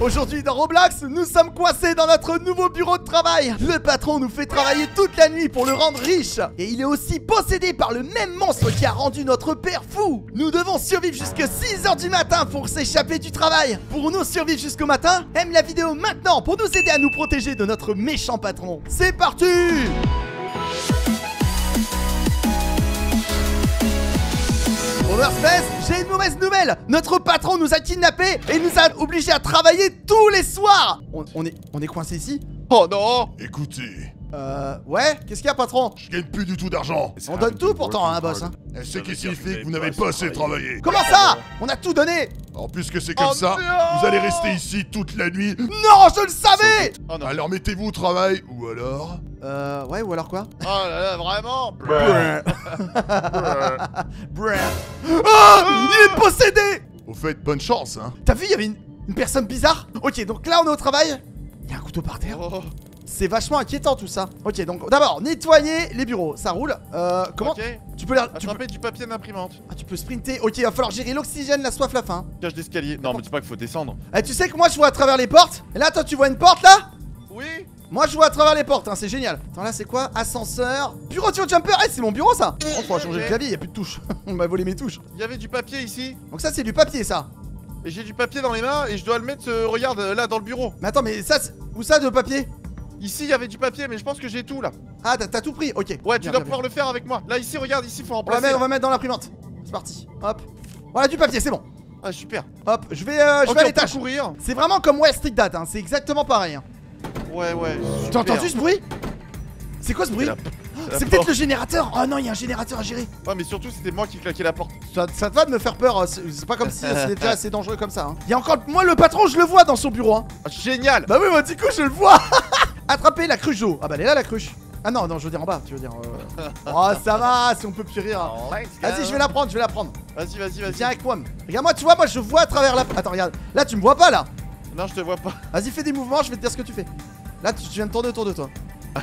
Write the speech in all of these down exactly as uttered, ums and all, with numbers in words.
Aujourd'hui dans Roblox, nous sommes coincés dans notre nouveau bureau de travail. Le patron nous fait travailler toute la nuit pour le rendre riche. Et il est aussi possédé par le même monstre qui a rendu notre père fou. Nous devons survivre jusqu'à six heures du matin pour s'échapper du travail. Pour nous survivre jusqu'au matin, aime la vidéo maintenant pour nous aider à nous protéger de notre méchant patron. C'est parti! Overspace, j'ai une mauvaise nouvelle. Notre patron nous a kidnappés et nous a obligés à travailler tous les soirs. On, on est, on est coincé ici. Oh non. Écoutez, Euh, ouais, qu'est-ce qu'il y a, patron? je gagne plus du tout d'argent. On donne tout pourtant, hein, boss, hein. Et ce qui signifie que vous n'avez pas assez travaillé. Comment ça? On a tout donné. En plus que c'est comme Oh ça, non. vous allez rester ici toute la nuit. Non, je le savais. Oh non. Alors mettez-vous au travail, ou alors... Euh, ouais, ou alors quoi? Oh là là, vraiment. Bruh. Oh, il est possédé. Au fait, bonne chance, hein. T'as vu, il y avait une, une personne bizarre. Ok, donc là, on est au travail. Il y a un couteau par terre. Oh. C'est vachement inquiétant tout ça. Ok, donc d'abord, nettoyer les bureaux. Ça roule. Euh, comment? Ok. Tu peux, les, tu, peux, Attraper du papier d'imprimante. ah, tu peux sprinter. Ok, il va falloir gérer l'oxygène, la soif, la faim. Cage d'escalier. Non, mais dis pas qu'il faut descendre. Eh, tu sais que moi, je vois à travers les portes. Et là, toi, tu vois une porte là? Oui. Moi, je vois à travers les portes, hein, c'est génial. Attends, là, c'est quoi? Ascenseur. Bureau de jumper. Eh, c'est mon bureau ça. Oh, faut changer le clavier, il y a plus de touches. On m'a volé mes touches. Il y avait du papier ici. Donc, ça, c'est du papier, ça. Et j'ai du papier dans les mains et je dois le mettre, euh, regarde, euh, là, dans le bureau. Mais attends, mais ça, c'est- où ça de papier? Ici, il y avait du papier, mais je pense que j'ai tout là. Ah, t'as tout pris, ok. Ouais, tu Bien, dois bien, pouvoir le faire avec moi. Là, ici, regarde, ici, faut bien. On va, remplacer. mettre, on va mettre dans l'imprimante. C'est parti. Hop. Voilà, du papier, c'est bon. Ah, super. Hop, je vais, euh, je Ok, vais à on l'étage. peut courir. C'est vraiment comme Wall Street Date, hein. C'est exactement pareil. Hein. Ouais, ouais. T'as super. entendu ce bruit? C'est quoi ce bruit? C'est la- la C'est peut-être porte. le générateur. Oh non, il y a un générateur à gérer. Ouais, mais surtout, c'était moi qui claquais la porte. Ça, ça te va de me faire peur? C'est c'est pas comme si c'était déjà assez dangereux comme ça. Hein. Il y a encore. Moi, le patron, je le vois dans son bureau. Hein. Ah, génial. Bah oui, moi, du coup, je le vois. Attraper la cruche d'eau. Ah bah elle est là, la cruche. Ah non, non, je veux dire en bas. Tu veux dire. Euh... Oh, ça va, si on peut plus rire. Vas-y, je vais la prendre, je vais la prendre. Vas-y, vas-y, vas-y. Viens avec moi. Regarde-moi, tu vois, moi, je vois à travers la. Attends, regarde. Là, tu me vois pas là. Non, je te vois pas. Vas-y, fais des mouvements, je vais te dire ce que tu fais. Là, tu, tu viens de tourner autour de toi.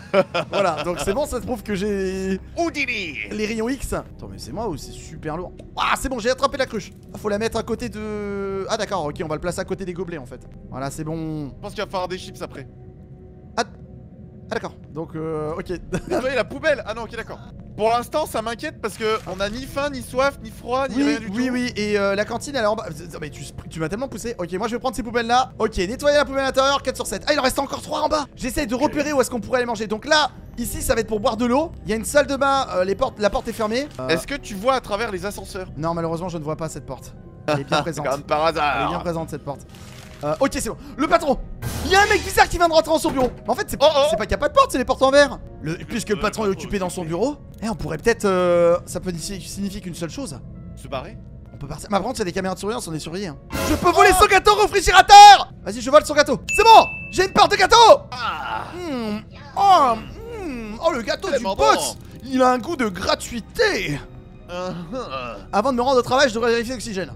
Voilà, donc c'est bon, ça te prouve que j'ai Houdini. les rayons X. Attends, mais c'est moi ou c'est super lourd? Ah, c'est bon, j'ai attrapé la cruche. Ah, faut la mettre à côté de. Ah, d'accord, ok, on va le placer à côté des gobelets en fait. Voilà, c'est bon. Je pense qu'il va falloir des chips après. Ah, ah d'accord, donc euh, ok. Nettoyer la poubelle. Ah non, ok, d'accord. Pour l'instant, ça m'inquiète parce que on a ni faim, ni soif, ni froid, ni Oui, rien du oui, tout. oui, et euh, la cantine elle est en bas. Mais tu, tu m'as tellement poussé. Ok, moi je vais prendre ces poubelles là. Ok, nettoyer la poubelle intérieure, quatre sur sept. Ah, il en reste encore trois en bas. J'essaye de repérer où est-ce qu'on pourrait aller manger. Donc là, ici ça va être pour boire de l'eau. Il y a une salle de bain, euh, les portes, la porte est fermée. Euh, Est-ce que tu vois à travers les ascenseurs? Non, malheureusement, je ne vois pas cette porte. Elle est bien présente. Comme par Elle est bien hasard. présente cette porte. Euh, ok, c'est bon. Le patron! Il y a un mec bizarre qui vient de rentrer dans son bureau. Mais en fait, c'est Oh, oh. c'est pas qu'il n'y a pas de porte, c'est les portes en verre. Le, puisque le patron est occupé dans son bureau, eh, on pourrait peut-être. Euh, ça peut signifier qu'une seule chose. Se barrer? On peut partir. Mais par contre, il y a des caméras de surveillance, on est surveillé. Hein. Je peux voler son gâteau au réfrigérateur! Vas-y, je vole son gâteau. C'est bon! J'ai une part de gâteau! Ah. Hmm. Oh, hmm. Oh, le gâteau du Tellement boss! bon. Il a un goût de gratuité! Uh -huh. Avant de me rendre au travail, je devrais vérifier l'oxygène.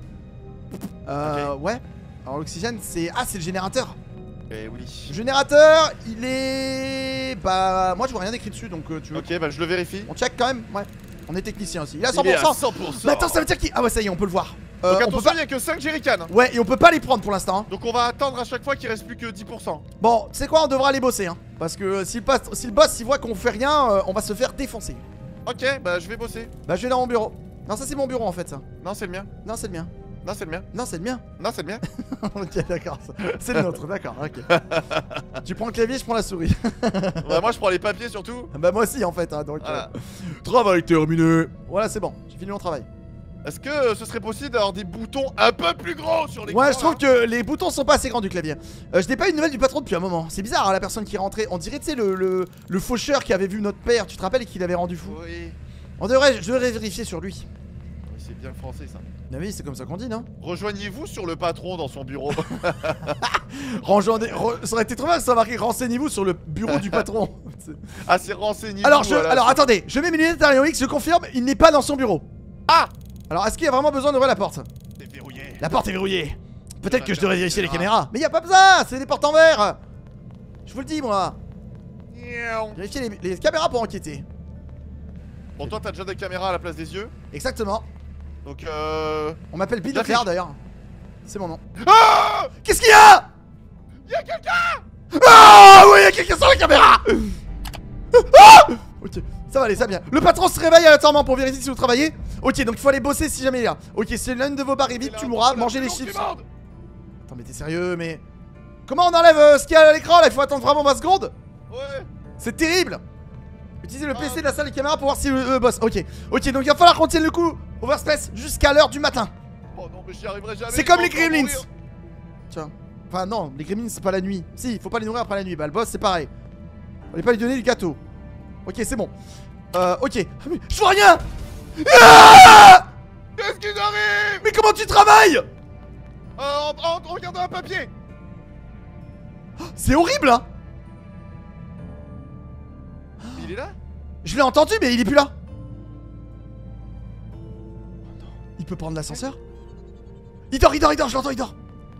Euh, ouais. Alors, l'oxygène, c'est. Ah, c'est le générateur. Eh oui. Le générateur, il est. Bah, moi je vois rien écrit dessus donc euh, tu veux. Ok, bah je le vérifie. On check quand même? Ouais. On est technicien aussi. Il est à cent Il est pour à cent. cent pour cent. Mais attends, ça veut dire qu'il. Ah ouais, ça y est, on peut le voir. Euh, Donc on peut attention, pas... il n'y a que cinq jerrycans. Ouais, et on peut pas les prendre pour l'instant. Hein. Donc on va attendre à chaque fois qu'il reste plus que dix pour cent. Bon, tu sais quoi, on devra aller bosser. Hein. Parce que euh, si, le passe... si le boss il voit qu'on fait rien, euh, on va se faire défoncer. Ok, bah je vais bosser. Bah, je vais dans mon bureau. Non, ça c'est mon bureau en fait, ça. Non, c'est le mien. Non, c'est le mien. Non, c'est le mien. Non, c'est le mien. Non, c'est le mien. Ok, d'accord. C'est le nôtre, d'accord. Ok. Tu prends le clavier, je prends la souris. Bah, moi je prends les papiers surtout. Bah, moi aussi en fait. Hein, donc, Voilà. euh, travail terminé. Voilà, c'est bon. J'ai fini mon travail. Est-ce que euh, ce serait possible d'avoir des boutons un peu plus gros sur les Ouais, je trouve que les boutons sont pas assez grands du clavier. Euh, je n'ai pas eu de nouvelles du patron depuis un moment. C'est bizarre, hein, la personne qui est rentrée. On dirait, tu sais, le, le, le faucheur qui avait vu notre père, tu te rappelles, et qui l'avait rendu fou. Oui. On devrait, je devrais vérifier sur lui. C'est bien le français ça. Ah oui, c'est comme ça qu'on dit, non? Rejoignez-vous sur le patron dans son bureau. Rangeons re... Ça aurait été trop bien que ça marqué renseignez-vous sur le bureau du patron. Ah, c'est renseigné. Alors, je, alors attendez, je mets mes lunettes à rayon X, je confirme, il n'est pas dans son bureau. Ah! Alors, est-ce qu'il y a vraiment besoin d'ouvrir la porte? C'est verrouillé. La porte est verrouillée. Peut-être que je devrais vérifier les caméras. Mais y a pas besoin, c'est des portes en verre. Je vous le dis, moi. Vérifiez les, les caméras pour enquêter. Bon, toi, t'as déjà des caméras à la place des yeux. Exactement. Donc, euh. On m'appelle Bill J'affiche. Leclerc d'ailleurs. C'est mon nom. Ah! Qu'est-ce qu'il y a? quelqu'un sur la caméra. Ah. Ok, ça va aller, ça va bien. Le patron se réveille aléatoirement pour vérifier si vous travaillez. Ok, donc il faut aller bosser si jamais il est là. Ok, si l'une de vos barres est vide, tu mourras. Mangez les chips. Attends, mais t'es sérieux, mais. Comment on enlève euh, ce qu'il y a à l'écran là? Il faut attendre vraiment vingt secondes. Ouais. C'est terrible. Utilisez le P C de la salle de caméra pour voir si le euh, boss. Ok, ok, donc il va falloir qu'on tienne le coup Overspace jusqu'à l'heure du matin. Oh non, mais j'y arriverai jamais. C'est comme les Gremlins. Tiens. Enfin, non, les Gremlins c'est pas la nuit. Si, il faut pas les nourrir après la nuit. Bah, le boss c'est pareil. On va pas lui donner du gâteau. Ok, c'est bon. Euh, ok. Je vois rien. Ah, qu'est-ce qui arrive? mais comment tu travailles? Euh, en, en, en regardant un papier. C'est horrible, hein. Il est là? Je l'ai entendu, mais il est plus là. Il peut prendre l'ascenseur? Il dort, il dort, il dort, je l'entends, il dort.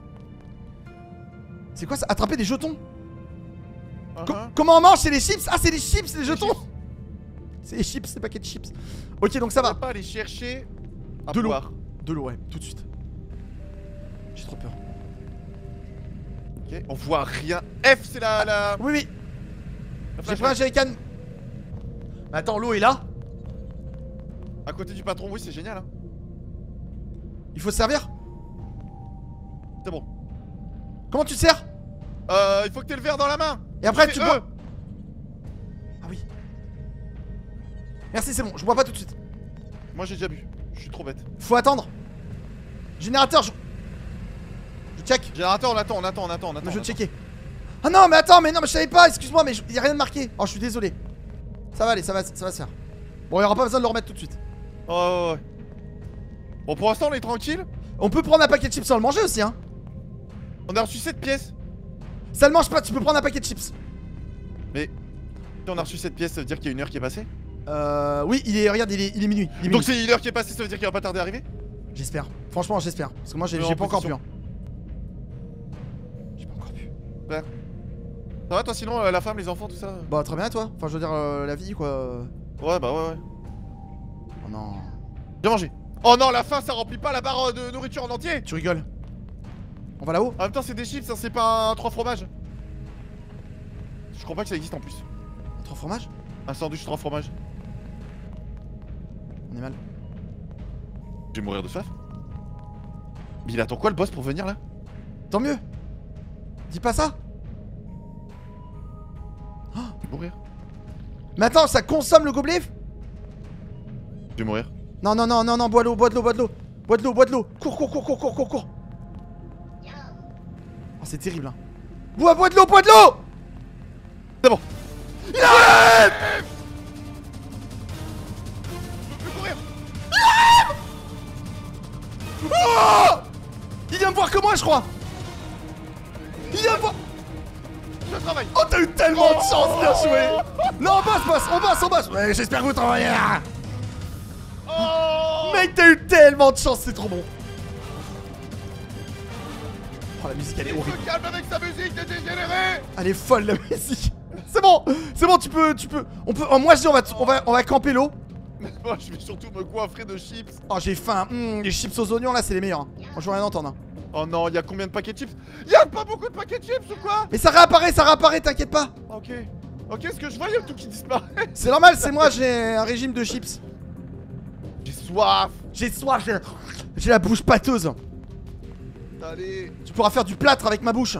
C'est quoi ça? Attraper des jetons? Uh-huh. Com Comment on mange? C'est les chips? Ah, c'est les chips, les jetons. chips. C'est les chips, c'est paquets de chips. Ok, donc ça On va. va pas aller chercher à De l'eau. boire. De l'eau, ouais, tout de suite. J'ai trop peur. Ok, on voit rien. F, c'est la, la... Oui, oui, la j'ai flashlight. pris un jerrycan. Mais attends, l'eau est là. À côté du patron, oui, c'est génial. Hein. Il faut se servir. C'est bon. Comment tu te sers? Euh, il faut que t'aies le verre dans la main. Et après, fais tu E. bois. Ah oui. Merci, c'est bon, je bois pas tout de suite. Moi, j'ai déjà bu. Je suis trop bête. Faut attendre. Générateur, je. Je check. Générateur, on attend, on attend, on attend, on attend. Mais je on vais attend. checker. Ah non, mais attends, mais non, mais je savais pas, excuse-moi, mais je... y a rien de marqué. Oh, je suis désolé. Ça va aller, ça va, ça va se faire. Bon, il y aura pas besoin de le remettre tout de suite. Oh, ouais, ouais. Bon, pour l'instant, on est tranquille. On peut prendre un paquet de chips sans le manger aussi, hein. On a reçu cette pièce. Ça le mange pas, tu peux prendre un paquet de chips. Mais si on a reçu cette pièce, ça veut dire qu'il y a une heure qui est passée. Euh. Oui, il est. Regarde, il est, il est minuit. Il est Donc minuit. c'est une heure qui est passée, ça veut dire qu'il va pas tarder à arriver. J'espère. Franchement, j'espère. Parce que moi, j'ai Mais en j'ai pas encore pu. position. Hein. J'ai pas encore pu. Ça va toi sinon, euh, la femme, les enfants, tout ça? Bah, très bien, toi. Enfin, je veux dire, euh, la vie, quoi. Ouais, bah ouais, ouais. Oh non. Bien mangé. Oh non, la faim, ça remplit pas la barre euh, de nourriture en entier. Tu rigoles. On va là-haut? En même temps, c'est des chips, ça c'est pas un trois fromages. Je crois pas que ça existe en plus. Trois fromages? Un sandwich trois fromages. On est mal. Je vais mourir de soif. Mais il attend quoi le boss pour venir là? Tant mieux. Dis pas ça. Je vais mourir. Mais attends, ça consomme le gobelet? Je vais mourir. Non, non, non, non, non, bois de l'eau, bois de l'eau, bois de l'eau. Bois de l'eau, bois de l'eau. Cours, cours, cours, cours, cours, cours, cours. Oh, c'est terrible, hein. Bois, bois de l'eau, bois de l'eau. C'est bon. Yeah. Je vais courir. Oh, il vient me voir que moi, je crois. Il vient me voir. Je travaille. Oh, t'as eu tellement de chance, bien joué. Non, on bosse, boss, on bosse, on bosse. Ouais, j'espère que vous travaillez. Oh Mec, t'as eu tellement de chance, c'est trop bon. Oh, la musique, elle est Il horrible. se calme avec sa musique de dégénéré. Elle est folle, la musique. C'est bon, c'est bon, tu peux, tu peux. On peut. Oh, moi, je dis, on va, on va, on va camper l'eau. Moi je vais surtout me coiffrer de chips. Oh, j'ai faim. Mmh, les chips aux oignons, là, c'est les meilleurs. Hein. Moi, je veux rien entendre. Hein. Oh non, il y a combien de paquets de chips? Il y a pas beaucoup de paquets de chips ou quoi? Mais ça réapparaît, ça réapparaît, t'inquiète pas. Ok. Ok, ce que je vois, il y a tout qui disparaît. C'est normal, c'est moi, j'ai un régime de chips. J'ai soif. J'ai soif, j'ai- j'ai la bouche pâteuse. Allez, Tu pourras faire du plâtre avec ma bouche.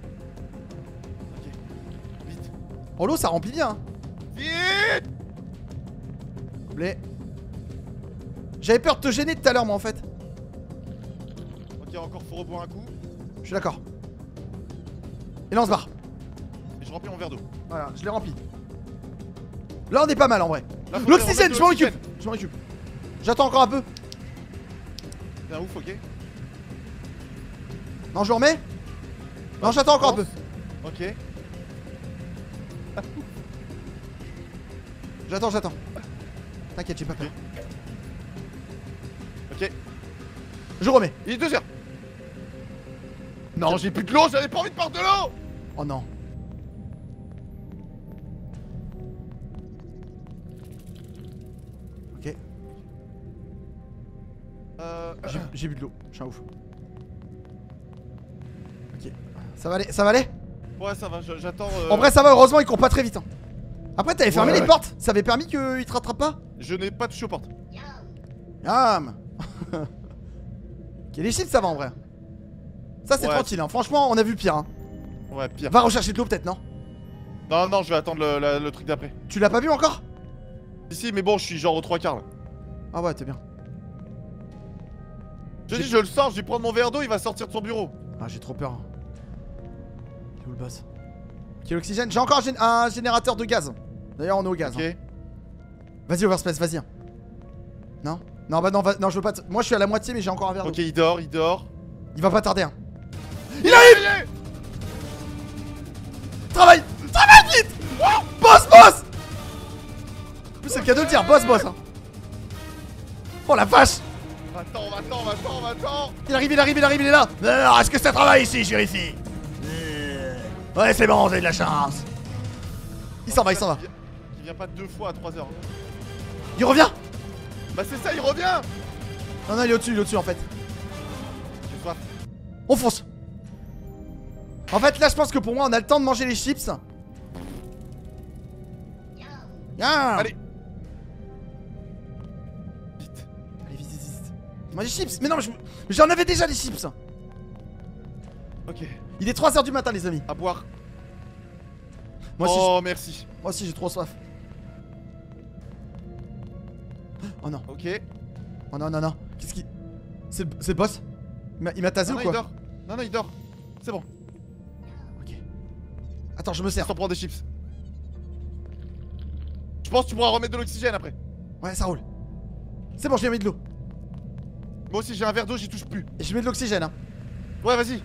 vite. Oh, l'eau, ça remplit bien. Hein. Vite. Gobelet. J'avais peur de te gêner tout à l'heure, moi, en fait. Ok, encore faut reboire un coup. Je suis d'accord. Et là, on se barre. Et je remplis mon verre d'eau. Voilà, je l'ai rempli. Là, on est pas mal en vrai. Là, faudrait L'oxygène, remettre je m'en l'oxygène. occupe. Je m'en occupe. J'attends encore un peu. C'est un ouf, ok. Non, je remets. Non, j'attends encore un peu. Ok. J'attends, j'attends. T'inquiète, j'ai pas peur. Ok. Je remets. Il est deux heures. Non, j'ai plus de l'eau, j'avais pas envie de boire de l'eau. Oh non. Ok. Euh. J'ai- J'ai bu de l'eau. Je suis un ouf. Ok. Ça va aller, ça va aller? Ouais, ça va, je- j'attends. euh, En vrai, ça va, heureusement, ils courent pas très vite. Hein. Après, t'avais fermé Ouais, les ouais. portes. Ça avait permis qu'ils te rattrapent pas. Je n'ai pas touché aux portes. Ah. Ok, les chips, ça va en vrai. Ça, c'est Ouais. tranquille. Hein. Franchement, on a vu pire. Hein. Ouais, pire. Va rechercher de l'eau, peut-être, non? Non, non, je vais attendre le, la- le truc d'après. Tu l'as pas vu encore? Ici, mais bon, je suis genre aux trois quarts là. Ah ouais, t'es bien. Je J'ai- dis, je le sens, je vais prendre mon verre d'eau, il va sortir de son bureau. Ah, j'ai trop peur. Il est où le boss? Ok, l'oxygène. J'ai encore un, gén- un générateur de gaz. D'ailleurs, on est au gaz. Ok. Hein. Vas-y, Overspace, vas-y. hein. Non? Non, bah non, va- non, je veux pas. te- Moi, je suis à la moitié, mais j'ai encore un verre d'eau. Ok, il dort, il dort. Il va pas tarder. Hein. Il arrive! Travaille! Travaille vite! Boss, boss! En plus, c'est le cas de le dire, boss, boss. Hein. Oh la vache! Attends, attends, attends, attends. Il arrive, il arrive, il arrive, il est là! Alors, est-ce que ça travaille ici? Je suis ici. Euh, Ouais, c'est bon, j'ai de la chance. Il s'en va, il s'en va. vient- Il vient pas deux fois à trois heures. Il revient! Bah, c'est ça, il revient. Non, non, il est au-dessus, il est au-dessus en fait. J'ai soif. On fonce! En fait, là, je pense que pour moi, on a le temps de manger les chips. Ah. Allez. Vite. Allez, vite, vite, vite. Moi, les chips! Mais non, mais je- mais j'en avais déjà des chips! Ok. Il est trois heures du matin, les amis. À boire. Moi aussi, Oh, merci. je- moi aussi j'ai trop soif. Oh non, Ok. oh non, non, non. Qu'est-ce qui. C'est le, c'est le boss? Il m'a- Il m'a tasé Non, ou non, il quoi? dort. Non, non, il dort. C'est bon. Ok. Attends, je me sers. Je t'en prends des chips. Je pense que tu pourras remettre de l'oxygène après. Ouais, ça roule. C'est bon, je lui ai mis de l'eau. Moi aussi, j'ai un verre d'eau, j'y touche plus. Et je mets de l'oxygène, hein. Ouais, vas-y.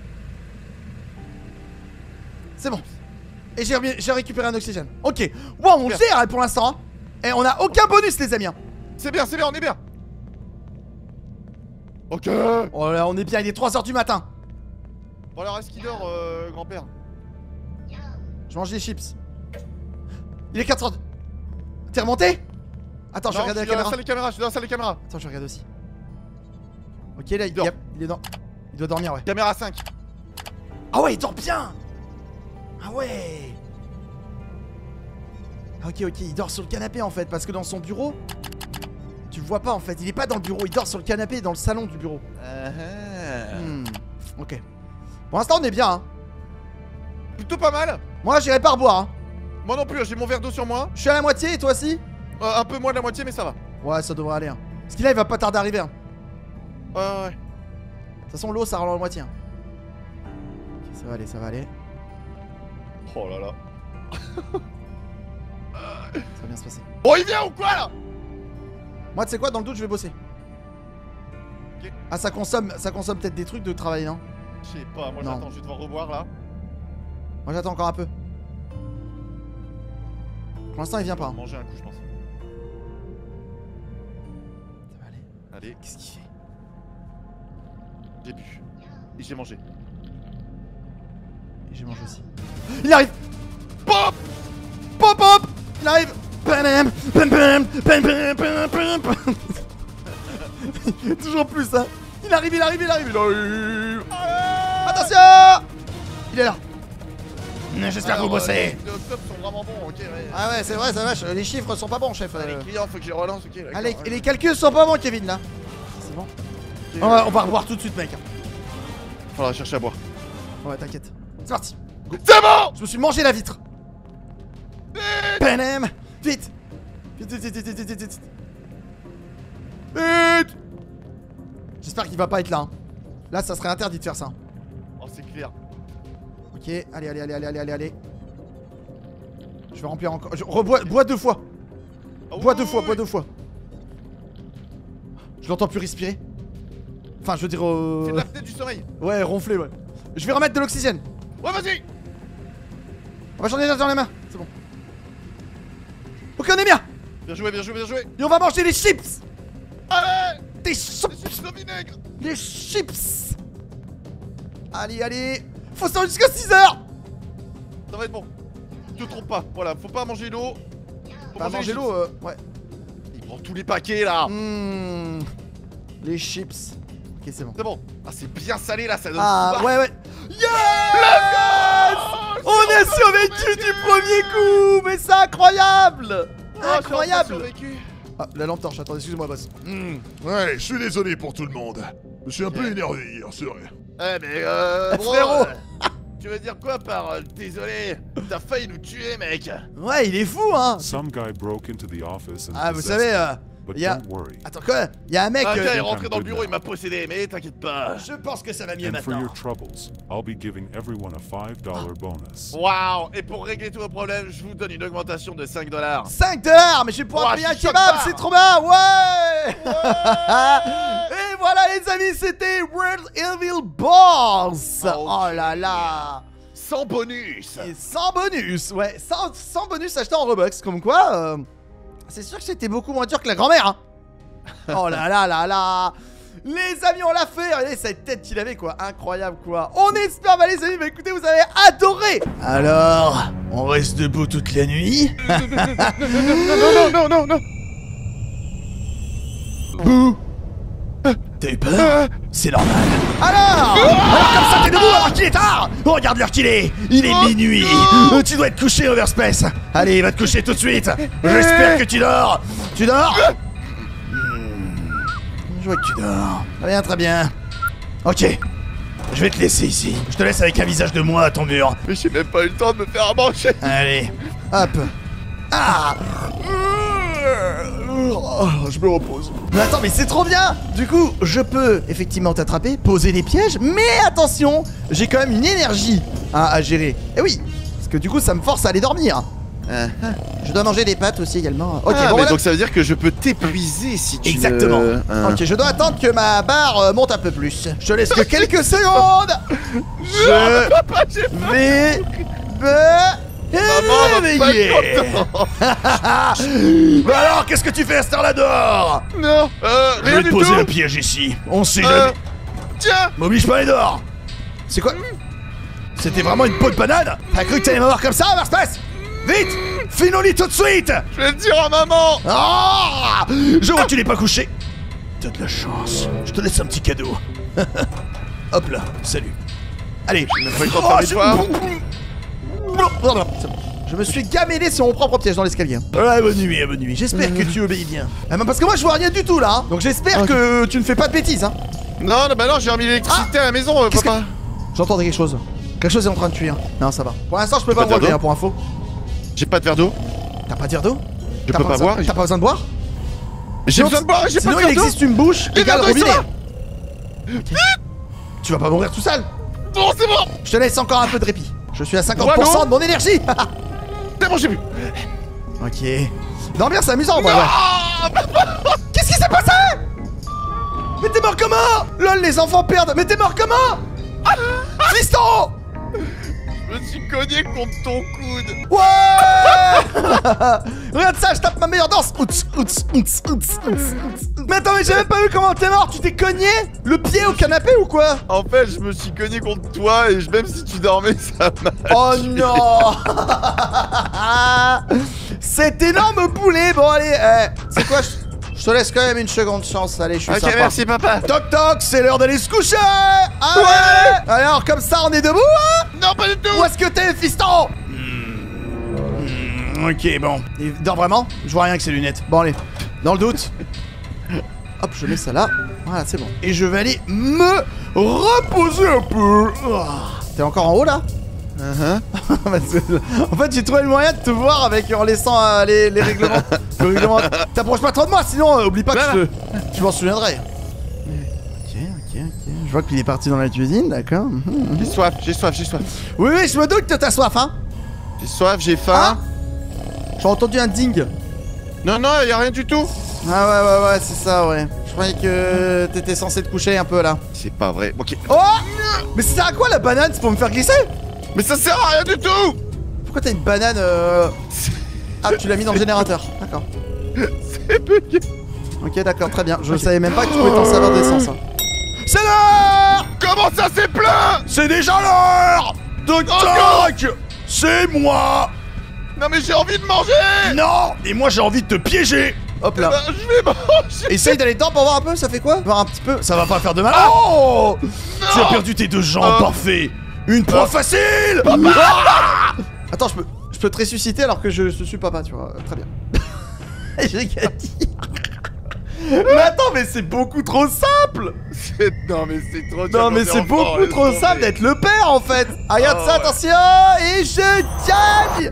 C'est bon. Et j'ai remis- j'ai récupéré un oxygène. Ok. Wow, on Super. gère hein, pour l'instant. Hein. Et on a aucun bonus, les amis. hein. C'est bien, c'est bien, on est bien. Ok. Oh là, on est bien, il est trois heures du matin. Bon, alors, est-ce qu'il dort, euh, grand-père? Je mange des chips. Il est quatre heures. T'es remonté? Attends, je vais Non, regarder je la suis dans la caméra. salle des caméras, je suis dans la salle des caméras. Attends, je regarde aussi. Ok, là, il, dort. y a- il est dans. Il doit dormir, ouais. Caméra cinq. Ah ouais, il dort bien. Ah ouais. Ah, ok, ok, il dort sur le canapé en fait, parce que dans son bureau, tu le vois pas en fait, il est pas dans le bureau, il dort sur le canapé dans le salon du bureau. Uh-huh. Hmm, ok. Pour l'instant, on est bien. Hein. Plutôt pas mal. Moi, j'irai pas reboire. Hein. Moi non plus, j'ai mon verre d'eau sur moi. Je suis à la moitié et toi aussi? Euh, un peu moins de la moitié, mais ça va. Ouais, ça devrait aller. Hein. Parce qu'il là, il va pas tarder à arriver. Hein. Ouais, ouais, ouais. De toute façon, l'eau, ça rend la moitié. Hein. Ok, ça va aller, ça va aller. Oh là là. Ça va bien se passer. Bon, il vient ou quoi là? Moi, tu sais quoi, dans le doute, je vais bosser. Ok. Ah, ça consomme, ça consomme peut-être des trucs de travail, non? Je sais pas, moi Non. j'attends, je vais devoir reboire là. Moi, j'attends encore un peu. Pour l'instant, il vient pas. hein. Manger un coup, je pense. Ça va aller. Allez, Qu'est-ce qu'il fait? j'ai bu. Et j'ai mangé. Et j'ai mangé aussi. Il arrive! Pop! Pop pop! Il arrive! Pam, pam, pam, pam, pam, pam, pam, pam. Toujours plus, hein! Il arrive, il arrive, il arrive! Il arrive. Attention! Il est là! J'espère que vous bossez! Les octopes sont vraiment bons, ok. Ouais. Ah ouais, c'est vrai, ça vache. Les chiffres sont pas bons, chef. Ah, euh. les clients, faut que je les relance, ok. d'accord, Ah, les, ouais. les calculs sont pas bons, Kevin, là. C'est bon. Ok, On va, ouais. on va revoir tout de suite, mec. Faudra chercher à boire. Ouais, t'inquiète. C'est parti. C'est bon! Je me suis mangé la vitre. Panem. Vite. Vite, vite, vite, vite, vite, vite, vite. Vite. J'espère qu'il va pas être là. hein. Là, ça serait interdit de faire ça. Oh, c'est clair. Ok, allez, allez, allez, allez, allez, allez, allez. Je vais remplir encore. Je rebois, bois deux fois. Ah, oui, Bois oui, deux fois, oui, bois oui. deux fois. Je l'entends plus respirer. Enfin, je veux dire. euh, C'est de la tête du sommeil. Ouais, ronfler, ouais. Je vais remettre de l'oxygène. Ouais, vas-y! On va j'en ai dans les mains. C'est bon. Ok, on est bien. Bien joué, bien joué, bien joué! Et on va manger les chips. Allez! Des Les chips. chips au vinaigre! Les chips. Allez, allez. Faut ça jusqu'à six heures. Ça va être bon. Te trompe pas, voilà, faut pas manger l'eau. Faut Bah, manger les l'eau, euh, ouais. chips. Il prend tous les paquets là! Mmh. Les chips. Ok, c'est bon. C'est bon. Ah, c'est bien salé là, ça donne Ah, soif. ouais, ouais. Yes. On premier coup. Mais c'est incroyable. Oh, j'ai Incroyable. enfin survécu. Ah, la lampe torche, attendez, excusez-moi, boss. Hmm, ouais, je suis désolé pour tout le monde. Je suis un peu Ouais. énervé hier, c'est vrai. Ouais, mais euh. bro, Frérot. euh, tu veux dire quoi par euh, désolé? T'as failli nous tuer, mec. Ouais, il est fou, hein. Some guy broke into the office and Ah, vous possessed savez, it. euh, But il y a... don't worry. Attends, quoi? Il y a un mec... Un gars euh, est rentré dans le bureau, il m'a possédé, mais t'inquiète pas. Je pense que ça va mieux And for maintenant. your troubles, I'll be giving everyone a five dollar bonus. Waouh. Et pour régler tous vos problèmes, je vous donne une augmentation de cinq dollars. cinq dollars, mais je vais pouvoir Ouah, payer un je choque kebab, pas. c'est trop bien, ouais. Et voilà les amis, c'était World Evil Boss. Oh, Oh là là. Sans bonus. Et sans bonus, ouais, sans, sans bonus acheté en Robux, comme quoi, euh, c'est sûr que c'était beaucoup moins dur que la grand-mère, hein. Oh là là là là. Les amis, on l'a fait. Regardez cette tête qu'il avait, quoi. Incroyable, quoi. On espère, bah les amis, bah écoutez, vous avez adoré. Alors, on reste debout toute la nuit. Non, non, non, non, non. Bouh. T'as eu peur? C'est normal. Alors Alors comme ça t'es debout alors qu'il est tard. Regarde l'heure qu'il est. Il est minuit. Euh, Tu dois être couché, Overspace. Allez, va te coucher tout de suite. J'espère que tu dors. Tu dors? Hmm, Je vois que tu dors. Très bien, très bien. Ok. Je vais te laisser ici. Je te laisse avec un visage de moi à ton mur. Mais j'ai même pas eu le temps de me faire à manger. Allez. Hop. Ah. Oh, je me repose. Mais attends, mais c'est trop bien. Du coup, je peux effectivement t'attraper, poser des pièges, mais attention, j'ai quand même une énergie à, à gérer. Et oui, parce que du coup, ça me force à aller dormir. Euh, je dois manger des pâtes aussi également. Ok, Ah, bon, mais voilà. donc ça veut dire que je peux t'épuiser si tu Exactement. ne- Hein. Ok, je dois attendre que ma barre euh, monte un peu plus. Je te laisse que quelques secondes. Je vais me Maman, réveiller. va pas Bah alors, qu'est-ce que tu fais à cette heure-là dehors? Non, euh, Je rien vais te du poser tout. un piège ici. On sait Euh, jamais. Tiens. M'oblige pas à aller dehors. C'est quoi? C'était vraiment une peau de banane? T'as cru que t'allais m'avoir comme ça, Overspace? Vite! Fais-nous-lit tout de suite! Je vais le dire à maman. Ah! Je vois que tu n'es pas couché. T'as de la chance. Je te laisse un petit cadeau. Hop là, salut. Allez. Je me ferai content avec je... toi. Pardon, c'est bon. Je me suis gamellé sur mon propre piège dans l'escalier. Ouais, bonne nuit, bonne nuit. J'espère que tu obéis bien. Ah, bah, parce que moi je vois rien du tout là. hein. Donc j'espère Ok. que tu ne fais pas de bêtises. Hein. Non, non, bah non, j'ai remis l'électricité à la maison, euh, Qu'est-ce papa. J'entends quelque chose. Quelque chose est en train de tuer. Non, ça va. Pour l'instant, je peux T'as pas pas de me relever verre hein, pour info. J'ai pas de verre d'eau. T'as pas de verre d'eau? Je T'as peux pas besoin- boire. T'as pas besoin de boire? J'ai Sinon, besoin de boire, j'ai pas Sinon, de il verre d'eau. existe une bouche Les égale verres d'eau, ils robinet. sont là. Tu vas pas mourir tout seul. Bon, c'est bon. Je te laisse encore un peu de répit. Je suis à cinquante pour cent Voilà. de mon énergie. C'est bon, j'ai bu. Ok. Dormir, c'est amusant, ouais, ouais. Ah, Qu'est-ce qui s'est passé? Mais t'es mort comment? Lol, les enfants perdent. Mais t'es mort comment? Fiston! je me suis cogné contre ton coude. Ouais! Regarde ça, je tape ma meilleure danse. Outs, outs, outs, outs, outs, outs. Mais attends, mais j'ai même pas vu comment t'es mort. Tu t'es cogné le pied au canapé ou quoi? En fait, je me suis cogné contre toi et je- même si tu dormais, ça m'a. Oh tué. non! Cet énorme poulet. Bon allez, eh, c'est quoi? je- Je te laisse quand même une seconde chance. Allez, je suis Ok, sympa. merci, papa. Toc toc, c'est l'heure d'aller se coucher. Allez. Ouais. Alors comme ça, on est debout, hein? Non, pas du tout. Où est-ce que t'es, fiston? Hmm, Ok, bon. Il dort vraiment? Je vois rien avec ses lunettes. Bon, allez. Dans le doute. Hop, je mets ça là. Voilà, c'est bon. Et je vais aller me reposer un peu. Ah. T'es encore en haut là? Uh-huh. Parce que, en fait, j'ai trouvé le moyen de te voir avec en laissant euh, les, les règlements. Le règlement. T'approches pas trop de moi, sinon euh, oublie pas que Bah, je te- tu m'en souviendrai. Ok, ok, ok. Je vois qu'il est parti dans la cuisine, d'accord. Mhm, mhm. J'ai soif, j'ai soif, j'ai soif. Oui, oui, je me doute que t'as soif, hein. J'ai soif, j'ai Ah. faim. J'ai entendu un ding. Non, non, y a rien du tout. Ah ouais, ouais, ouais, c'est ça, ouais. Je croyais que t'étais censé te coucher un peu là. C'est pas vrai. Ok. Oh! Mais c'est à quoi la banane? C'est pour me faire glisser? Mais ça sert à rien du tout. Pourquoi t'as une banane euh... Ah, tu l'as mis dans le générateur. D'accord. C'est bugué. Ok, d'accord, très bien. Je savais même pas que tu pouvais t'en servir d'essence. Hein. C'est l'heure! Comment ça, c'est plein? C'est déjà l'heure! Toc toc! C'est moi! Non, mais j'ai envie de manger. Non! Et moi j'ai envie de te piéger! Hop Eh là. ben, je vais manger. Essaye d'aller dedans pour voir un peu, ça fait quoi? Voir un petit peu. Ça va pas faire de mal. Oh! Tu as perdu tes deux jambes, Oh. parfait! Une proie facile! Ah. Attends, je peux. Je peux te ressusciter alors que je, je suis papa, tu vois. Très bien. J'ai qu'à dire. Mais attends, mais c'est beaucoup trop simple. Non mais c'est trop. Non mais c'est beaucoup trop simple d'être le père en fait. Ah, regarde Oh, ça, ouais. attention. Et je gagne.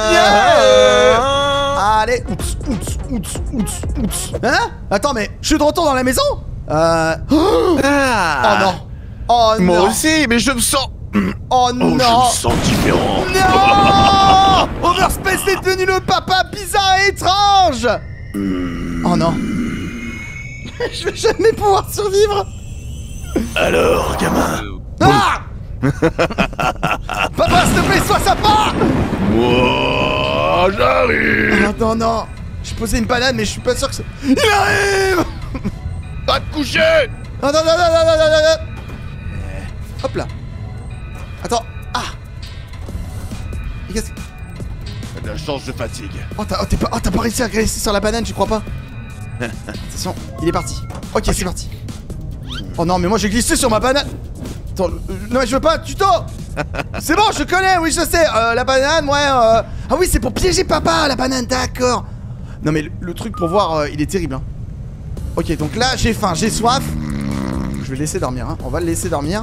Yeah. Allez. Oups, oups, oups, oups, oups. Hein? Attends, mais je suis de retour dans la maison. Euh... Oh Ah. non. Oh Moi non. aussi, mais je me sens. Oh Oh, non. je me sens différent. Non. Overspace est devenu le papa bizarre et étrange. Oh non. Je vais jamais pouvoir survivre. Alors, gamin. Ah. Papa, s'il te plaît, sois sympa. Moi, j'arrive. Non, non, non. J'ai posé une banane, mais je suis pas sûr que ça... Il arrive. Va te coucher. Non, non, non, non, non, non, non, non, non. Hop là. Attends. Ah. Et qu'est-ce que... La chance de fatigue. Oh, t'as oh, t'es pas... oh, t'as pas réussi à glisser sur la banane, tu crois pas? Attention, il est parti. Ok, c'est parti. Oh non, mais moi j'ai glissé sur ma banane. Attends, euh, non mais je veux pas, tuto. C'est bon, je connais, oui je sais. Euh, la banane, ouais. Euh... Ah oui, c'est pour piéger papa, la banane, d'accord. Non mais le, le truc pour voir, euh, il est terrible. Hein. Ok, donc là j'ai faim, j'ai soif. Je vais le laisser dormir, hein. On va le laisser dormir.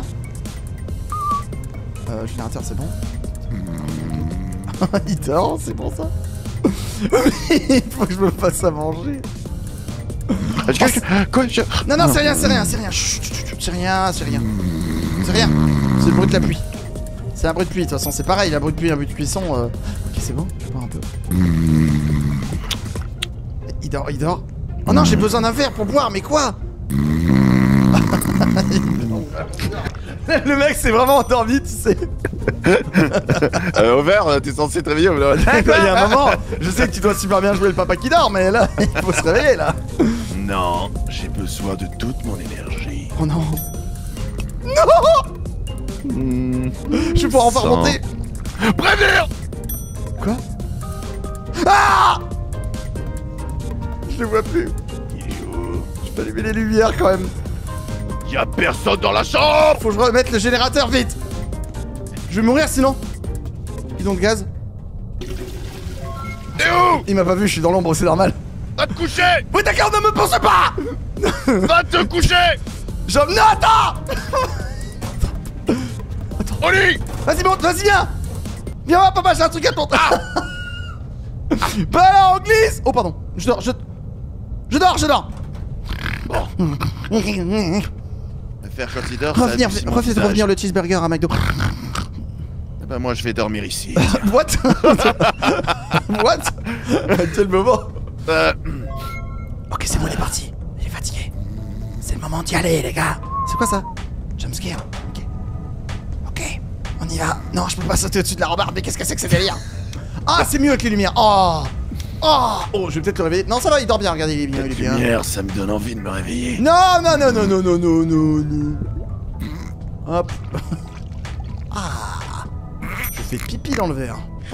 Euh, générateur, c'est bon. Il dort, c'est pour ça. Il faut que je me fasse à manger. Quoi je... Non, non, c'est rien, c'est rien, c'est rien. Chut, chut, chut, c'est rien, c'est rien. C'est rien. C'est le bruit de la pluie. C'est un bruit de pluie, de toute façon, c'est pareil, un bruit de pluie, un bruit de cuisson. Euh... Ok, c'est bon, je vais boire un peu. Il dort, il dort. Oh non, j'ai besoin d'un verre pour boire, mais quoi? Le mec s'est vraiment endormi, tu sais. euh, Au vert, t'es censé te réveiller. Là. Il y a un moment, je sais que tu dois super bien jouer le papa qui dort, mais là, il faut se réveiller là. Non, j'ai besoin de toute mon énergie. Oh non. Non. Mmh. Je vais pouvoir enfin Sans- remonter. Prévenir. Quoi? Ah! Je les vois plus. Il est où? Je peux allumer les lumières quand même. Y'a personne dans la chambre. Faut que je remette le générateur vite. Je vais mourir sinon. Bidon de gaz. T'es où? Il m'a pas vu, je suis dans l'ombre, c'est normal. Va te coucher. Oui d'accord, ne me pense pas. Va te coucher. Je... Non, attends. Au lit. Vas-y, monte, vas-y, viens. Viens voir, papa, j'ai un truc à ton... Ah. Bah alors, on glisse. Oh, pardon. Je dors, je... Je dors, je dors. Bon. Faire quand il dort. ça Revenir, adoucit mon refais de visage. revenir le cheeseburger à McDo. Bah moi je vais dormir ici. What? What? À quel moment? euh... Ok, c'est bon, il est parti. Il est fatigué. C'est le moment d'y aller, les gars. C'est quoi ça? Jumpscare. Ok. Ok, on y va. Non, je peux pas sauter au-dessus de la rambarde, mais qu'est-ce que c'est que ce délire? Ah, c'est mieux avec les lumières. Oh. Oh. Oh, je vais peut-être le réveiller. Non, ça va, il dort bien. Regardez, il est bien, il est Cette bien. lumière, ça me donne envie de me réveiller. Non, non, non, non, non, non, non, non, non. Hop. Ah. Je fais pipi dans le verre.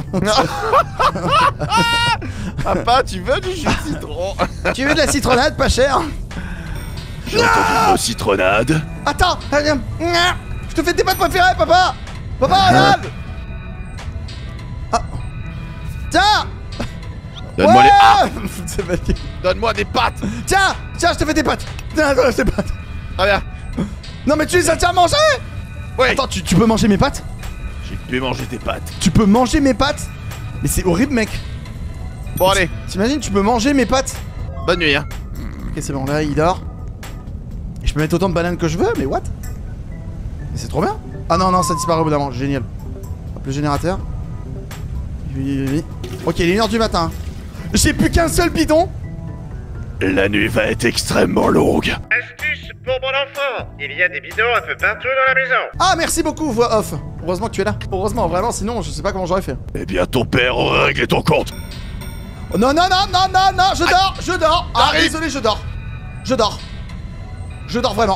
Papa, tu veux du jus de citron? Tu veux de la citronnade pas cher? J'ai entendu le mot citronnade. Attends, viens. Je te fais tes pâtes préférées, papa. Papa, regarde. Ah. Tiens. Donne-moi Ouais. les. Ah. C'est pas que- Donne-moi des pâtes. Tiens, tiens, je te fais des pâtes. Tiens, tiens, tes pâtes. Ah bien. Non mais tu les as déjà mangées? Oui. Attends, tu, tu peux manger mes pâtes? J'ai pu manger tes pâtes. Tu peux manger mes pâtes? Mais c'est horrible, mec. Bon allez. T'imagines, tu peux manger mes pâtes? Bonne nuit hein. Ok, c'est bon, là, il dort. Et je peux mettre autant de bananes que je veux, mais what? Mais c'est trop bien. Ah non, non, ça disparaît au bout d'un moment, génial. Hop, le générateur. Oui, oui, oui. Ok, il est une heure du matin. J'ai plus qu'un seul bidon. La nuit va être extrêmement longue. Astuce pour mon enfant, il y a des bidons un peu partout dans la maison. Ah, merci beaucoup, voix off. Heureusement que tu es là. Heureusement, vraiment, sinon, je sais pas comment j'aurais fait. Eh bien, ton père aurait réglé ton compte. Oh, non, non, non, non, non, non, je dors, je dors. Ah, Arrive. désolé, je dors. Je dors. Je dors vraiment.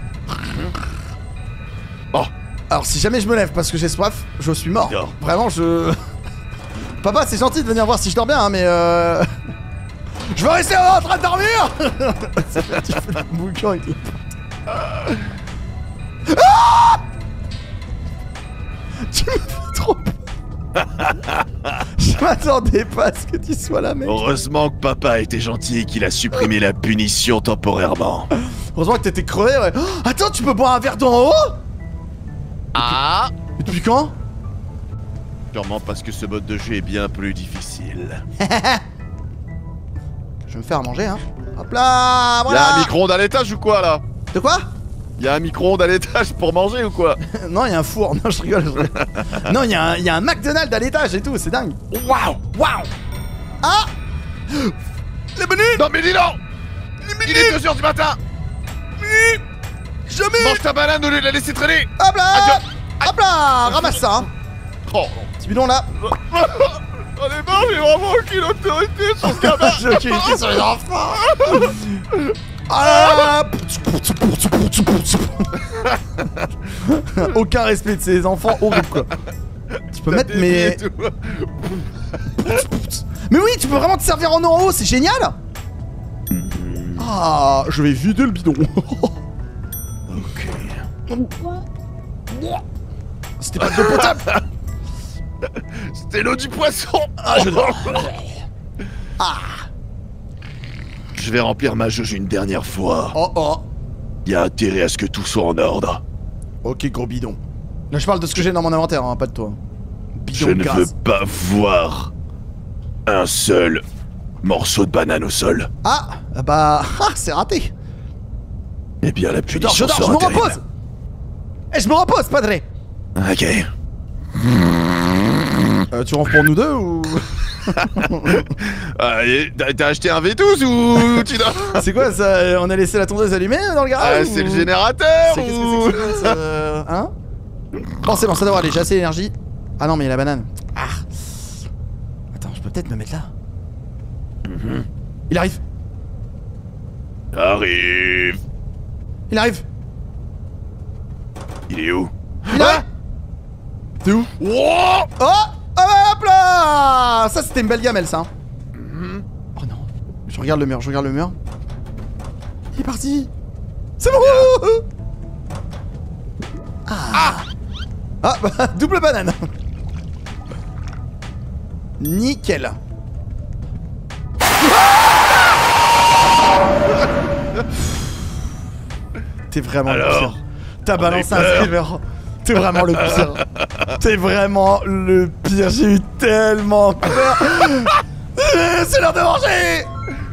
Bon, Alors, si jamais je me lève parce que j'ai soif, je suis mort. Dors. Vraiment, je... Papa, c'est gentil de venir voir si je dors bien, hein, mais euh... Je veux rester en train de dormir. Tu fais le boucan avec le... Ah. Tu me fais trop peur. m'attendais pas à ce que tu sois là, mec. Heureusement que papa a été gentil et qu'il a supprimé la punition temporairement. Heureusement que t'étais crevé, ouais. Oh, attends, tu peux boire un verre d'en haut? Ah! Mais depuis quand? Sûrement parce que ce mode de jeu est bien plus difficile. Je vais me faire à manger, hein. Hop là, voilà. Y'a un micro-ondes à l'étage ou quoi là? De quoi? Y'a un micro-ondes à l'étage pour manger ou quoi? Non, il y a un four. Non, je rigole. Je rigole. Non, il y, a un- y a un McDonald's à l'étage et tout, c'est dingue. Waouh, waouh. Ah, les menus. Non mais dis donc! Il est deux heures du matin! Jamais. Mange ta banane au lieu de la laisser traîner! Hop là. Adieu. Hop là, ramasse ça. Hein. Oh! Petit bidon là. On est mort, j'ai vraiment aucune autorité sur ce gamin! J'ai aucune idée sur les enfants. Ah. Aucun respect de ces enfants, horrible quoi. Tu peux mettre mes. Mais oui, tu peux vraiment te servir en haut, c'est génial. Ah, je vais vider le bidon. Ok. C'était pas de l'eau potable. C'était l'eau du poisson! Ah, je Ah. Je vais remplir ma jauge une dernière fois. Oh oh. Il y a intérêt à ce que tout soit en ordre. Ok, gros bidon. Là, je parle de ce que j'ai dans mon inventaire, hein, pas de toi. Je Bidon de ne gaz. veux pas voir un seul morceau de banane au sol. Ah, bah, ah, c'est raté. Eh bien, la Je dors, je punition dors, je sera me terrible. repose. Eh, je me repose, padre. Ok. Euh, tu rentres pour nous deux ou... Allez, t'as t'as acheté un V douze ou tu dois... C'est quoi ça? On a laissé la tondeuse allumée dans le garage? Ah, c'est ou- le générateur C'est qu'est-ce ou... que c'est que ça, ça Hein? Bon, c'est bon, ça doit aller, j'ai assez d'énergie. Ah non, mais il y a la banane. Ah. Attends, je peux peut-être me mettre là. Il arrive. Arrive. Il arrive. Il est où? Il arrive. T'es où? Wow. Oh! Hop là! Ça, c'était une belle gamelle, ça. Oh non. Je regarde le mur, je regarde le mur. Il est parti. C'est bon! Ah! Ah, bah, double banane. Nickel. T'es vraiment le Alors, pire. T'as balancé a un eu peur. screamer. T'es vraiment le pire. T'es vraiment le pire. J'ai eu tellement peur. C'est l'heure de manger.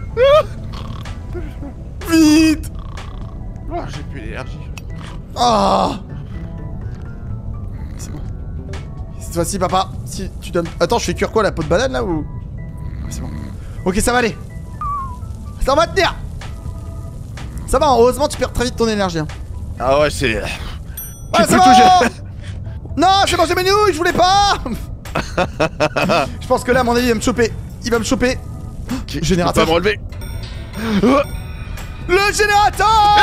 Vite. Oh, j'ai plus d'énergie. Ah. C'est bon. Cette fois-ci, papa, si tu donnes... Attends, je fais cuire quoi, la peau de banane, là, ou... C'est bon. Ok, ça va aller. Ça va tenir. Ça va, heureusement, tu perds très vite ton énergie. Hein. Ah ouais, c'est... Ouais, J'ai c'est plus bon. touché. Non, j'ai mangé mes nouilles, je voulais pas. Je pense que là, à mon avis, il va me choper. Il va me choper. Je Générateur. peux pas me relever. Le générateur.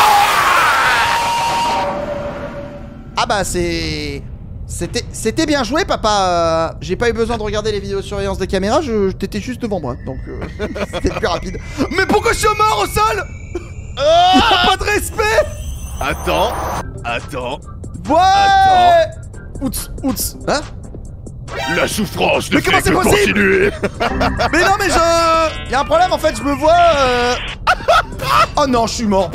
Ah bah c'est... C'était c'était bien joué, papa. Euh, J'ai pas eu besoin de regarder les vidéos de surveillance des caméras, je, je t'étais juste devant moi, donc euh, c'était plus rapide. Mais pourquoi je suis mort au sol? Y'a pas de respect. Attends. Attends. Ouais. Outs, outs. Hein? La souffrance ne Mais comment fait c'est que possible? continuer. Mais non, mais je... Y'a un problème, en fait, je me vois... Euh... Oh non, je suis mort.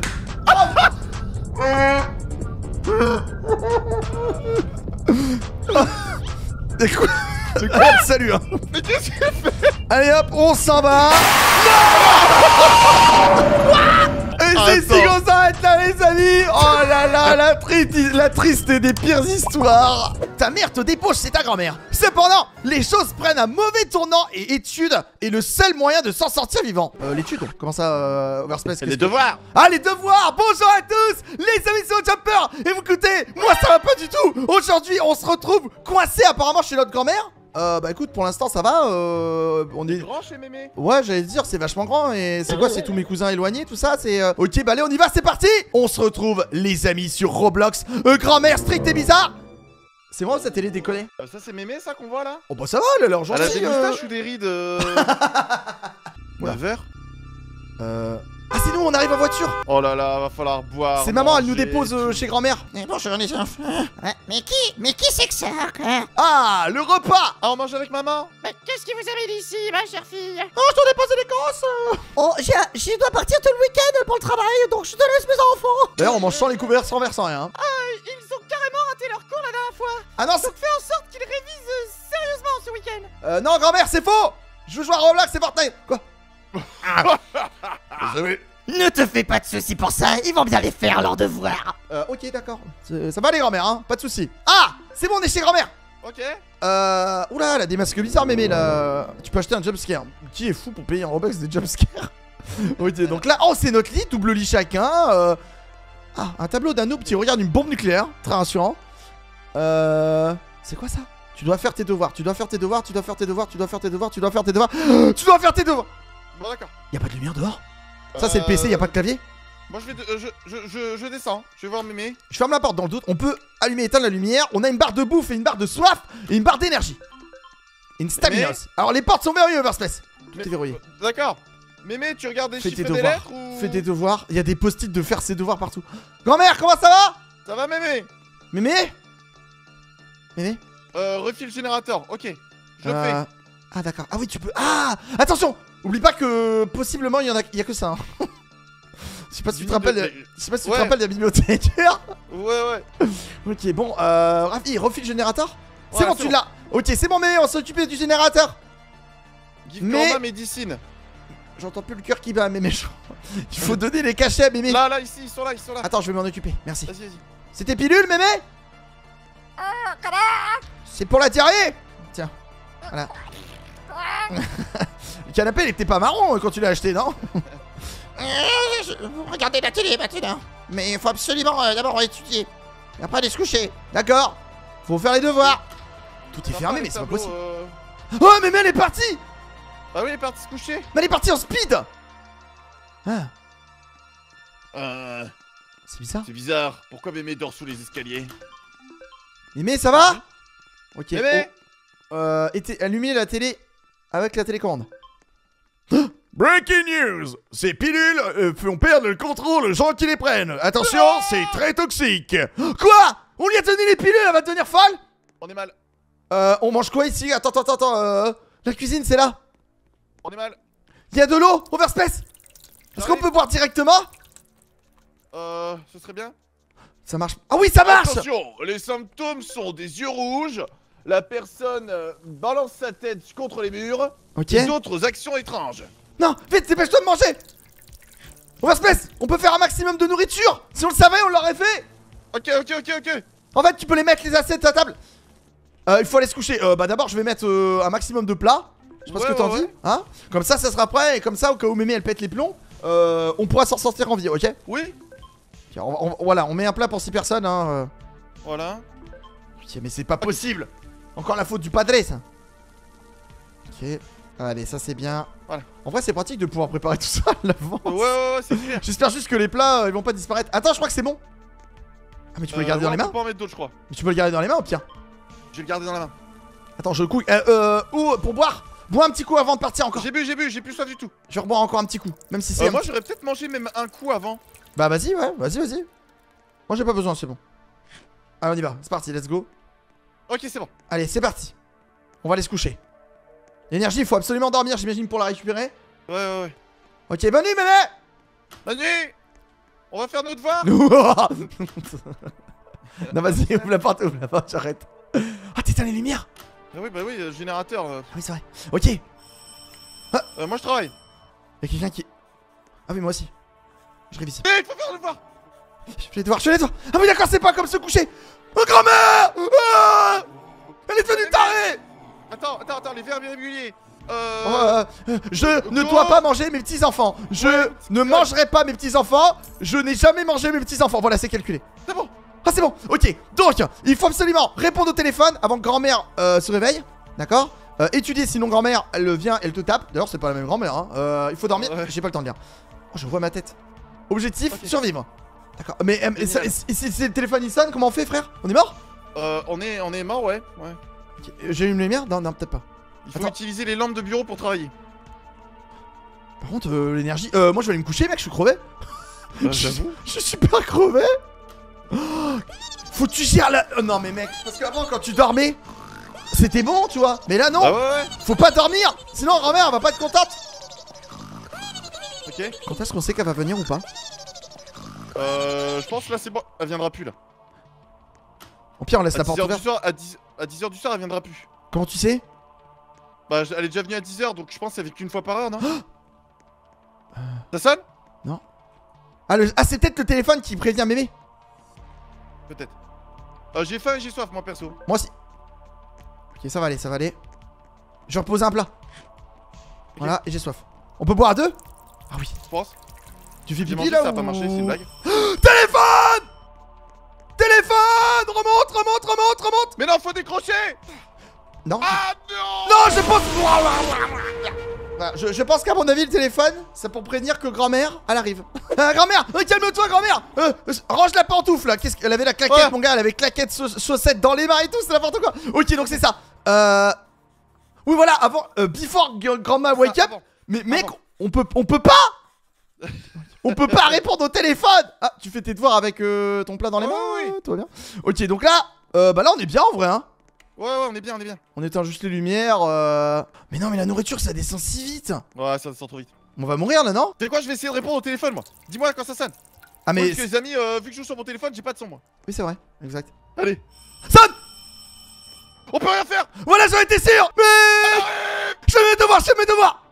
Écoute... Salut, hein. Mais qu'est-ce qu'il fait? Allez hop, on s'en va. Et c'est ici Attends. qu'on s'arrête là, les amis. Oh là là, la, tri- la triste et des pires histoires. Ta mère te débauche, c'est ta grand-mère. Cependant, les choses prennent un mauvais tournant et étude est le seul moyen de s'en sortir vivant. Euh, l'étude? Comment ça, euh, Overspace? Les qu'est-ce que- devoirs. Ah, les devoirs. Bonjour à tous, les amis, c'est Jumper. Et vous écoutez, moi ça va pas du tout. Aujourd'hui, on se retrouve coincé apparemment chez notre grand-mère. Euh, bah écoute, pour l'instant ça va, euh, on est... Grand chez mémé. Ouais, j'allais te dire, c'est vachement grand. Et c'est quoi? C'est tous mes cousins éloignés, tout ça? C'est... euh, Ok, bah allez, on y va, c'est parti. On se retrouve, les amis, sur Roblox. Euh, grand-mère stricte et bizarre. C'est moi ou ça télé décollée? Euh, ça c'est mémé ça qu'on voit là? Oh bah ça va, elle a l'air Elle a gentille. des euh. moustaches ou des rides euh... Oula. neuf heures? Euh... Ah, c'est nous, on arrive en voiture. Oh là là, va falloir boire. C'est maman, elle nous manger, dépose euh, tout. chez grand-mère. Mais bonjour les enfants. Ouais, mais qui Mais qui c'est que ça, quoi? Ah, le repas. Ah, on mange avec maman? Mais qu'est-ce que vous avez ici, ma chère fille? Oh, je t'en ai posé les grosses. Oh, j'ai- je dois partir tout le week-end pour le travail, donc je te laisse mes enfants. D'ailleurs, on mange sans les couverts, sans verre, sans rien. hein. Ils ont carrément raté leur cours la dernière fois. Ah non, c'est... Fais en sorte qu'ils révisent sérieusement ce week-end. Euh, non, grand-mère, c'est faux. Je veux jouer à Roblox, c'est Fortnite. Quoi? Désolé. Ne te fais pas de soucis pour ça, ils vont bien les faire leurs devoirs. Euh, ok, d'accord. C'est- Ça va les grand-mères, hein. Pas de soucis. Ah, c'est bon, on est chez grand-mère. Ok. Euh... Oula, elle a des masques bizarres, mémé, là. Tu peux acheter un jumpscare. Qui est fou pour payer un Robux des jumpscares? Ok, donc là, oh, c'est notre lit, double lit chacun. euh, Ah, un tableau d'un noob qui regarde une bombe nucléaire. Très rassurant. Euh... C'est quoi ça? Tu dois faire tes devoirs, tu dois faire tes devoirs, tu dois faire tes devoirs, tu dois faire tes devoirs, tu dois faire tes devoirs. Tu dois faire tes devoirs. Bon, d'accord. Y'a pas de lumière dehors? Ça, c'est le P C, y'a pas de clavier? Moi, je vais. de- euh, je, je, je, je descends. Je vais voir mémé. Je ferme la porte dans le doute. On peut allumer et éteindre la lumière. On a une barre de bouffe et une barre de soif et une barre d'énergie. Et une stamina Mais- aussi. Alors, les portes sont verrouillées, Overspace. Tout Mais- est verrouillé. D'accord. Mémé, tu regardes des Fais chiffres tes et des devoirs. lettres ou. Fais des devoirs. Il y a des post-it de faire ses devoirs partout. Grand-mère, comment ça va? Ça va, mémé? Mémé? Mémé? Euh, refile le générateur. Ok. Je le Euh, fais. Ah, d'accord. Ah oui, tu peux. Ah! Attention! Oublie pas que possiblement il y en a, il y a que ça. hein. Je sais pas si tu te rappelles. de- Je sais pas si tu te Ouais. rappelles de la bibliothèque. Ouais, ouais. Ok, bon, euh. Rafi, refile le générateur. C'est Ouais, bon, c'est tu bon. l'as. Ok, c'est bon, mais on s'est occupé du générateur. Give Mais- Corona médecine. J'entends plus le cœur qui bat, mémé. je- Il faut donner les cachets à mémé. Là, là, ici, ils sont là, ils sont là. Attends, je vais m'en occuper. Merci. Vas-y, vas-y. C'était pilule, mémé? C'est pour la diarrhée. Tiens. Voilà. Le canapé, il était pas marron euh, quand tu l'as acheté, non? Regardez la télé maintenant. Mais il faut absolument euh, d'abord étudier. Et après aller se coucher. D'accord. Faut faire les devoirs. Tout est Sympa, fermé, les mais c'est pas tableaux, possible. euh. Oh, mémé, elle est partie. Ah oui, il est parti se coucher. Mais elle est partie en speed. Ah, Euh, c'est bizarre. c'est bizarre. Pourquoi mémé dort sous les escaliers? Mémé, ça va? Ok. Mémé. oh, Euh, été- allumez la télé avec la télécommande. Breaking news! Ces pilules euh, font perdre le contrôle aux gens qui les prennent. Attention, c'est très toxique. Quoi? On lui a donné les pilules, elle va devenir folle? On est mal. Euh, on mange quoi ici? Attends, attends, attends, euh, la cuisine, c'est là. On est mal. Il y a de l'eau, Overspace. Est-ce qu'on J'arrive. peut boire directement? Euh, ce serait bien. Ça marche. Ah oui, ça marche. Attention, les symptômes sont des yeux rouges, la personne euh, balance sa tête contre les murs, Ok. et d'autres actions étranges. Non, vite, dépêche-toi de manger. Overspace, on peut faire un maximum de nourriture. Si on le savait, on l'aurait fait. Ok, ok, ok, ok. En fait, tu peux les mettre les assiettes à table. Euh, il faut aller se coucher. Euh, bah d'abord, je vais mettre euh, un maximum de plats. Je sais pas Ouais, ce que t'en ouais, dis, ouais. hein. Comme ça, ça sera prêt et comme ça, au cas où mémé elle pète les plombs, euh, on pourra s'en sortir en vie, ok? Oui. Ok, on- on- voilà, on met un plat pour six personnes, hein. euh. Voilà. Putain, mais c'est pas possible. Encore la faute du padré, ça. Ok. Allez, ça c'est bien. Voilà. En vrai, c'est pratique de pouvoir préparer tout ça à l'avance. Ouais, ouais, ouais, c'est clair. J'espère juste que les plats, euh, ils vont pas disparaître. Attends, je crois que c'est bon. Ah, mais tu peux le Euh, garder ouais, dans les on mains? peut pas en mettre d'autres, je crois. Mais tu peux le garder dans les mains au pire. Je vais le garder dans la main. Attends, je couille. Euh, euh, ou pour boire. Bois un petit coup avant de partir encore. J'ai bu, j'ai bu, j'ai plus soif du tout. Je vais reboire encore un petit coup. Même si c'est. Euh, un moi, petit- j'aurais peut-être mangé même un coup avant. Bah, vas-y, ouais, vas-y, vas-y. Moi, j'ai pas besoin, c'est bon. Allez, on y va. C'est parti, let's go. Ok, c'est bon. Allez, c'est parti. On va aller se coucher. L'énergie, il faut absolument dormir, j'imagine, pour la récupérer. Ouais, ouais, ouais. Ok, bonne nuit, mémé. Bonne nuit. On va faire nos devoirs. Non, vas-y, ouvre la porte, ouvre la porte, j'arrête. Ah, t'éteins les lumières. Ah oui, bah oui, euh, générateur. euh. Ah oui, c'est vrai. Ok, y Euh, moi, je travaille. a quelqu'un qui. Ah oui, moi aussi. Je révise. Eh, il faut faire le devoir. Je vais les devoirs, je vais les devoirs. Ah oui, d'accord, c'est pas comme se coucher. Oh, grand-mère. Ah, elle est devenue tarée. Attends, attends, attends, les verbes irréguliers. Euh. Euh, euh, je ne dois pas manger mes petits-enfants. Je ne mangerai pas mes petits-enfants. Je n'ai jamais mangé mes petits-enfants. Voilà, c'est calculé. C'est bon. Ah, c'est bon. Ok, donc, il faut absolument répondre au téléphone avant que grand-mère euh, se réveille. D'accord. euh, Étudier, sinon grand-mère, elle vient, elle te tape. D'ailleurs, c'est pas la même grand-mère. Hein. Euh, il faut dormir. Ouais. J'ai pas le temps de lire. Oh, je vois ma tête. Objectif, Ok. survivre. D'accord. Mais euh, et ça- Génial. et si si le téléphone il sonne, comment on fait, frère? On est mort? Euh, on est, on est mort, ouais. Ouais. Ok, euh, J'ai une lumière? Non, non, peut-être pas. Il faut Attends. utiliser les lampes de bureau pour travailler. Par contre, euh, l'énergie. Euh, moi je vais aller me coucher, mec, je suis crevé. Bah, j'avoue. Je suis super crevé. Oh, faut que tu gères la. Oh, non, mais mec, parce qu'avant, quand tu dormais, c'était bon, tu vois. Mais là, non. Ah ouais, ouais. Faut pas dormir. Sinon, grand-mère, elle va pas être contente. Ok. Quand est-ce qu'on sait qu'elle va venir ou pas? Euh. Je pense là, c'est bon. Elle viendra plus là. Au pire, on laisse À la dix porte heures du ouverte. soir, à dix à dix heures du soir, elle viendra plus. Comment tu sais? Bah, elle est déjà venue à dix heures, donc je pense qu'elle vient qu'une fois par heure, non? Ça sonne? Ah, le... ah c'est peut-être le téléphone qui prévient mémé. Peut-être. Euh, j'ai faim et j'ai soif, moi perso. Moi aussi. Ok, ça va aller, ça va aller. Je vais reposer un plat. Voilà, et j'ai soif. On peut boire à deux? Ah oui. Je pense. Tu fais J'ai pipi mangé, là ça a ou... pas marché, c'est une blague. Téléphone! Téléphone! Remonte, remonte, remonte, remonte! Mais non, faut décrocher! Non. Ah non! Non, je pense. Voilà, je, je pense qu'à mon avis, le téléphone, c'est pour prévenir que grand-mère, elle arrive. Euh, grand-mère, euh, calme-toi, grand-mère. Euh, euh, range la pantoufle là. Qu'est-ce qu'elle avait la claquette, Ouais. mon gars? Elle avait claquette, sau- chaussette dans les mains et tout, c'est n'importe quoi. Ok, donc c'est ça. Euh. Oui, voilà, avant, euh, before g- grandma wake Ah, up. bon. Mais mec, bon. on peut, on peut pas. On peut pas répondre au téléphone. Ah, tu fais tes devoirs avec euh, ton plat dans les Ouais, mains, oui. euh, tout va bien. Ok, donc là, euh, bah là, on est bien en vrai, hein. Ouais, ouais, on est bien, on est bien. On éteint juste les lumières. Euh... Mais non, mais la nourriture, ça descend si vite. Ouais, ça descend trop vite. On va mourir là, non? Tu sais quoi, je vais essayer de répondre au téléphone, moi. Dis-moi quand ça sonne. Ah, mais. Parce que les amis, euh, vu que je joue sur mon téléphone, j'ai pas de son, moi. Oui, c'est vrai, exact. Allez. Sonne! On peut rien faire! Voilà, j'en étais sûr! Mais. Je fais mes devoirs, je fais mes devoirs!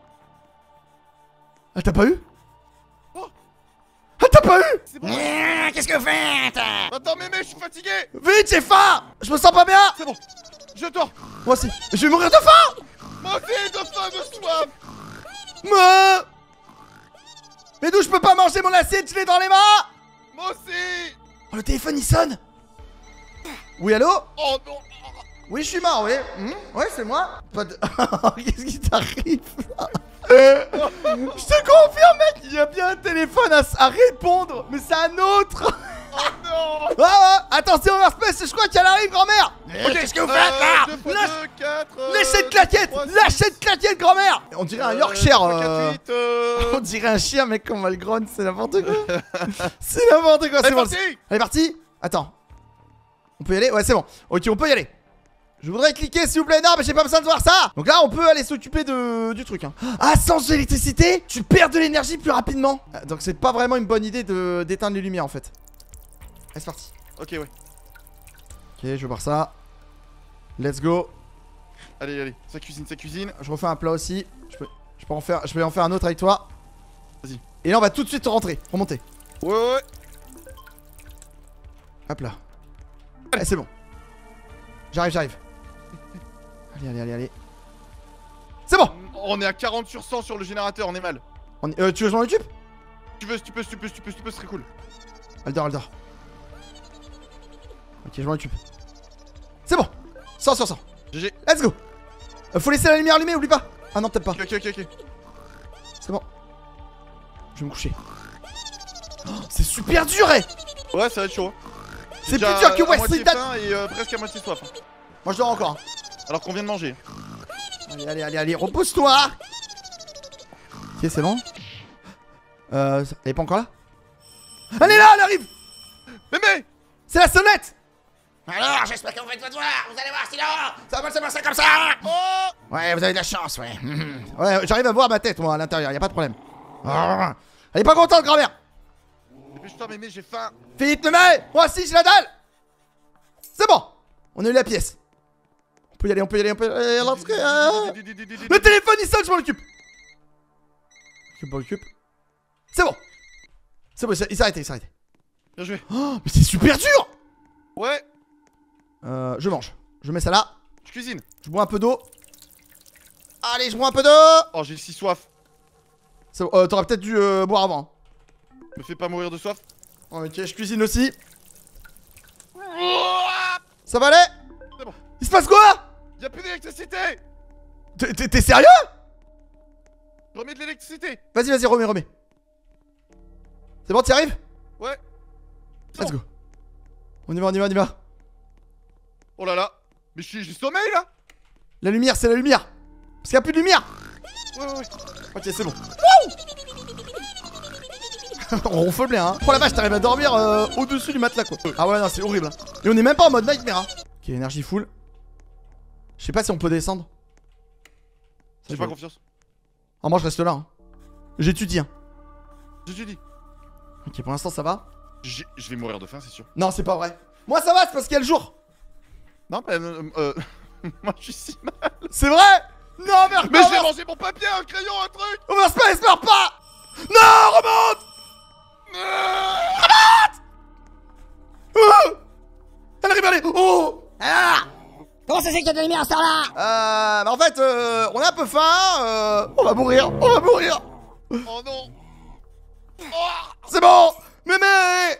Ah, t'as pas eu? Oh. Ah, t'as pas eu? C'est bon. Qu'est-ce que vous faites? Attends, mémé, je suis fatigué! Vite, j'ai faim! Je me sens pas bien! C'est bon. Je dors. Moi aussi. Je vais mourir de faim! Moi aussi, de faim, de soif! Me. Mais d'où je peux pas manger mon assiette, je l'ai dans les mains! Moi aussi! Oh, le téléphone il sonne! Oui, allô? Oh non! Oui, je suis mort, oui. Hmm, ouais, c'est moi. Pas de. Qu'est-ce qui t'arrive là? Euh, Je te confirme, mec, il y a bien un téléphone à, à répondre, mais c'est un autre. Oh non! Ah, ah, attention, Overspace, je crois qu'elle arrive, grand-mère. Eh, Qu'est-ce que vous faites là? deux fois Lâche- deux, quatre... euh, Lâchez de claquette, trois, six, lâchez de claquette, grand-mère. On dirait un Yorkshire. trois, quatre, euh, huit, euh, On dirait un chien, mec, comme le grogne, c'est n'importe quoi. C'est n'importe quoi, c'est C'est bon. parti! Elle est partie. Attends. On peut y aller? Ouais, c'est bon. Ok, on peut y aller. Je voudrais cliquer, s'il vous plaît. Non, mais j'ai pas besoin de voir ça. Donc là, on peut aller s'occuper de du truc. Hein. Ah, sans électricité, tu perds de l'énergie plus rapidement. Ah, donc c'est pas vraiment une bonne idée de d'éteindre les lumières en fait. Allez, c'est parti. Ok, ouais. Ok, je vais voir ça. Let's go. Allez, allez. Ça cuisine, ça cuisine. Je refais un plat aussi. Je peux, je peux en faire, je vais en faire un autre avec toi. Vas-y. Et là, on va tout de suite rentrer, remonter. Ouais, ouais, ouais. Hop là. Allez, c'est bon. J'arrive, j'arrive. Allez, allez, allez, allez. C'est bon. On est à quarante sur cent sur le générateur, on est mal. On est- euh, tu veux que je m'en occupe? Tu veux, si tu peux, si tu peux, si tu peux, si tu peux, ce serait cool. Elle dort, elle dort. Ok, je m'en occupe. C'est bon. cent sur cent. G G. Let's go. Euh, faut laisser la lumière allumée, oublie pas. Ah non, peut-être pas. Ok, ok, ok, ok. C'est bon. Je vais me coucher. Oh, c'est super dur, eh. Ouais, ça va être chaud. C'est J'ai plus déjà dur que à moitié Wesley Dan- faim et euh, presque à moitié soif. hein. Moi, je dors encore. hein. Alors qu'on vient de manger. Allez, allez, allez, allez, repose-toi. Ok, c'est bon. Euh, elle est pas encore là? Elle est là, elle arrive. Mémé! C'est la sonnette. Alors, j'espère que vous faites votre devoir. Vous allez voir, sinon, ça va pas se passer comme ça. Oh! Ouais, vous avez de la chance, ouais. Ouais, j'arrive à voir ma tête, moi, à l'intérieur, y a pas de problème. Ah. Elle est pas contente, grand-mère. Dépêche-toi, mémé, j'ai faim. Philippe Lemay, moi aussi j'ai la dalle. C'est bon. On a eu la pièce. On peut y aller, on peut y aller, on peut y aller à l'entrée. hein. Le téléphone il sonne, je m'en occupe. Je m'en occupe. C'est bon. C'est bon, il s'est arrêté, il s'est arrêté. Bien joué. Oh, mais c'est super dur. Ouais, Euh, je mange. Je mets ça là. je cuisine. Je bois un peu d'eau. Allez, je bois un peu d'eau. Oh, j'ai si soif. C'est bon. Euh, T'aurais peut-être dû euh, boire avant. hein. Me fais pas mourir de soif. Ok, je cuisine aussi. Ça va aller? C'est bon. Il se passe quoi? Y'a plus d'électricité! T'es- T'es t'es sérieux? Remets de l'électricité! Vas-y, vas-y, remets, remets. C'est bon, t'y arrives? Ouais. Let's go. On y va, on y va, on y va. Oh là là. Mais je suis- j'ai sommeil là! La lumière, c'est la lumière. Parce qu'il n'y a plus de lumière. Ouais, ouais, ouais. Ok, c'est bon. On ronfle bien, hein. Oh la vache, t'arrives à dormir euh, au-dessus du matelas, quoi. Ah ouais, non, c'est horrible. Hein. Et on est même pas en mode nightmare, hein. Ok, énergie full. Je sais pas si on peut descendre. J'ai pas confiance. Ah, moi je reste là. Hein. J'étudie. Hein. J'étudie. Ok, pour l'instant ça va. Je vais mourir de faim, c'est sûr. Non, c'est pas vrai. Moi ça va, c'est parce qu'il y a le jour. Non, mais euh, euh, moi je suis si mal. C'est vrai. Non, merde. Mais j'ai mangé mon papier, un crayon, un truc. Reverse pas, espère pas. Non, remonte. Remonte. Oh. Elle arrive, allez. Oh. Ah! Comment ça c'est qu'il y a de la lumière à ce temps-là? Euh, bah en fait, euh, on a un peu faim. Euh, on va mourir, on va mourir. Oh non. C'est bon. Mémé.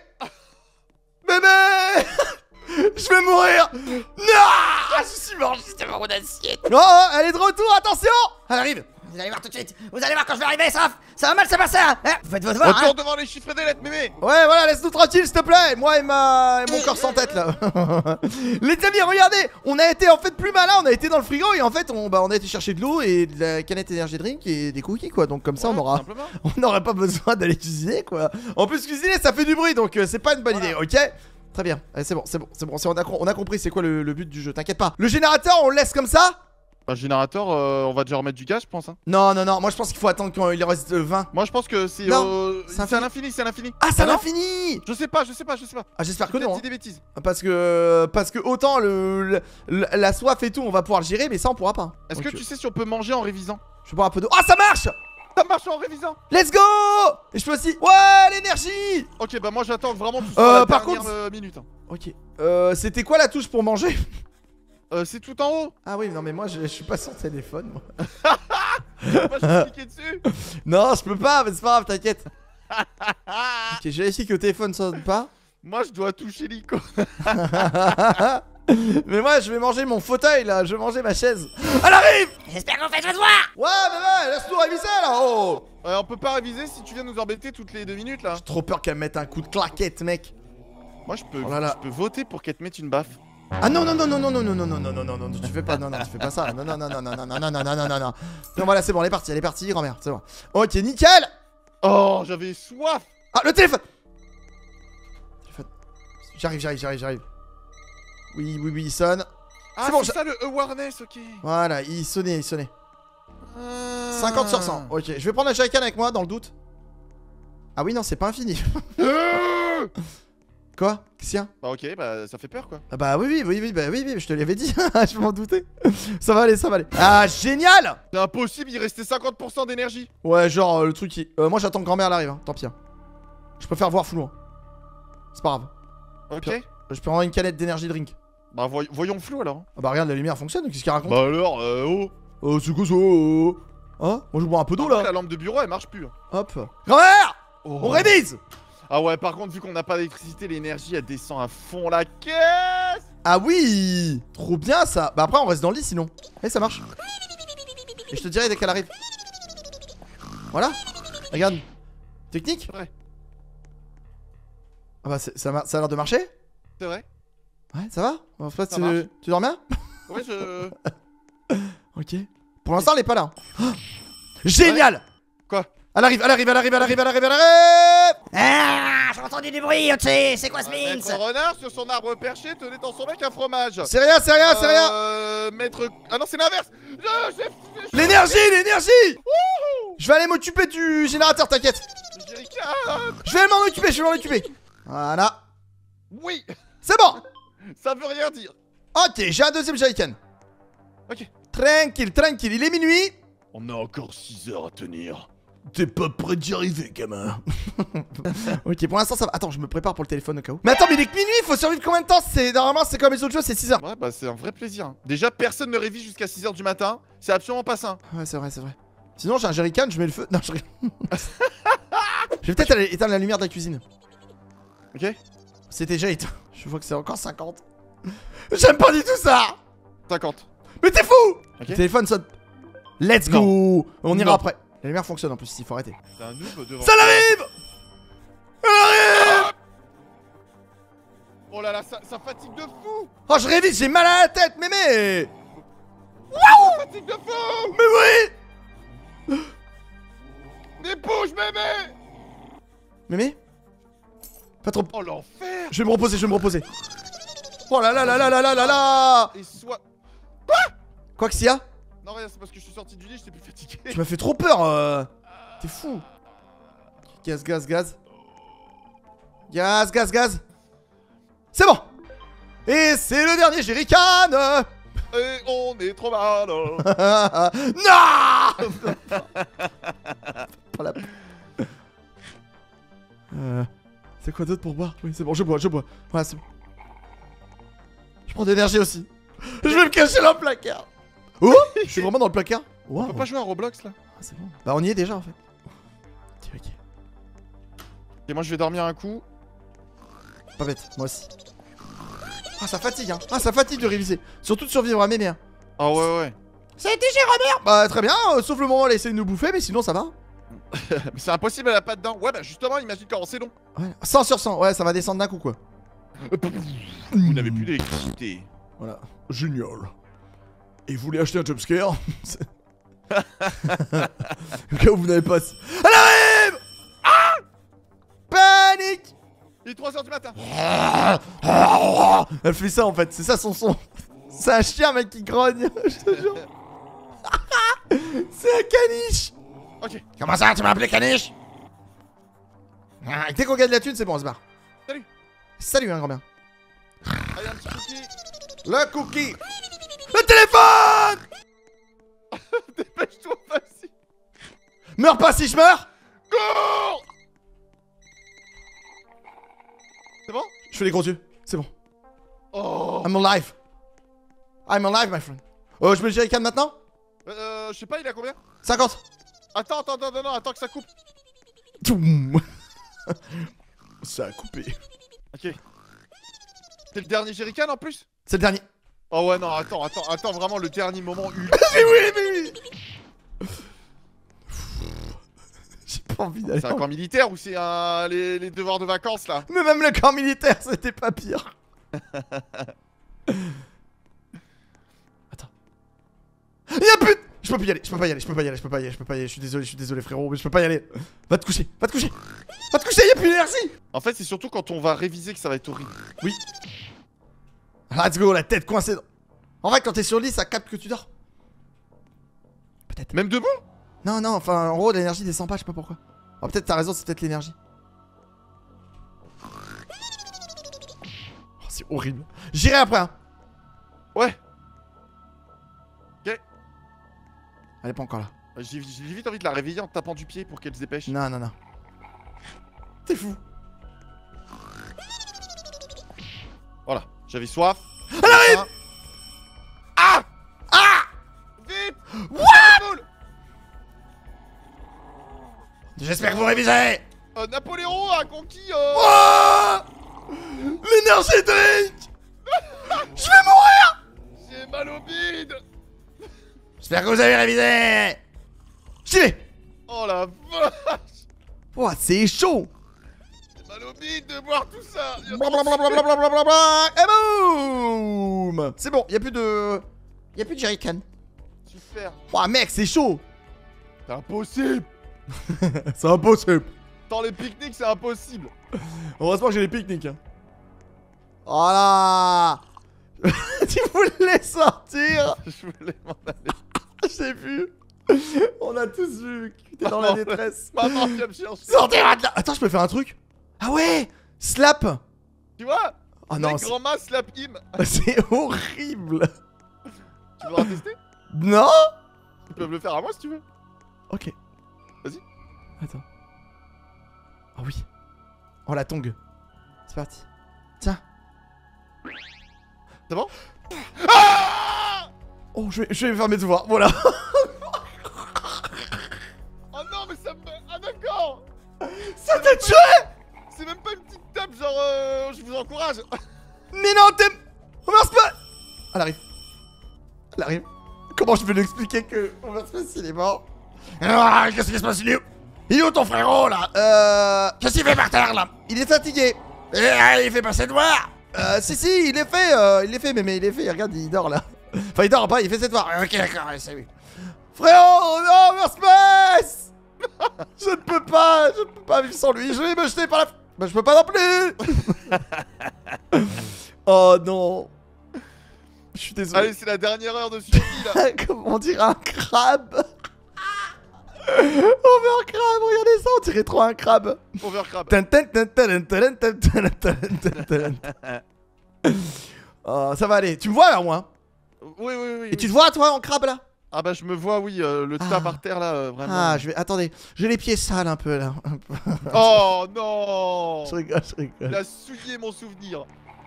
Mémé. Je vais mourir. Non. Je suis mort juste avant mon assiette. Oh, elle est de retour, attention. Elle arrive. Vous allez voir tout de suite. Vous allez voir quand je vais arriver, ça, ça va mal se passer. Hein. Vous faites votre devoir, Retourne hein. devant les chiffres des lettres, mémé. Ouais, voilà, laisse-nous tranquille, s'il te plaît. Moi et ma et mon corps sans tête là. Les amis, regardez, on a été en fait plus malin. On a été dans le frigo et en fait, on bah on a été chercher de l'eau et de la canette énergie drink et des cookies quoi. Donc comme ça, Ouais, on aura, simplement. on n'aurait pas besoin d'aller cuisiner quoi. En plus, cuisiner, ça fait du bruit, donc euh, c'est pas une bonne Voilà. idée, ok? Très bien. Allez, c'est bon, c'est bon, c'est bon. On a, on a compris, c'est quoi le, le but du jeu. T'inquiète pas. Le générateur, on le laisse comme ça? Un générateur, euh, on va déjà remettre du gaz, je pense. Hein. Non, non, non. Moi, je pense qu'il faut attendre quand il reste euh, vingt. Moi, je pense que c'est Non, euh, c'est c'est infini. à l'infini, c'est à l'infini. Ah, c'est à non l'infini. Je sais pas, je sais pas, je sais pas. Ah, j'espère que Peut-être non. dit Hein. des bêtises. Parce que parce que autant le, le- la soif et tout, on va pouvoir le gérer, mais ça on pourra pas. Est-ce Donc, que tu sais si on peut manger en révisant? je vais boire un peu d'eau. Ah, ça marche. Ça marche en révisant. Let's go. Et je peux aussi. Ouais, l'énergie. Ok, bah moi j'attends vraiment que ce soit Euh, la par dernière, contre- euh, minute. Hein. Ok. Euh, c'était quoi la touche pour manger? Euh, c'est tout en haut. Ah oui, non mais moi je, je suis pas sur téléphone. Moi. Moi je vais cliquer dessus. Non, je peux pas, mais c'est pas grave, t'inquiète. Ok, j'ai vérifié que le téléphone sonne pas. Moi je dois toucher l'icône. Mais moi je vais manger mon fauteuil là, je vais manger ma chaise. Elle arrive. J'espère que vous faites votre devoir. Ouais, mais ouais, laisse-nous réviser là. Oh. Ouais, on peut pas réviser si tu viens nous embêter toutes les deux minutes là. J'ai trop peur qu'elle me mette un coup de claquette, mec. Moi je peux, Oh là là. je peux voter pour qu'elle te mette une baffe. Ah non non non non non non non non non non non non non tu fais pas non non tu fais pas ça non non non non non non non non non non non non non non voilà c'est bon elle est partie elle est partie grand-mère c'est bon ok nickel. Oh j'avais soif. Ah le téléphone téléphone j'arrive j'arrive j'arrive j'arrive oui oui oui il sonne Ah c'est bon c'est ça le awareness, ok. voilà il sonnait il sonnait Ah. cinquante sur cent ok je vais prendre la Shuriken avec moi dans le doute. Ah oui non c'est pas infini. Quoi? Qu'est-ce qu'il y a? Bah ok, bah ça fait peur quoi. Ah bah oui oui oui oui bah oui oui je te l'avais dit. Je m'en doutais. Ça va aller ça va aller. Ah génial. C'est impossible, il restait cinquante pour cent d'énergie. Ouais genre euh, le truc qui... Euh, moi j'attends que grand-mère elle arrive hein. Tant pis hein. Je préfère voir flou hein. C'est pas grave. Ok. Pire. Je peux prendre une canette d'énergie drink. Bah voy- voyons flou alors. Ah bah regarde la lumière fonctionne qu'est-ce qu'il raconte? Bah alors, euh, oh. Oh c'est quoi ça oh. Hein? Moi je bois un peu d'eau Par contre, là. la lampe de bureau elle marche plus. hein. Hop. Grand-mère. Oh. On révise. Ah ouais, par contre, vu qu'on n'a pas d'électricité, l'énergie elle descend à fond la caisse. Ah oui. Trop bien ça. Bah après on reste dans le lit sinon. Eh ça marche. Et je te dirai dès qu'elle arrive. Voilà. Regarde. Technique. Ouais. Ah bah c'est- ça, m'a- ça a l'air de marcher. C'est vrai. Ouais ça va. En fait, Ça tu, marche. tu dors bien? Ouais, je. Ok. Pour l'instant, elle est pas là. Oh génial. Quoi? Elle arrive, elle arrive, elle arrive, elle arrive, elle arrive, elle arrive. Ah, j'ai entendu du bruit au-dessus. C'est quoi ce Maître Minx? renard sur son arbre perché tenait dans son bec un fromage. C'est rien, c'est rien, c'est rien. Euh. Maître. Ah non, c'est l'inverse. Je- j'ai- j'ai- L'énergie, l'énergie. Je vais aller m'occuper du générateur, t'inquiète. Jérica. Je vais m'en occuper, je vais m'en occuper. Voilà. Oui. C'est bon. Ça veut rien dire. Ok, j'ai un deuxième Shuriken. Ok. Tranquille, tranquille, il est minuit. On a encore six heures à tenir. T'es pas prêt d'y arriver, gamin. Ok, pour l'instant ça va. Attends, je me prépare pour le téléphone au cas où. Mais attends, mais il est que minuit, il faut survivre combien de temps? C'est normalement c'est comme les autres jeux, c'est six heures. Ouais, bah c'est un vrai plaisir. hein. Déjà, personne ne révise jusqu'à six heures du matin. C'est absolument pas sain. Ouais, c'est vrai, c'est vrai. Sinon, j'ai un jerrycan, je mets le feu. Non, je rigole. Je vais peut-être aller éteindre la lumière de la cuisine. Ok. C'est déjà éteint. Je vois que c'est encore cinquante. J'aime pas du tout ça. cinquante. Mais t'es fou. Ok. Le téléphone sonne. Let's go. On ira Non. après. La lumière fonctionne en plus, il faut arrêter. C'est un noob devant. Ça l'arrive. Elle arrive. Oh là là, ça, ça fatigue de fou. Oh, je révise, j'ai mal à la tête, mémé. Ça fatigue de fou. Mais oui. mémé. Mémé? Pas trop. Oh l'enfer. Je vais me reposer, je vais me reposer. Oh là là là là là là là là. Et soit... Quoi que s'il y a? Non rien, c'est parce que je suis sorti du lit, j'étais plus fatigué. Tu m'as fait trop peur. Euh... T'es fou. Gaz, gaz, gaz. Gaz, gaz, gaz. C'est bon. Et c'est le dernier jerrycan. Et on est trop mal. Non. Pas la... Euh... C'est quoi d'autre pour boire? Oui, c'est bon, je bois, je bois. Voilà, c'est bon. Je prends de l'énergie aussi. Je vais me cacher dans le placard. Oh, je suis vraiment dans le placard. Wow. On peut pas jouer à Roblox là? Ah, c'est bon. Bah, on y est déjà en fait. Ok, ok. Et moi je vais dormir un coup. Pas bête, moi aussi. Ah, ça fatigue, hein. Ah, ça fatigue de réviser. Surtout de survivre à mes mères. Ah ouais, ouais. Ça a été chez Robert. Bah, très bien, euh, sauf le moment où elle essaie de nous bouffer, mais sinon ça va. Mais c'est impossible, elle a pas dedans. Ouais, bah justement, imagine comment c'est long. Ouais. cent sur cent, ouais, ça va descendre d'un coup quoi. Vous n'avez plus d'électricité. Voilà. Génial. Et vous voulez acheter un jumpscare? Au cas où vous n'avez pas. Elle arrive. Ah. Panique. Il est trois heures du matin. Elle fait ça en fait, c'est ça son son. C'est un chien mec qui grogne, je te jure. C'est un caniche. Ok. Comment ça, tu m'as appelé caniche? Ah, dès qu'on gagne de la thune, c'est bon, on se barre. Salut. Salut, hein, grand-mère. Allez, un petit cookie. Le cookie. Le téléphone. Dépêche-toi, vas-y. Meurs pas si je meurs. Cours. C'est bon? Je fais les gros yeux, c'est bon. Oh. I'm alive. I'm alive, my friend. Oh, je mets le jerrycan maintenant? Euh, je sais pas, il a combien? cinquante. Attends, attends, attends, non, non, attends que ça coupe. Toum. Ça a coupé. Ok. C'est le dernier jerrycan en plus? C'est le dernier. Oh ouais, non, attends, attends, attends, vraiment le dernier moment ultime. Mais oui, mais oui. J'ai pas envie d'aller. C'est un camp militaire ou c'est un... les, les devoirs de vacances là? Mais même le camp militaire, c'était pas pire. Attends. Y'a plus de... Je peux plus y aller, je peux pas y aller, je peux pas y aller, je peux pas y aller, je peux pas y aller, je suis désolé, je suis désolé frérot, mais je peux pas y aller. Va te coucher, va te coucher. Va te coucher, y'a plus d'énergie. En fait, c'est surtout quand on va réviser que ça va être horrible. Oui. Let's go, la tête coincée. Dans... En vrai, quand t'es sur le lit, ça capte que tu dors. Peut-être. Même debout? Non, non, enfin, en gros, l'énergie descend pas, je sais pas pourquoi. Oh, peut-être t'as raison, c'est peut-être l'énergie. Oh, c'est horrible. J'irai après, hein. Ouais. Elle est pas encore là. J'ai j'ai vite envie de la réveiller en tapant du pied pour qu'elle se dépêche. Non, non, non. T'es fou. Voilà, j'avais soif. Elle arrive. Ah. Ah. Vite. What? J'espère que vous révisez. euh, Napoléon a conquis euh... Oh, l'énergie drink. Je vais mourir. J'ai mal au bide. J'espère que vous avez révisé. Stylé. Oh la vache. Oh, c'est chaud. J'ai mal au bide de boire tout ça. Blablabla. Et boum. C'est bon, y'a plus de... Y'a plus de jerrycan. Super. Oh mec, c'est chaud. C'est impossible. C'est impossible. Dans les pique-niques, c'est impossible. Heureusement que j'ai les pique-niques. Hein. Voilà. Tu voulais sortir. Je voulais m'en aller. J'ai vu. On a tous vu que t'es dans la détresse. Maman, viens me chercher. Sortez-moi de là. Attends, je peux faire un truc. Ah ouais. Slap. Tu vois? Oh non, Mec, c'est- grand-ma slap him. c'est horrible. Tu voudras tester? Non. Ils peuvent le faire à moi si tu veux. Ok. Vas-y. Attends. Oh oui. Oh la tongue. C'est parti. Tiens. C'est bon? Oh, je vais, je vais faire mes devoirs. Voilà. Oh non, mais ça me... Ah d'accord. Ça t'a tué. C'est même pas une petite tape genre euh, je vous encourage. Mais non, t'es... Overspace. Elle arrive. Elle arrive. Comment je vais lui expliquer que Overspace il est mort? Ah, qu'est-ce qui se passe, il est où? Il est où ton frérot là? Euh... Qu'est-ce qu'il fait par terre là? Il est fatigué. Eh, ah, il fait pas ses devoirs. Euh, si, si, il est fait, euh, il est fait, mais, mais il est fait, regarde, il dort là. Enfin, il dort pas, il fait ses devoirs. Ok, d'accord, ouais, c'est lui. Frérot, non, Overspace. Je ne peux pas, je ne peux pas vivre sans lui. Je vais me jeter par la... Bah je peux pas non plus. Oh non. Je suis désolé. Allez, c'est la dernière heure de survie là. Comment on dirait un crabe. Overcrab, regardez ça, on dirait trop un crabe. Overcrab. Oh, ça va aller. Tu me vois là, moi? Oui, oui, oui. Et tu te vois, toi, en crabe là? Ah bah je me vois, oui, euh, le tas Ah. par terre là, euh, vraiment. Ah, je vais. Attendez, j'ai les pieds sales un peu là. Oh non. Je rigole, je Il rigole. a souillé mon souvenir.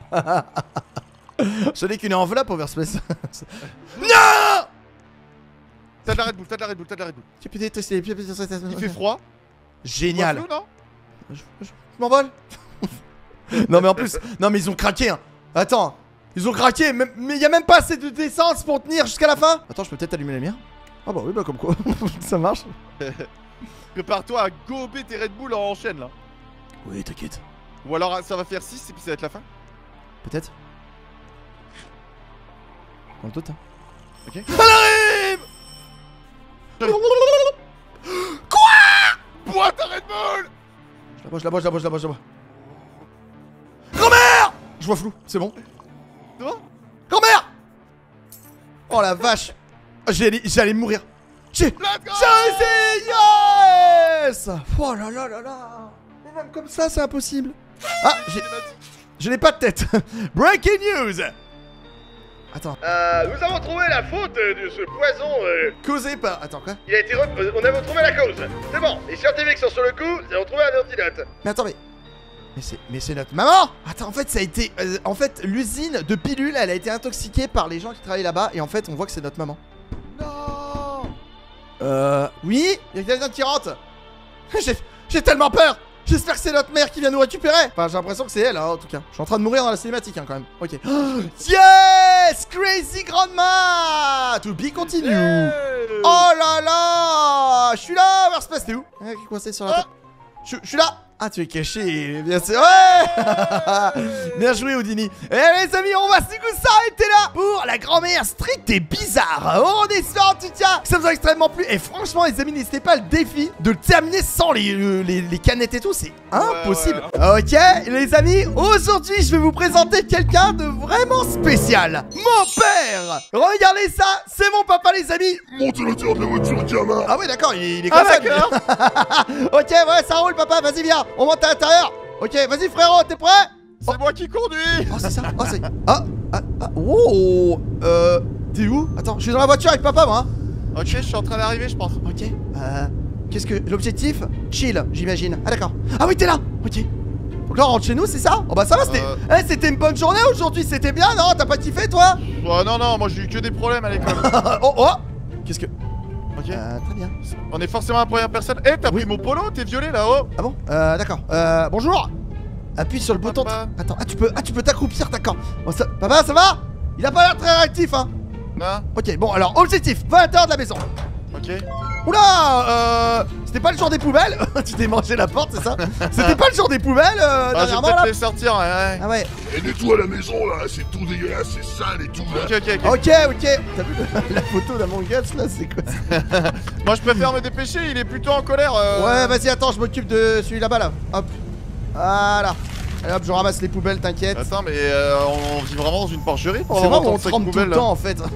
Ce n'est qu'une enveloppe, Overspace. Non! T'as de la Red Bull, t'as de la Red Bull, t'as de la Red Bull. Tu peux détester les pieds. Il fait froid. Génial. Flou, non? Je, je- je m'envole. Non mais en plus, non mais ils ont craqué hein. Attends, ils ont craqué, même- mais il y a même pas assez de d'essence pour tenir jusqu'à la fin. Attends, je peux peut-être allumer la lumière. Ah bah oui, bah comme quoi, ça marche. Prépare-toi à gober tes Red Bull en chaîne là. Oui, t'inquiète, Ou alors ça va faire six et puis ça va être la fin. peut-être. Dans le doute. Hein. Ok. Elle arrive. Bois ta Red Bull. Je la bois, je la bois, je la bois, je la bois, je la bois. Grand-mère! Je vois flou, c'est bon. C'est bon? Grand-mère! Oh la vache! J'allais j'allais mourir. J'ai Let's go. j'ai réussi! Yes! Oh là là là là! Mais même comme ça, c'est impossible. Ah, j'ai je n'ai pas de tête. Breaking news! Attends, Euh, nous avons trouvé la faute euh, de ce poison. Euh, causé par. Attends, quoi? il a été re- euh, on a retrouvé la cause. C'est bon, les scientifiques sont sur le coup, ils ont trouvé un antidote. Mais attends, mais. Mais c'est, mais c'est notre maman! Attends, en fait, ça a été. euh, en fait, l'usine de pilules, elle a été intoxiquée par les gens qui travaillent là-bas, et en fait, on voit que c'est notre maman. Non. Euh. Oui? Il y a quelqu'un qui rentre! J'ai, j'ai tellement peur! J'espère que c'est notre mère qui vient nous récupérer! Enfin, j'ai l'impression que c'est elle, hein, en tout cas. Je suis en train de mourir dans la cinématique, hein, quand même. Ok. Yes! Crazy Grandma! To be continue! Hey. Oh là là! Je suis là! Overspace, t'es où? Ah, qui est coincé sur la tête. Je je suis là! Ah, tu es caché, bien sûr. Ouais. Bien joué, Houdini. Eh les amis, on va du coup s'arrêter là pour la grand-mère stricte et bizarre. On est sûr en tout cas que ça vous a extrêmement plu. Et franchement, les amis, n'hésitez pas le défi de le terminer sans les, euh, les, les canettes et tout. C'est impossible. ouais, Ok, les amis, aujourd'hui, je vais vous présenter quelqu'un de vraiment spécial. Mon père. Regardez ça, c'est mon papa, les amis. Montez le tir de la voiture, gamin. Ah oui, d'accord, il, il est Ah comme ça. d'accord. Ok, ouais, ça roule, papa, vas-y, viens. On monte à l'intérieur. Ok, vas-y, frérot, t'es prêt? C'est moi qui conduis. Oh, c'est ça. Oh, c'est. Ah, ah, ah, oh. Euh. T'es où? Attends, je suis dans la voiture avec papa, moi. Ok, je suis en train d'arriver, je pense. Ok. Euh. Qu'est-ce que. L'objectif? Chill, j'imagine. Ah, d'accord. Ah, oui, t'es là. Ok. Donc là, on rentre chez nous, c'est ça? Oh, bah, ça va, c'était. Euh. Eh, c'était une bonne journée aujourd'hui, c'était bien, non? T'as pas kiffé, toi? Oh, non, non, moi j'ai eu que des problèmes à l'école. Oh, oh. Qu'est-ce que. Ok. Euh, très bien. On est forcément la première personne. Eh, t'as Oui. pris mon polo, t'es violet là-haut. Ah bon? Euh, d'accord. Euh, bonjour. Appuie sur le bouton. Papa. Attends, ah, tu peux, ah, tu peux t'accroupir, d'accord. Bon, ça... Papa, ça va? Il a pas l'air très réactif, hein. Non. Ok, bon, alors, objectif, va à l'intérieur de la maison. Ok. Oula, euh, c'était pas le jour des poubelles. Tu t'es mangé la porte, c'est ça? C'était pas le jour des poubelles, euh, Ah, je vais dernièrement, peut-être là? les sortir, ouais, ouais. Ah ouais, Et nettoie la maison là, c'est tout dégueulasse, c'est sale et tout là. Ok, ok, ok. ok, ok. T'as vu le- la photo d'Among Us, là, c'est quoi ça? Moi je préfère me dépêcher, il est plutôt en colère. euh. Ouais, vas-y, attends, je m'occupe de celui là-bas, là. Hop, voilà. Allez hop, je ramasse les poubelles, t'inquiète. Attends, mais euh, on vit vraiment dans une porcherie pour C'est avoir moi où on autant de sacs trempe tout poubelles, le là. temps, en fait.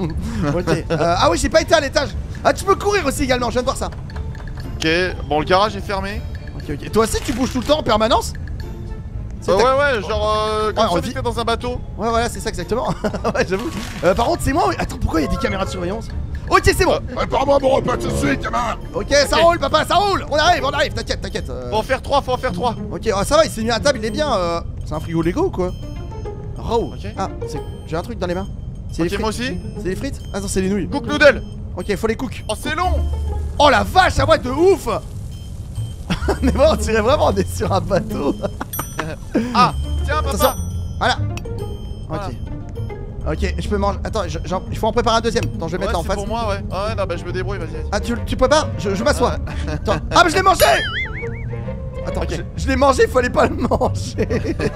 Ok, euh, ah oui, j'ai pas été à l'étage. Ah, tu peux courir aussi également, je viens de voir ça. Ok, bon, le garage est fermé. Ok, ok. Toi aussi, tu bouges tout le temps en permanence? C'est Euh, ta- ouais, ouais, genre euh, comme Ouais, on si on vit- était dans un bateau. Ouais, voilà, c'est ça exactement. Ouais, j'avoue. Euh, par contre, c'est moi. Attends, pourquoi il y a des caméras de surveillance? Ok, c'est bon. Prépare-moi mon repas tout de suite, gamin. Ok, ça roule, papa, ça roule. On arrive, on arrive. T'inquiète, t'inquiète. euh. Faut en faire trois, faut en faire trois. Ok, oh, ça va, il s'est mis à table, il est bien. euh. C'est un frigo Lego ou quoi? Oh. Ok. Ah, c'est- j'ai un truc dans les mains. C'est Ok, les moi frites. aussi. C'est les frites? Ah non, c'est les nouilles. Cook noodle. Ok, faut les cook. Oh, c'est long. Oh la vache, ça va être de ouf. Mais bon, on dirait vraiment on est sur un bateau. Ah, tiens, Attention. papa. Voilà. Voilà. Ok. Ok, je peux manger. Attends, je- j'en- il faut en préparer un deuxième. Attends, je vais Ouais, mettre là en c'est face. pour moi, ouais. Ah, ouais, non, bah je me débrouille, vas-y. vas-y. Ah, tu, tu prépares? Je, je m'assois. Attends. Ah, mais je l'ai mangé! Attends, Ok. je, je l'ai mangé, il fallait pas le manger.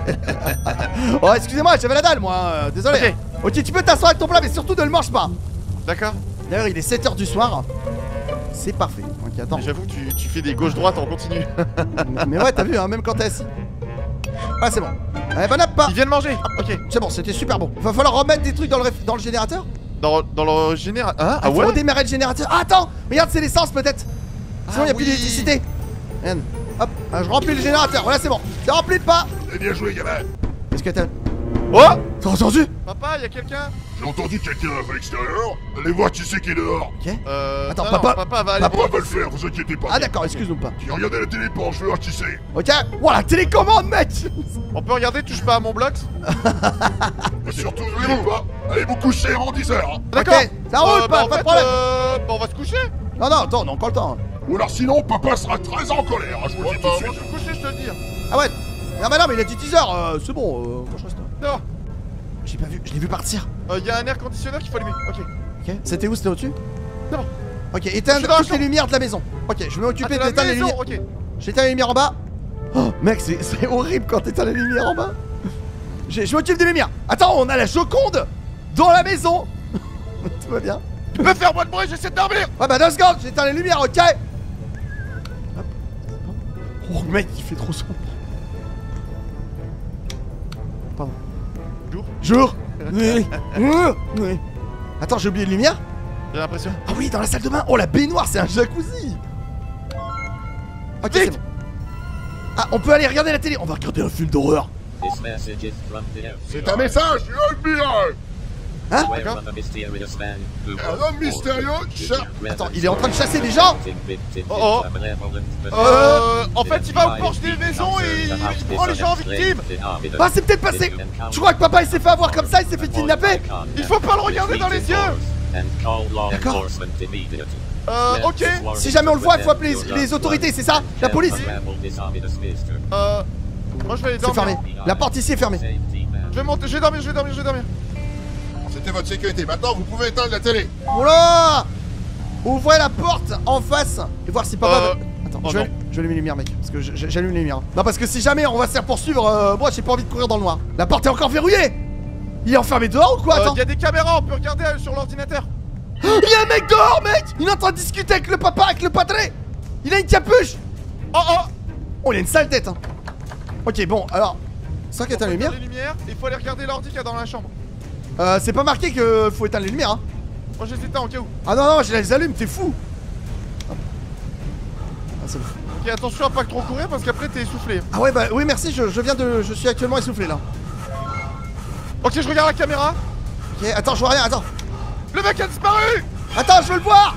Oh, excusez-moi, j'avais la dalle, moi. euh, désolé. Ok, tu peux t'asseoir avec ton plat, mais surtout ne le mange pas. D'accord. D'ailleurs, il est sept heures du soir. C'est parfait. Ok, attends. Mais j'avoue que tu, tu fais des gauches-droites en continu. mais, mais ouais, t'as vu, hein, même quand t'es assis. Ah, c'est bon. Allez, bon app. Ils viennent manger. Ok. C'est bon, c'était super bon. Va falloir remettre des trucs dans le, réf- dans le générateur. Dans, dans le générateur. Hein? Ah, Ah faut ouais? redémarrer le générateur. Ah, attends, regarde, c'est l'essence peut-être. Sinon, Ah y a plus oui. d'électricité. Regarde. Hop, ah, je remplis le générateur. Voilà, c'est bon. C'est rempli de pas. Eh bien joué, gamin. Qu'est-ce que t'as? Oh! T'as entendu? Papa, y'a quelqu'un? J'ai entendu quelqu'un à l'extérieur. Allez voir qui c'est qui est dehors. Ok. Euh. Attends, non, papa- non, papa va aller. papa- Papa va le faire, vous inquiétez pas. Ah, d'accord, excuse-nous pas. Qui regardez la télé pour je veux voir qui c'est. Ok. Voilà, télécommande, mec. On peut regarder, touche pas à mon bloc. Et surtout, n'oubliez pas, allez vous coucher avant dix heures. Hein. D'accord. Ok, ça roule, Euh, pas, bah, en pas de fait, problème. euh, bah, on va se coucher. Non, non, attends, on a encore le temps. Ou alors sinon, papa sera très en colère, hein, je vous le Ouais, dis bah, tout de on va suite. se coucher, je te le dis. Ah ouais. Non, mais non, mais il a dit dix heures. Euh, c'est bon, euh, moi je reste. Non. J'ai pas vu, je l'ai vu partir. Euh, y'a un air conditionneur qu'il faut allumer. Ok. Ok. C'était où? C'était au-dessus? C'est bon. Ok, Je suis éteindre dans la toutes les chambre. lumières de la maison. Ok, je vais Ah, m'occuper t'es à la d'éteindre les maison, lumières. ok. J'éteins les lumières en bas. Oh, mec, c'est c'est horrible quand t'éteins les lumières en bas. J'ai- Je m'occupe des lumières. Attends, on a la Joconde dans la maison. Tout va bien. Tu peux faire moins de bruit, j'essaie de dormir. Ouais, bah deux secondes, j'éteins les lumières, ok. Hop. Oh, mec, il fait trop sombre. Pardon. Jour. Jour. Oui. Oui. Oui. Attends, j'ai oublié de lumière. J'ai l'impression. Ah oui, dans la salle de bain. Oh, la baignoire, c'est un jacuzzi. Ok, c'est bon. Ah, on peut aller regarder la télé. On va regarder un film d'horreur. This message is from the F B I. C'est un message du F B I. Hein? Where from a mysterious man who Un homme mystérieux cherche. Attends, il est en train de chasser des gens. Oh, oh. Euh. En fait, il va au porche des maisons et il il prend les gens victimes. Ah, c'est peut-être passé. Tu crois que papa il s'est fait avoir comme ça, il s'est fait kidnapper? Il faut pas le regarder dans les yeux. D'accord. Euh, ok. Si jamais on le voit, il faut appeler les, les autorités, c'est ça? La police? Euh. Moi, je vais aller C'est dormir. fermé. La porte ici est fermée. Je vais monter, je vais dormir, je vais dormir, je vais dormir. C'était votre sécurité. Maintenant, vous pouvez éteindre la télé. Oula! Ouvrez la porte en face et voir si papa. Euh, va- Attends, oh je, vais, non. je vais allumer les lumières, mec. Parce que je- je- j'allume les lumières. Non, parce que si jamais on va se faire poursuivre, euh, moi j'ai pas envie de courir dans le noir. La porte est encore verrouillée! Il est enfermé dehors ou quoi? Euh, Attends! Il y a des caméras, on peut regarder euh, sur l'ordinateur. Il y a un mec dehors, mec! Il est en train de discuter avec le papa, avec le padré! Il a une capuche! Oh oh. Oh, il a une sale tête, hein! Ok, bon, alors. Sans qu'il On peut éteint les lumières? éteindre les lumières. Il faut aller regarder l'ordi qu'il y a dans la chambre. Euh, c'est pas marqué que faut éteindre les lumières, hein! Moi, je les éteins au cas où. Ah non, non, je les allume, t'es fou! Hop. Ah, c'est bon. Ok, attention à pas trop courir parce qu'après t'es essoufflé. Ah ouais, bah oui, merci, je, je viens de. Je suis actuellement essoufflé là. Ok, je regarde la caméra. Ok, attends, je vois rien, attends. Le mec a disparu. Attends, je veux le voir!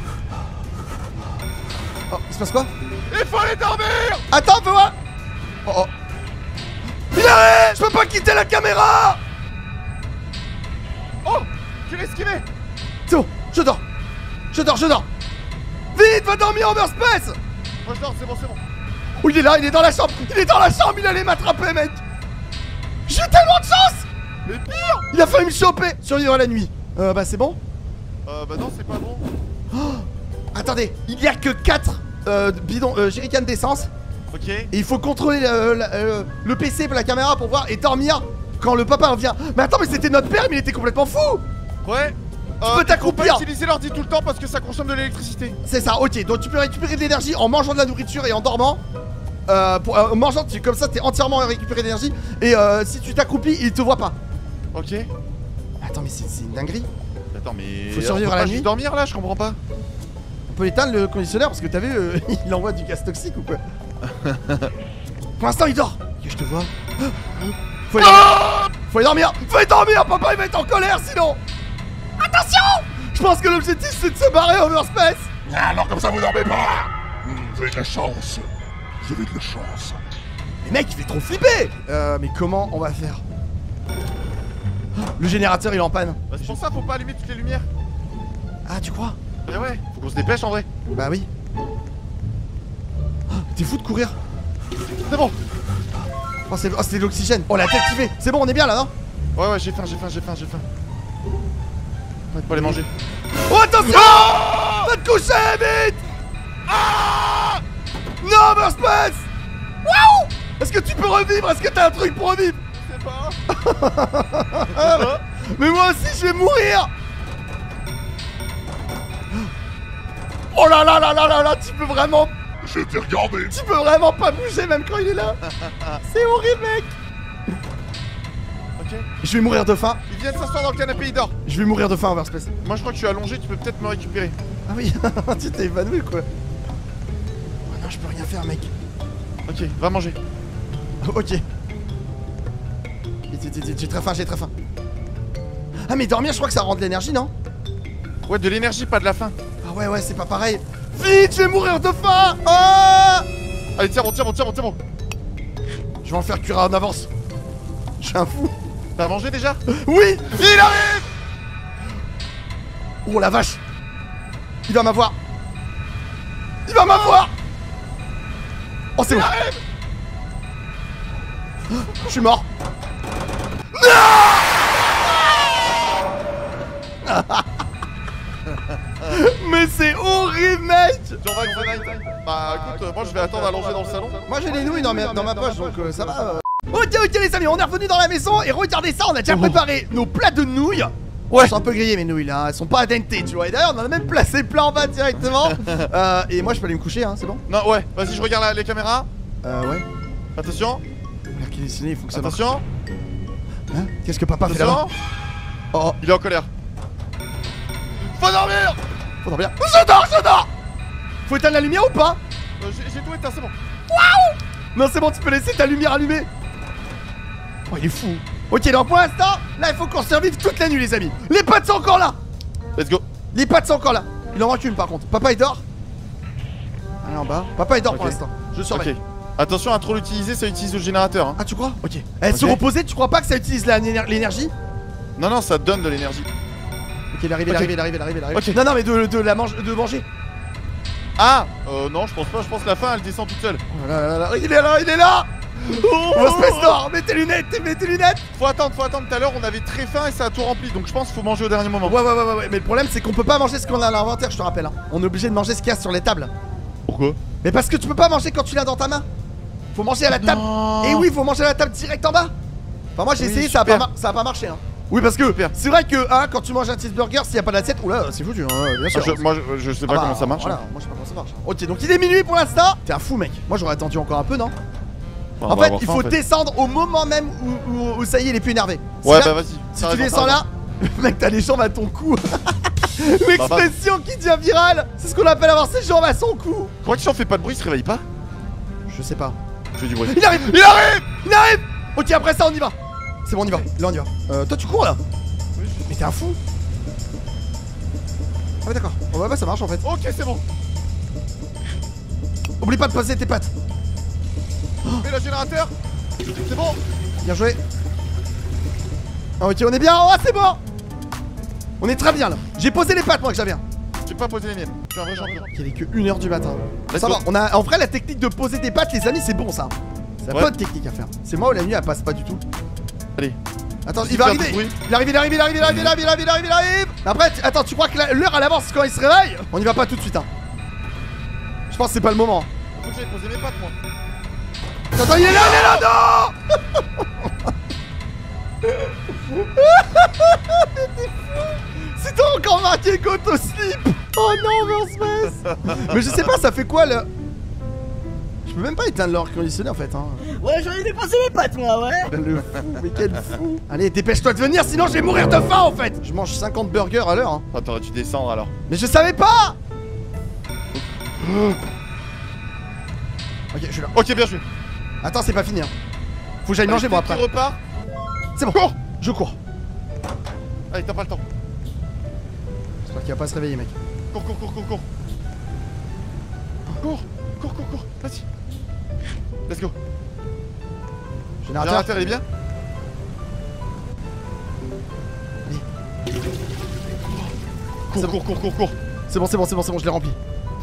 Oh, il se passe quoi? Il faut aller dormir. Attends, fais voir! Oh oh. Il arrive! Je peux pas quitter la caméra! Oh, tu l'as esquivé. C'est bon, je dors! Je dors, je dors! Vite, va dormir, Overspace! Moi je dors, c'est bon, c'est bon. Oh, il est là, il est dans la chambre! Il est dans la chambre, il allait m'attraper, mec! J'ai tellement de chance! Mais pire. Il a failli me choper! Survivre à la nuit. Euh, bah c'est bon? Euh, bah non, c'est pas bon. Attendez, il y a que quatre euh, bidons, euh, jerrycans d'essence. Ok. Et il faut contrôler le, la- euh, le P C pour la caméra pour voir et dormir quand le papa revient. Mais attends, mais c'était notre père, mais il était complètement fou! Ouais. Tu Euh, peux il t'accroupir. faut pas utiliser l'ordi tout le temps parce que ça consomme de l'électricité. C'est ça, ok. Donc tu peux récupérer de l'énergie en mangeant de la nourriture et en dormant. Euh, pour, euh, en mangeant, tu, comme ça, t'es entièrement récupéré d'énergie. Et euh, si tu t'accroupis, il te voit pas. Ok. Attends, mais c'est c'est une dinguerie. Attends, mais. Faut survivre on peut à la pas nuit. juste dormir là, je comprends pas. On peut éteindre le conditionneur parce que t'as vu, euh, il envoie du gaz toxique ou quoi? Pour l'instant, il dort. Ok, je te vois. Faut y dormir. Faut y dormir. Faut y dormir. Papa, il va être en colère sinon. Attention! Je pense que l'objectif c'est de se barrer Overspace. Ah, alors comme ça, vous dormez pas. Hmm, vous avez de la chance. Vous avez de la chance. Mais mec, il fait trop flipper. Euh, mais comment on va faire? Le générateur il est en panne. Bah, c'est pour ça, faut pas allumer toutes les lumières. Ah, tu crois? Bah ouais, faut qu'on se dépêche en vrai. Bah oui. Oh, t'es fou de courir. C'est bon. Oh, c'est oh, c'est de l'oxygène. Oh, la tête qui fait. C'est bon, on est bien là, non? Ouais, ouais, j'ai faim, j'ai faim, j'ai faim, j'ai faim. Ouais, faut aller manger. Oh, attention! Va te coucher, vite! Ah! Non, Overspace! Waouh! Est-ce que tu peux revivre? Est-ce que t'as un truc pour revivre? Je sais pas. Mais moi aussi, je vais mourir! Oh là là là là là là là, tu peux vraiment... Je t'ai regardé. Tu peux vraiment pas bouger même quand il est là. C'est horrible, mec. Ok. Je vais mourir de faim. Il vient de s'asseoir dans le canapé, il dort. Je vais mourir de faim, Overspace. Moi je crois que je suis allongé, tu peux peut-être me récupérer. Ah oui, tu t'es évanoui quoi. Oh non, je peux rien faire, mec. Ok, va manger. Ok. J'ai très faim, j'ai très faim. Ah mais dormir, je crois que ça rend de l'énergie, non? Ouais, de l'énergie, pas de la faim. Ah ouais, ouais, c'est pas pareil. Vite, je vais mourir de faim. Oh. Allez, tiens bon, tiens bon, tiens bon, tiens bon. Je vais en faire cuire en avance. Je suis un fou. T'as mangé déjà? Oui, il arrive. Oh la vache. Il va m'avoir. Il va m'avoir. Oh c'est bon. Je suis mort. Mais c'est horrible, mec. J'en vais avec The Night. Bah écoute, euh, moi je vais attendre allongé dans le salon. Moi j'ai les nouilles dans ma, dans ma poche, donc euh, ça va. euh. Ok, ok les amis, on est revenu dans la maison et regardez ça, on a déjà préparé nos plats de nouilles. Ouais, elles sont un peu grillées mes nouilles là, elles sont pas dente, tu vois. Et d'ailleurs, on en a même placé plein en bas directement. euh, et moi je peux aller me coucher, hein, c'est bon? Non, ouais, vas-y, je regarde la- les caméras. Euh, ouais. Attention, L'air qu'il est dessiné, il faut que ça marche. attention, Hein? Qu'est-ce que papa fait là-bas? attention. Oh, Il est en colère. Faut dormir. faut dormir. Je dors, je dors. Faut éteindre la lumière ou pas? Euh, J'ai j'ai tout éteint, c'est bon. Non, c'est bon, tu peux laisser ta lumière allumée. Oh, il est fou. Ok, donc pour l'instant, là, il faut qu'on survive toute la nuit, les amis. Les pattes sont encore là. Let's go. Les pattes sont encore là. Il en manque une par contre. Papa, il dort. Allez, en bas. Papa, il dort pour Ok. l'instant. Je surveille. Ok. Attention à trop l'utiliser, ça utilise le générateur. Hein. Ah, tu crois? Ok. Eh, se Ok. reposer, tu crois pas que ça utilise la- l'énergie? Non, non, ça donne de l'énergie. Ok, il arrive, il Ok. arrive, il arrive, il arrive, il arrive. Ok. Non, non, mais de, de la mange, de manger. Ah euh, non, je pense pas, je pense que la fin elle descend toute seule. Oh là là là, il est là, il est là. Oh, espèce d'or, mets tes lunettes, mets tes lunettes. Faut attendre, faut attendre. Tout à l'heure, on avait très faim et ça a tout rempli. Donc je pense qu'il faut manger au dernier moment. Ouais, ouais, ouais, ouais, ouais. Mais le problème, c'est qu'on peut pas manger ce qu'on a à l'inventaire, je te rappelle. Hein. On est obligé de manger ce qu'il y a sur les tables. Pourquoi? Mais parce que tu peux pas manger quand tu l'as dans ta main. Faut manger à la table. Non. Et oui, faut manger à la table direct en bas. Enfin, moi j'ai Oui, essayé, ça a, super. pas mar- ça a pas marché. Hein. Oui, parce que Super. c'est vrai que hein, quand tu manges un cheeseburger, s'il y a pas d'assiette, oula, c'est foutu, hein, bien Ah, sûr. je- Moi je, je sais pas Ah bah, comment ça marche. Voilà, hein. moi je sais pas comment ça marche. Ok, donc il est minuit pour l'instant. T'es un fou, mec. Moi j'aurais attendu encore un peu, non? On En va fait, avoir il faim, faut en fait. descendre au moment même où, où- où ça y est, il est plus énervé. Si Ouais, là- bah vas-y. Si T'as tu raison, descends t'as là, mec, t'as les jambes à ton cou. L'expression qui devient virale, c'est ce qu'on appelle avoir ses jambes à son cou. raison. Crois que si on fait pas de bruit, il se réveille pas? Je sais pas. Je fais du bruit. Il arrive, il arrive, il arrive. Ok, après ça, on y va. C'est bon, on y va. Là, on y va. Euh, toi, tu cours là? Mais t'es un fou. Ah ouais, d'accord. Oh, bah, bah, ça marche en fait. Ok, c'est bon. Oublie pas de poser tes pattes. Mets le générateur. C'est bon. Bien joué. Ah, ok, on est bien. Oh, c'est bon. On est très bien là. J'ai posé les pattes, moi, que j'avais. J'ai pas posé les miennes. Je suis un vrai champion. Il est que une heure du matin. Let's Ça go. va. On a, en vrai, la technique de poser des pattes, les amis, c'est bon ça. C'est la Ouais. bonne technique à faire. C'est moi où la nuit, elle passe pas du tout. Allez. Attends, Si il va tu fais un arriver. peu de bruit. Il arrive, il arrive, il arrive, il arrive, il arrive, il arrive, il arrive, il arrive. Après, tu- attends, tu crois que la- l'heure à l'avance quand il se réveille? On y va pas tout de suite, hein. Je pense que c'est pas le moment. Faut que j'aille poser mes pattes, moi. Attends, il est là, il est là, non. C'est toi encore marqué go to sleep. Oh non, Verse. Mais je sais pas, ça fait quoi le... Je peux même pas éteindre l'air conditionné en fait, hein. Ouais, j'en ai dépassé mes pattes, moi, ouais. Le fou, mais quel fou. Allez, dépêche-toi de venir, sinon je vais mourir de faim en fait. Je mange cinquante burgers à l'heure, hein. Ah, t'aurais dû descendre alors. Mais je savais pas. Ok, je suis là. Ok, bien joué. Attends, c'est pas fini, hein. Faut que j'aille manger moi après. Tu repars. C'est bon. Cours. Je cours. Allez, t'as pas le temps. J'espère qu'il va pas se réveiller, mec. Cours, cours, cours, cours, cours. Cours, cours, cours, cours. Vas-y. Let's go. Générateur. Générateur, il est bien? Cours, cours, cours, cours, cours. C'est bon, c'est bon, c'est bon, c'est bon, je l'ai rempli.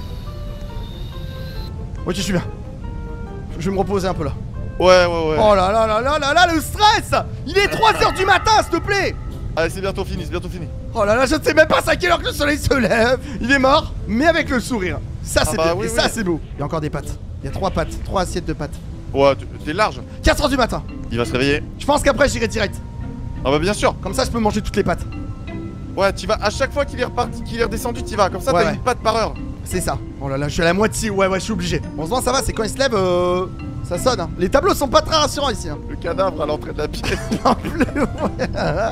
Ok, je suis bien. Je vais me reposer un peu là. Ouais, ouais, ouais. Oh là là là là là là, le stress. Il est trois heures du matin, s'il te plaît. Allez, c'est bientôt fini, c'est bientôt fini. Oh là là, je ne sais même pas à quelle heure que le soleil se lève. Il est mort, mais avec le sourire. Ça, c'est bah bien. oui, Et ça, oui. c'est beau. Il y a encore des pâtes. Il y a trois pâtes, trois assiettes de pâtes. Ouais, tu- t'es large. quatre heures du matin. Il va se réveiller. Je pense qu'après, j'irai direct. Ah bah bien sûr. Comme ça, je peux manger toutes les pâtes. Ouais, tu vas à chaque fois qu'il est reparti, qu'il est redescendu, tu vas. Comme ça, Ouais, t'as ouais. une patte par heure. c'est ça. Oh là là, je suis à la moitié. Ouais, ouais, je suis obligé. Heureusement, ça va, c'est quand il se lève, euh, ça sonne. Hein. Les tableaux sont pas très rassurants ici. Hein. Le cadavre à l'entrée de la pièce. En plus, ouais.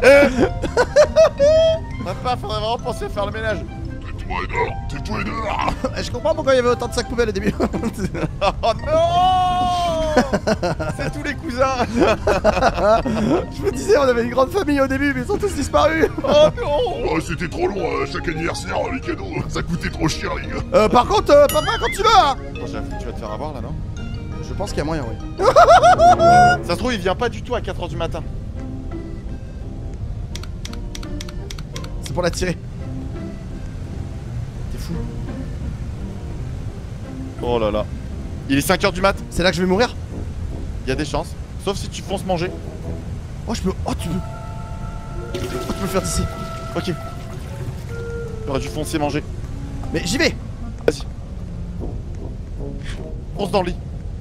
Papa, faudrait vraiment penser à faire le ménage. Tais-toi et dehors, tais-toi et dehors. Je comprends pourquoi il y avait autant de sacs poubelles au début. Oh non. C'est tous les cousins. Je me disais, on avait une grande famille au début, mais ils sont tous disparus. Oh non. Oh, c'était trop long, euh, chaque anniversaire, les cadeaux, ça coûtait trop cher, les gars. Euh, par contre, euh, papa, quand tu vas, hein. Oh, j'avoue, tu vas te faire avoir là, non? Je pense qu'il y a moyen, oui. Ça se trouve, il vient pas du tout à quatre heures du matin. C'est pour la tirer. T'es fou. Oh là là. Il est cinq heures du mat. C'est là que je vais mourir? Il y a des chances. Sauf si tu fonces manger. Oh, je peux. Oh, tu peux. Oh, tu peux le faire d'ici. Ok. J'aurais dû foncer manger. Mais j'y vais. Vas-y. Fonce dans le lit.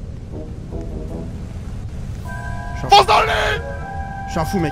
Je suis un Fonce fou. dans le lit. Je suis un fou, mec.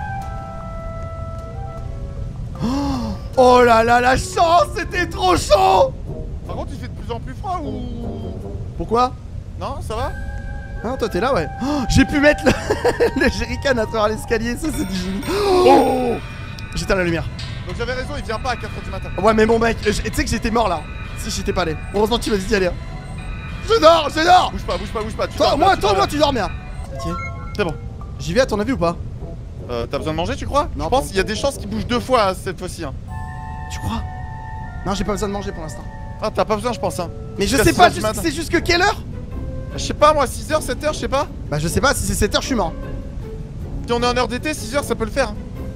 Oh là là, la chance, c'était trop chaud. Par contre, il fait de plus en plus froid ou... Pourquoi? Non, ça va? Ah, toi t'es là, ouais. Oh, j'ai pu mettre le, le jerrycan à travers l'escalier, ça c'est du génie. Oh, j'éteins la lumière. Donc j'avais raison, il vient pas à quatre heures du matin. Ouais, mais bon, mec, tu sais que j'étais mort là. Si j'étais pas allé. Heureusement que tu m'as dit d'y aller. Hein. Je dors, je dors. Bouge pas, bouge pas, bouge pas. Tu Toi, dors, moi, tu toi, dors, moi, là. tu dors bien. Ok. C'est bon. J'y vais à ton avis ou pas? Euh, t'as besoin de manger, tu crois? Non, Je pense pas- qu'il y a des chances qu'il bouge deux fois hein, cette fois-ci. Hein. Tu crois? Non, j'ai pas besoin de manger pour l'instant. Ah, t'as pas besoin, je pense. Hein. Mais je Jusqu'à sais six pas, heures du juste- matin. c'est jusque quelle heure? Je sais pas, moi, six heures, sept heures, je sais pas. Bah, je sais pas, si c'est sept heures, je suis mort. Si on est en heure d'été, six heures, ça peut le faire. Hein.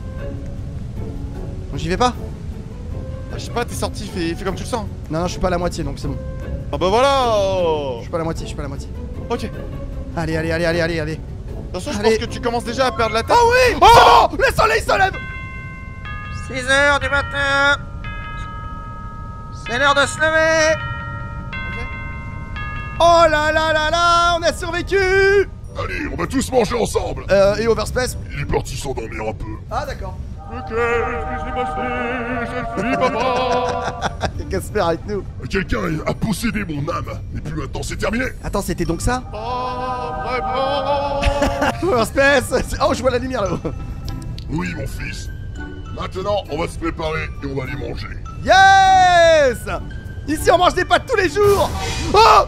Donc j'y vais pas? Ah, je sais pas, t'es sorti, fais, fais comme tu le sens. Non, non, je suis pas à la moitié donc c'est bon. Ah bah voilà. Je suis pas à la moitié, je suis pas à la moitié. Ok. Allez, allez, allez, allez, allez, allez. Attention, je Allez. pense que tu commences déjà à perdre la tête. Oh oui! Oh! Le soleil se lève! six heures du matin. C'est l'heure de se lever. Oh là là là là! On a survécu! Allez, on va tous manger ensemble. Euh, et Overspace? Il est parti s'endormir un peu. Ah, d'accord. Ok, qu'est-ce qui s'est passé? Je suis papa. Il y a Casper avec nous. Quelqu'un a possédé mon âme. Et puis maintenant, c'est terminé. Attends, c'était donc ça? Oh, vraiment. Overspace! Oh, je vois la lumière là-haut. Oui, mon fils. Maintenant, on va se préparer et on va aller manger. Yes! Ici, on mange des pâtes tous les jours! Oh!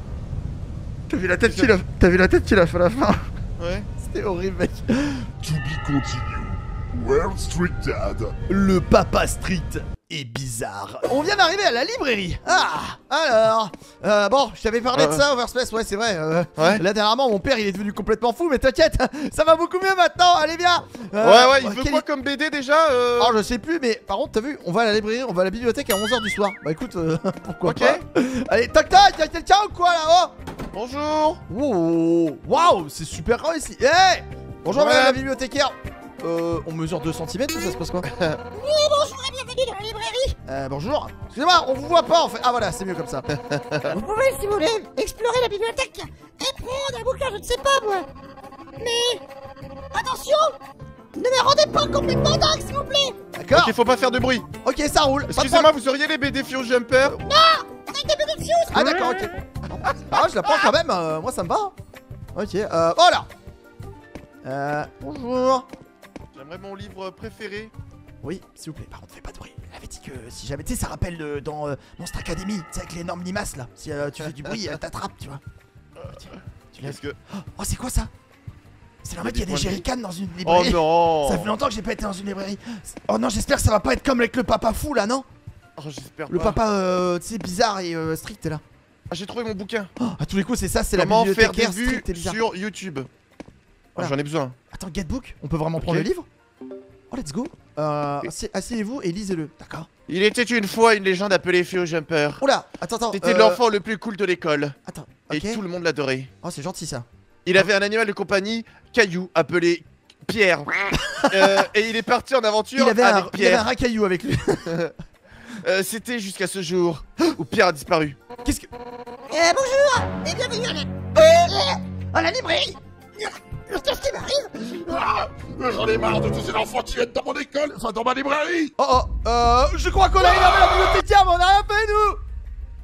T'as vu la tête qu'il a... T'as vu la tête qu'il a fait à la fin? Ouais. C'était horrible, mec. To be continued. World Street Dad. Le Papa Street est bizarre. On vient d'arriver à la librairie. Ah, alors, euh, bon, je t'avais parlé Ouais, de ça, Overspace, ouais, c'est vrai. Euh, Ouais. Là, dernièrement, mon père, il est devenu complètement fou, mais t'inquiète, ça va beaucoup mieux maintenant. Allez bien. Euh, Ouais, ouais, il veut quel- quoi comme B D déjà euh... Oh, je sais plus, mais par contre, t'as vu, on va à la librairie, on va à la bibliothèque à onze heures du soir. Bah écoute, euh, pourquoi Ok. pas. Allez, tac tac, y'a quelqu'un ou quoi là-haut? Bonjour. Wow, waouh, c'est super grand ici. Hey, bonjour Ouais. madame la bibliothécaire. Euh, on mesure deux centimètres ou ça se passe quoi? Bonjour et bienvenue dans la librairie. Euh, bonjour. Excusez-moi, on vous voit pas en fait. Ah voilà, c'est mieux comme ça. Vous pouvez, si vous voulez, explorer la bibliothèque et prendre un bouquin, je ne sais pas moi. Mais attention, ne me rendez pas complètement dingue, s'il vous plaît. D'accord. Ok, faut pas faire de bruit. Ok, ça roule. Pas de Excusez-moi, vous auriez les B D Fuse Jumper? Avec des B D de Fuse. Ah d'accord, ok. Ah, je la prends quand même, euh, moi ça me va. Ok, euh, voilà. Euh, bonjour. J'aimerais mon livre préféré. Oui, s'il vous plaît, par contre, fais pas de bruit. Elle avait dit que si jamais, tu sais, ça rappelle euh, dans euh, Monstre Academy, tu sais, avec l'énorme limace là. Si euh, tu fais du bruit, elle t'attrape, tu vois. Tu, tu lèves. Qu'est-ce que... Oh, c'est quoi ça? C'est normal qu'il y a des points de vie. jerrycans dans une Oh librairie. non. Ça fait longtemps que j'ai pas été dans une librairie. Oh non, j'espère que ça va pas être comme avec le papa fou là, non? Oh, j'espère Le pas. papa, euh, tu sais, bizarre et euh, strict là. Ah, j'ai trouvé mon bouquin. Oh, à tous les coups, c'est ça, c'est la Comment faire des bibliothécaire vues stricte et bizarre. sur YouTube. Ah, Voilà. J'en ai besoin. Attends, Getbook, on peut vraiment prendre Ok. le livre? Oh, let's go. Euh, Ok. assi- asseyez-vous et lisez-le, d'accord? Il était une fois une légende appelée Fuse Jumper. Oula, attends, attends. C'était euh, l'enfant le plus cool de l'école. Attends, Et ok. tout le monde l'adorait. Oh, c'est gentil ça. Il avait un animal de compagnie, Caillou, appelé Pierre. Euh, et il est parti en aventure Il avait, avec un, il avait un Pierre. racaillou avec lui. Euh, C'était jusqu'à ce jour où Pierre a disparu. Qu'est-ce que. Eh, bonjour et bienvenue à la, euh, à la librairie. Qu'est-ce qui m'arrive? Ah, j'en ai marre de tous ces enfants qui viennent dans mon école, enfin dans ma librairie. Oh oh, euh, je crois qu'on a énervé la bibliothécaire, mais on a rien fait nous.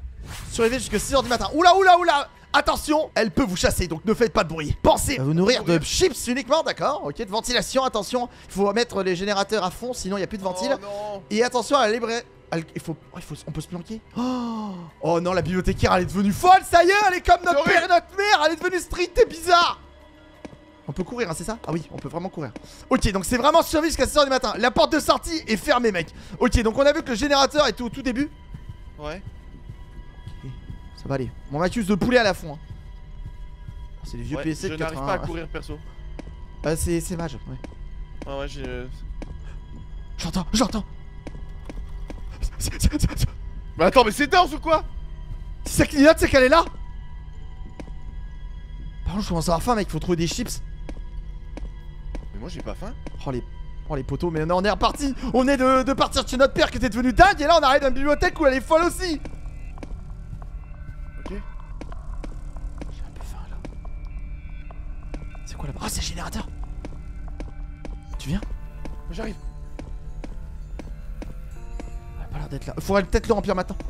survivre jusqu'à six heures du matin. Oula, oula, oula. Attention, elle peut vous chasser, donc ne faites pas de bruit. Pensez à vous nourrir de chips uniquement, d'accord? Ok, de ventilation, attention. Il faut mettre les générateurs à fond, sinon il n'y a plus de ventile. Oh, Et attention à la libre... Il faut... Oh, il faut... On peut se planquer. Oh, oh non, la bibliothécaire, elle est devenue folle, ça y est, elle est comme notre père et notre mère. Elle est devenue stricte et bizarre. On peut courir, hein, c'est ça? Ah oui, on peut vraiment courir. Ok, donc c'est vraiment survie jusqu'à six heures du matin. La porte de sortie est fermée, mec. Ok, donc on a vu que le générateur est au tout début. Ouais. Ça va aller. On m'accuse de poulet à la fond. Hein. Oh, c'est des vieux Ouais, P S C je de n'arrive quatre-vingts. pas à courir perso. Bah c'est c'est mage, ouais. Ah ouais, j'ai... J'entends, j'entends. Mais attends, mais c'est dense ou quoi? Si ça clignote, c'est qu'elle est là. Par contre, je commence à avoir faim, mec. Faut trouver des chips. Mais moi j'ai pas faim. Oh les, oh, les poteaux, mais on est reparti. On est de, de partir chez notre père qui était devenu dingue. Et là, on arrive dans une bibliothèque où elle est folle aussi. Ok. J'ai un peu faim là. C'est quoi là-bas? Oh, c'est le générateur. Tu viens? J'arrive. Elle a pas l'air d'être là. Faudrait peut-être le remplir maintenant.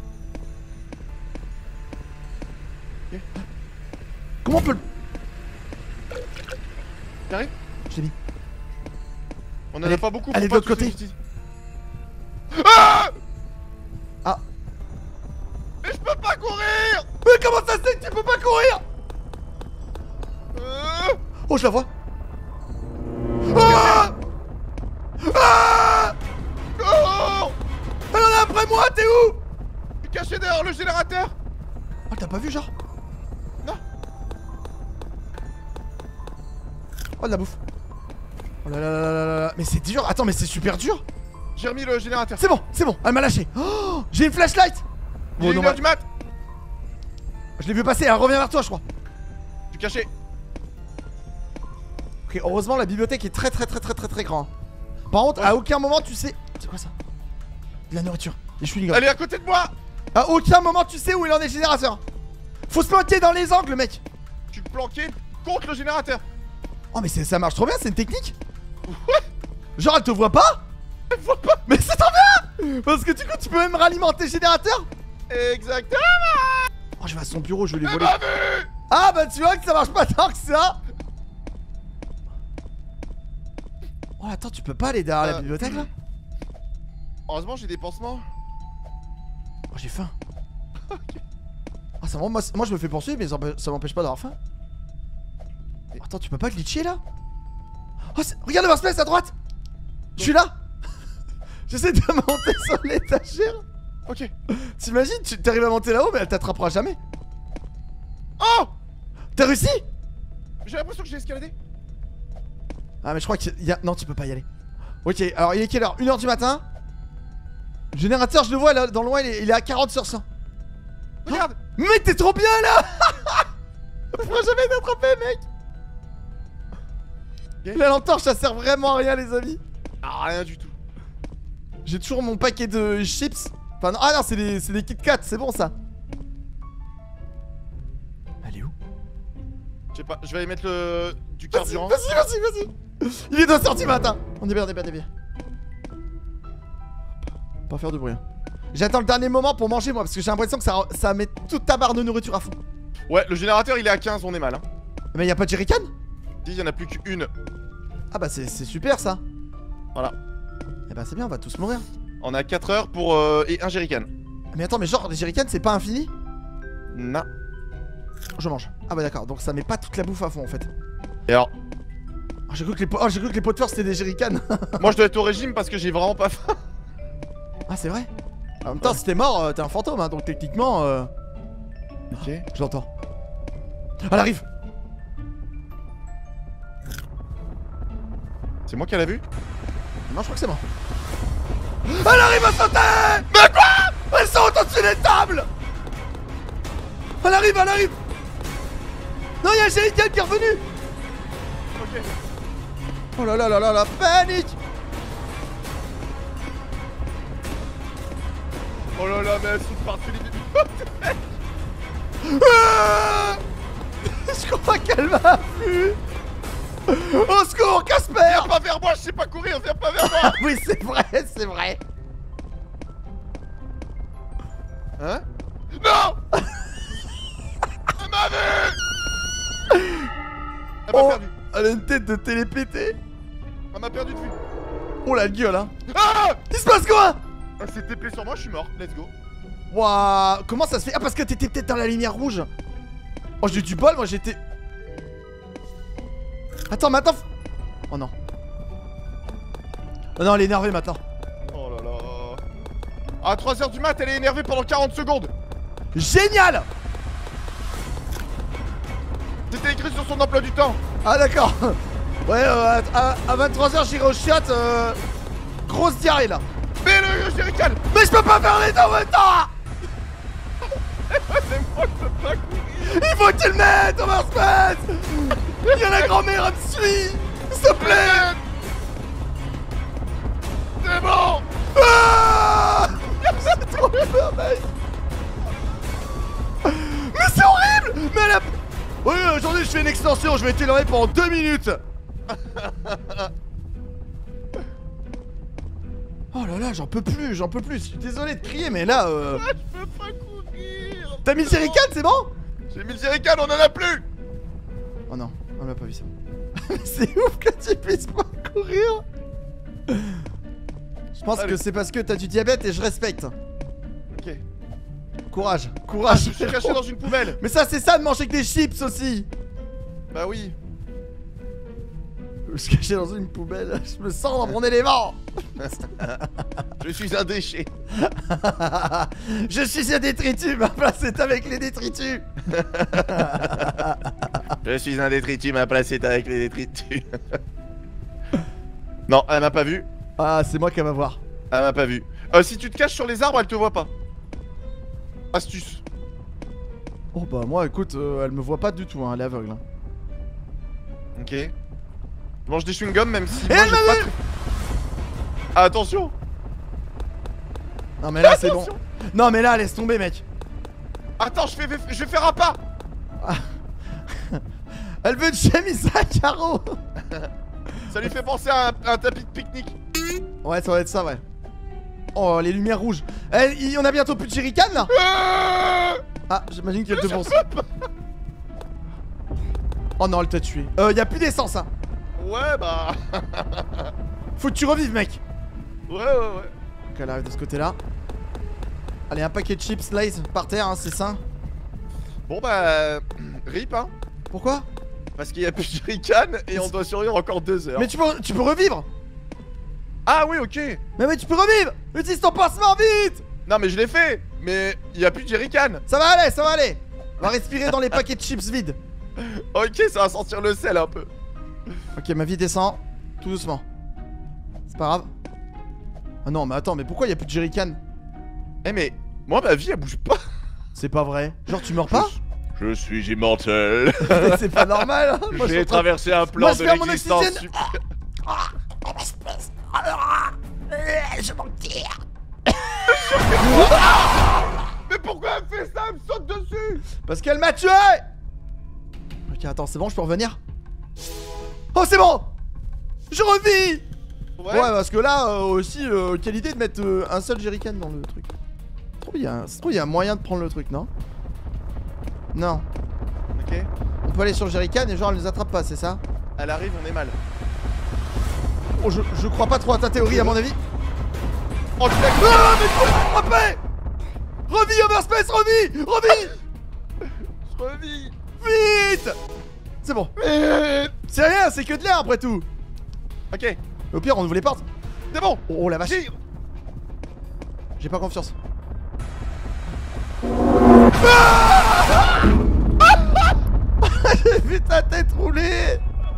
Ok. Comment on peut le... T'arrives? Je l'ai mis. On en Elle a est- pas beaucoup. elle faut est de pas l'autre tous côté. les utiliser. Ah! Ah. Mais je peux pas courir. Mais comment ça se fait que tu peux pas courir? Euh... Oh, je la vois. Ah! Ah! Oh! Elle en est après moi, t'es où? Je suis caché derrière le générateur. Oh, t'as pas vu, genre? Non. Oh, de la bouffe. Oh là là là là là là. Mais c'est dur. Attends, mais c'est super dur. J'ai remis le générateur. C'est bon, c'est bon. Elle m'a lâché. Oh, j'ai une flashlight. Il est une non, heure bah, du mat. je l'ai vu passer. Elle revient vers toi, je crois. Je suis caché. Ok, heureusement, la bibliothèque est très très très très très très grande. Par contre, à aucun moment tu sais. C'est quoi ça? De la nourriture. Des chewing-gums. Elle est à côté de moi. À aucun moment tu sais où il en est le générateur. Faut se planquer dans les angles, mec. Je suis planqué contre le générateur. Oh, mais c'est- ça marche trop bien, c'est une technique. Genre, elle te voit pas? Elle voit pas. Mais c'est trop bien. Parce que du coup, tu peux même ralimenter le générateur. Exactement. Oh, je vais à son bureau, je vais lui Elle voler. m'a vu. Ah, bah tu vois que ça marche pas tant que ça. Oh, attends, tu peux pas aller derrière la Euh, bibliothèque là? Heureusement j'ai des pansements. Oh, j'ai faim. Ah, ça, moi, moi je me fais poursuivre, mais ça m'empê- ça m'empêche pas d'avoir faim. Attends, tu peux pas glitcher là? Oh, c'est- regarde le workspace à droite. Je suis là. J'essaie de monter sur l'étagère. Ok. T'imagines, tu t'arrives à monter là-haut, mais elle t'attrapera jamais. Oh! T'as réussi? J'ai l'impression que j'ai escaladé. Ah, mais je crois qu'il y a... Non, tu peux pas y aller. Ok, alors il est quelle heure? une heure du matin. Le générateur, je le vois là, dans le loin, il est, il est à quarante sur cent. Regarde. Mec, t'es trop bien là. On pourra jamais t'attraper, mec. Ok. La lampe torche, ça sert vraiment à rien, les amis. Ah, rien du tout. J'ai toujours mon paquet de chips. Enfin, non, ah non, c'est des, c'est des Kit Kat, c'est bon ça. Elle est où? Je sais pas, je vais aller mettre le... du Vas-y, carburant. vas-y, vas-y, vas-y. Il est deux heures du matin. On est bien, on est bien, on est bien. Pas faire de bruit. hein. J'attends le dernier moment pour manger, moi, parce que j'ai l'impression que ça, ça met toute ta barre de nourriture à fond. Ouais, le générateur il est à quinze, on est mal hein. Mais y'a pas de jerrycan? Dis, il y en a plus qu'une. Ah bah c'est c'est super ça. Voilà. Eh bah c'est bien, on va tous mourir. On a quatre heures pour... Euh, et un jerrycan. Mais attends, mais genre, les jerrycans c'est pas infini? Non. Je mange. Ah bah d'accord, donc ça met pas toute la bouffe à fond en fait. Et alors, Oh, j'ai cru que les, po- oh, j'ai cru que les pots de fleurs c'était des jerrycans. moi je dois être au régime parce que j'ai vraiment pas faim. Ah c'est vrai? En même temps, si t'es mort, euh, t'es un fantôme, hein, donc techniquement, euh... Ok. je l'entends. Elle arrive. C'est moi qui l'a vu? Non, je crois que c'est moi. Elle arrive à sauter. Mais quoi? Elle saute au-dessus des tables. Elle arrive, elle arrive. Non, y'a un jerrycan qui est revenu. Ok. Oh là là là là la panique. Oh là là, mais elles sont partout les... Ah. Je crois qu'elle m'a vu. Au secours, Casper. Viens pas vers moi, je sais pas courir, viens pas vers moi. Oui, c'est vrai, c'est vrai. Hein? Non. m'a Oh, perdu. elle a une tête de télépété. Elle m'a perdu de vue. Oh la gueule hein. Ah, Il se passe quoi? Elle s'est T P sur moi, je suis mort. Let's go. Waouh, comment ça se fait? Ah, parce que t'étais peut-être dans la lumière rouge. Oh, j'ai eu du bol, moi j'étais. Attends, mais attends. Oh non. Oh non, elle est énervée maintenant. Oh là là. À trois heures du mat, elle est énervée pendant quarante secondes. Génial. C'était écrit sur son emploi du temps. Ah, d'accord. Ouais, euh, à, à vingt-trois heures, j'irai au chiottes. Euh, grosse diarrhée là. Mais le jerrycan. Mais je peux pas faire les deux en même temps. C'est moi, je peux pas courir. Il faut que tu le mettes, Overspace. Il y a la grand-mère, elle me suit. S'il te plaît. C'est bon. Ah. C'est trop peur, mec. Mais c'est horrible. Mais elle a... Oui, aujourd'hui je fais une extension, je vais t'énerver pendant deux minutes. Oh là là, j'en peux plus, j'en peux plus. Je suis désolé de crier, mais là... Euh... Ah, je peux pas courir. T'as mis le jerrycan, c'est bon? J'ai mis le jerrycan, on en a plus. Oh non, on m'a pas vu ça. C'est ouf que tu puisses pas courir. Je pense Allez. que c'est parce que t'as du diabète et je respecte. Ok. Courage, Ah, courage. je suis caché dans une poubelle. Mais ça, c'est ça de manger que des chips aussi. Bah oui. Je suis caché dans une poubelle, je me sens dans mon élément. Je suis un déchet. Je suis un détritus, ma place est avec les détritus. Je suis un détritus, ma place est avec les détritus. Non, elle m'a pas vu. Ah, c'est moi qui va voir. Elle m'a pas vu. Euh, si tu te caches sur les arbres, elle te voit pas. Astuce. Oh bah moi, écoute, euh, elle me voit pas du tout, hein, elle est aveugle. Hein. Ok. Je mange des chewing-gums même si. Et moi, elle j'ai m'a pas vu. très- Ah, attention. Non mais là c'est bon. Attention. Non mais là laisse tomber mec. Attends, je, fais, je vais faire un pas. Elle veut une chemise à carreaux. Ça lui fait penser à un, à un tapis de pique-nique. Ouais, ça va être ça, ouais. Oh, les lumières rouges. Elle, il- on a bientôt plus de jerrycan là. Ah, Ah, j'imagine qu'elle te pense. Oh non, elle t'a tué. Euh, y a plus d'essence, hein. ouais, bah. Faut que tu revives, mec. Ouais, ouais, ouais. Donc elle arrive de ce côté-là. Allez, un paquet de chips Lays par terre, hein, c'est ça. Bon, bah. Rip, hein. Pourquoi? Parce qu'il y a plus de jerrycan et on doit survivre encore deux heures. Mais tu peux, tu peux revivre. Ah, oui, ok. Mais mais tu peux revivre. Utilise ton pansement, vite. Non, mais je l'ai fait. Mais il y a plus de jerrycan. Ça va aller, ça va aller. On va respirer dans les paquets de chips vides. Ok, ça va sentir le sel un peu. Ok, ma vie descend. Tout doucement. C'est pas grave. Ah non, mais attends, mais pourquoi y a plus de jerrycan? Eh, mais moi, ma vie, elle bouge pas. C'est pas vrai. Genre, tu meurs pas? Je suis immortel. C'est pas normal. Hein. Moi, J'ai je suis en train- traversé un plan Moi, je de perds mon l'existence. oxygène. Je m'en tire. Mais pourquoi elle fait ça? Elle me saute dessus. Parce qu'elle m'a tué. Ok, attends, c'est bon, je peux revenir? Oh, c'est bon. Je revis. Ouais, parce que là, euh, aussi, euh, quelle idée de mettre euh, un seul jerrycan dans le truc. Je trouve il y a un- je trouve il y a un moyen de prendre le truc, non? Non. Ok. On peut aller sur le jerrycan et genre elle nous attrape pas, c'est ça? Elle arrive, on est mal. Oh, je, je crois pas trop à ta théorie à mon avis. Oh, tu l'as. Ah, mais faut me frapper. Revis, Overspace, revis. Revis. Je revis. Vite. C'est bon. C'est rien, c'est que de l'air après tout. Ok. Au pire, on ouvre les portes. C'est bon. Oh, oh la vache. Tire. J'ai pas confiance. J'ai vu ta tête rouler.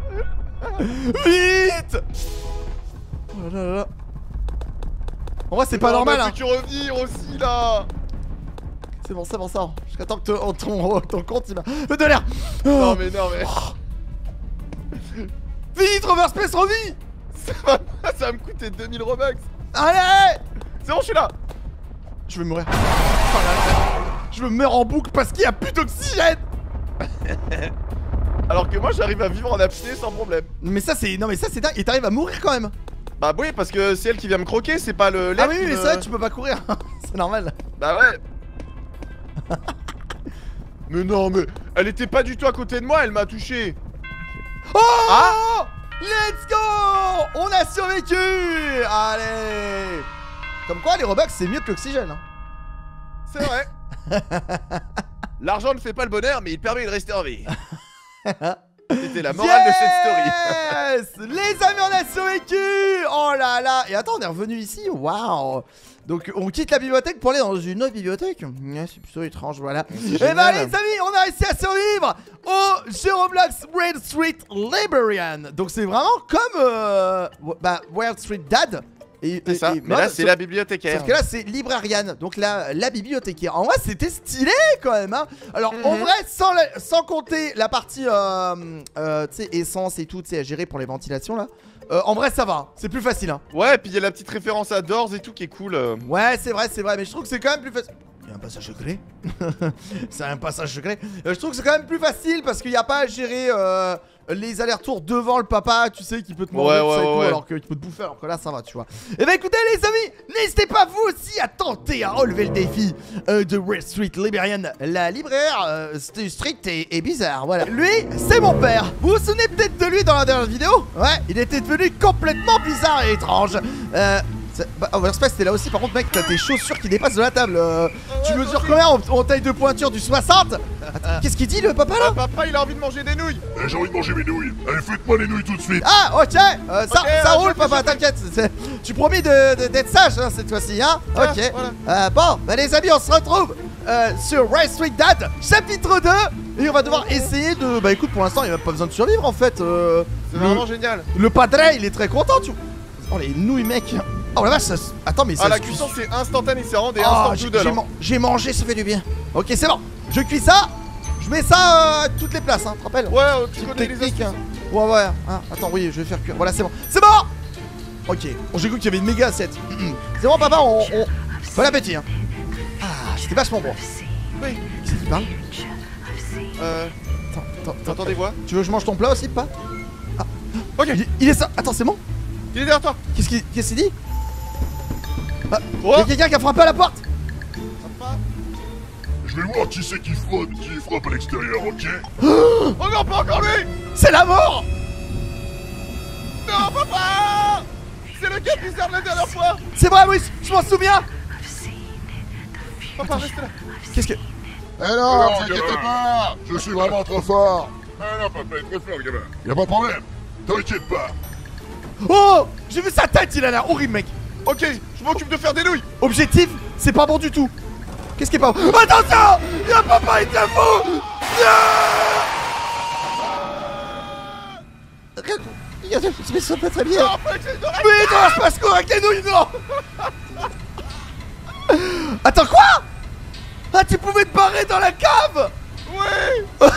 Vite. Oh là là là. En vrai, c'est pas Non, normal, mais hein. faut que revenir aussi là. C'est bon, c'est bon, ça. Jusqu'à temps que ton, ton, ton compte il va. De l'air. Non mais non mais. Vite, Overspace, revis. Ça va, ça va me coûter deux mille Robux. Allez. C'est bon, je suis là. Je vais mourir. Oh là là. Je me meurs en boucle parce qu'il y a plus d'oxygène. Alors que moi j'arrive à vivre en apnée sans problème. Mais ça c'est. Non mais ça c'est dingue. Et t'arrives à mourir quand même. Bah oui, parce que c'est elle qui vient me croquer, c'est pas le. Ah l'air oui, qui mais me- ça tu peux pas courir. C'est normal. Bah ouais. Mais non, mais elle était pas du tout à côté de moi, elle m'a touché. Oh Ah. Let's go. On a survécu. Allez. Comme quoi les Robux c'est mieux que l'oxygène hein. C'est vrai. L'argent ne fait pas le bonheur, mais il permet de rester en vie. C'était la morale yes de cette story. Les amis, on a survécu. Oh là là. Et attends, on est revenu ici. Waouh. Donc on quitte la bibliothèque pour aller dans une autre bibliothèque. Ouais, c'est plutôt étrange, voilà. Et bah les amis, on a réussi à survivre au jeu Roblox Wall Street Librarian. Donc c'est vraiment comme euh, bah, Wall Street Dad. C'est ça, et, mais là c'est la bibliothécaire. Sauf que là c'est librarian, donc la, la bibliothécaire. En vrai c'était stylé quand même hein. Alors mm-hmm. en vrai sans, la, sans compter la partie euh, euh, tu sais essence et tout, tu sais à gérer pour les ventilations là euh, en vrai ça va, c'est plus facile hein. Ouais et puis il y a la petite référence à Doors et tout qui est cool euh. Ouais c'est vrai c'est vrai, mais je trouve que c'est quand même plus facile. Il y a un passage secret. C'est un passage secret. euh, Je trouve que c'est quand même plus facile parce qu'il n'y a pas à gérer euh, les allers-retours devant le papa, tu sais, qui peut te manger, ouais, ouais, tout, ouais. alors qu'il peut te bouffer, alors que là ça va, tu vois. Et bah écoutez les amis, n'hésitez pas vous aussi à tenter à relever le défi euh, de Wall Street Librarian. La libraire, euh, c'était strict et, et bizarre, voilà. Lui, c'est mon père. Vous vous souvenez peut-être de lui dans la dernière vidéo? Ouais, il était devenu complètement bizarre et étrange. Euh... Bah, on va se passer, c'était là aussi. Par contre, mec, t'as tes chaussures qui dépassent de la table. Euh, tu mesures combien en, en taille de pointure du soixante? Qu'est-ce qu'il dit le papa là? euh, Papa, il a envie de manger des nouilles. Eh, j'ai envie de manger mes nouilles. Allez, faites-moi les nouilles tout de suite. Ah, ok, euh, ça, okay, ça euh, roule, papa, fais, t'inquiète. Tu promis d'être de, de, sage hein, cette fois-ci, hein? Ah, ok. voilà. euh, bon, bah les amis, on se retrouve euh, sur Wall Street Dad, chapitre deux. Et on va devoir essayer de. Bah écoute, pour l'instant, il n'y a pas besoin de survivre en fait. Euh, c'est vraiment génial. Le padre, il est très content, tu vois. Oh, les nouilles, mec. Oh la vache, ça... Attends, mais ça. Ah, la cuisson c'est instantané, c'est vraiment des oh, instant j'ai doodle. J'ai man mangé, ça fait du bien. Ok, c'est bon. Je cuis ça. Je mets ça euh, à toutes les places, hein, tu te rappelles? Ouais, euh, tu connais les astuces. Hein. Ouais, ouais. Hein. Attends, oui, je vais faire cuire. Voilà, c'est bon. C'est bon. Ok. Bon, j'ai cru qu'il y avait une méga assiette. C'est bon, papa, on. on... Bon appétit, hein. Ah, c'était vachement bon. Oui. Qui c'est qui parle? Euh. Attends, attends, T'entends des voix? Tu veux que je mange ton plat aussi, pas? Ah. Ok. Il, il est ça. Attends, c'est bon? Il est derrière toi. Qu'est-ce qu'il qu'est-ce qu'il dit? Ah, oh. Y'a quelqu'un qui a frappé à la porte. Je vais voir qui c'est qui frotte, qui frappe à l'extérieur, ok? Oh non, pas encore lui. C'est la mort. Non, papa. C'est le gars bizarre de la dernière fois. C'est vrai, oui, je m'en souviens. Papa, reste là. Qu'est-ce que... Eh non, t'inquiète pas. Je suis vraiment trop fort. Ah non, papa, il est très fort, gamin. Y'a pas de problème. T'inquiète pas. Oh, j'ai vu sa tête, il a l'air horrible, mec. Ok, je m'occupe de faire des nouilles. Objectif, c'est pas bon du tout. Qu'est-ce qui est pas bon? Attention, y'a papa, il t'a fou. Mais ça pas très bien. Non, pas que mais non, je passe quoi avec les nouilles, non. Attends, quoi? Ah, tu pouvais te barrer dans la cave? Oui.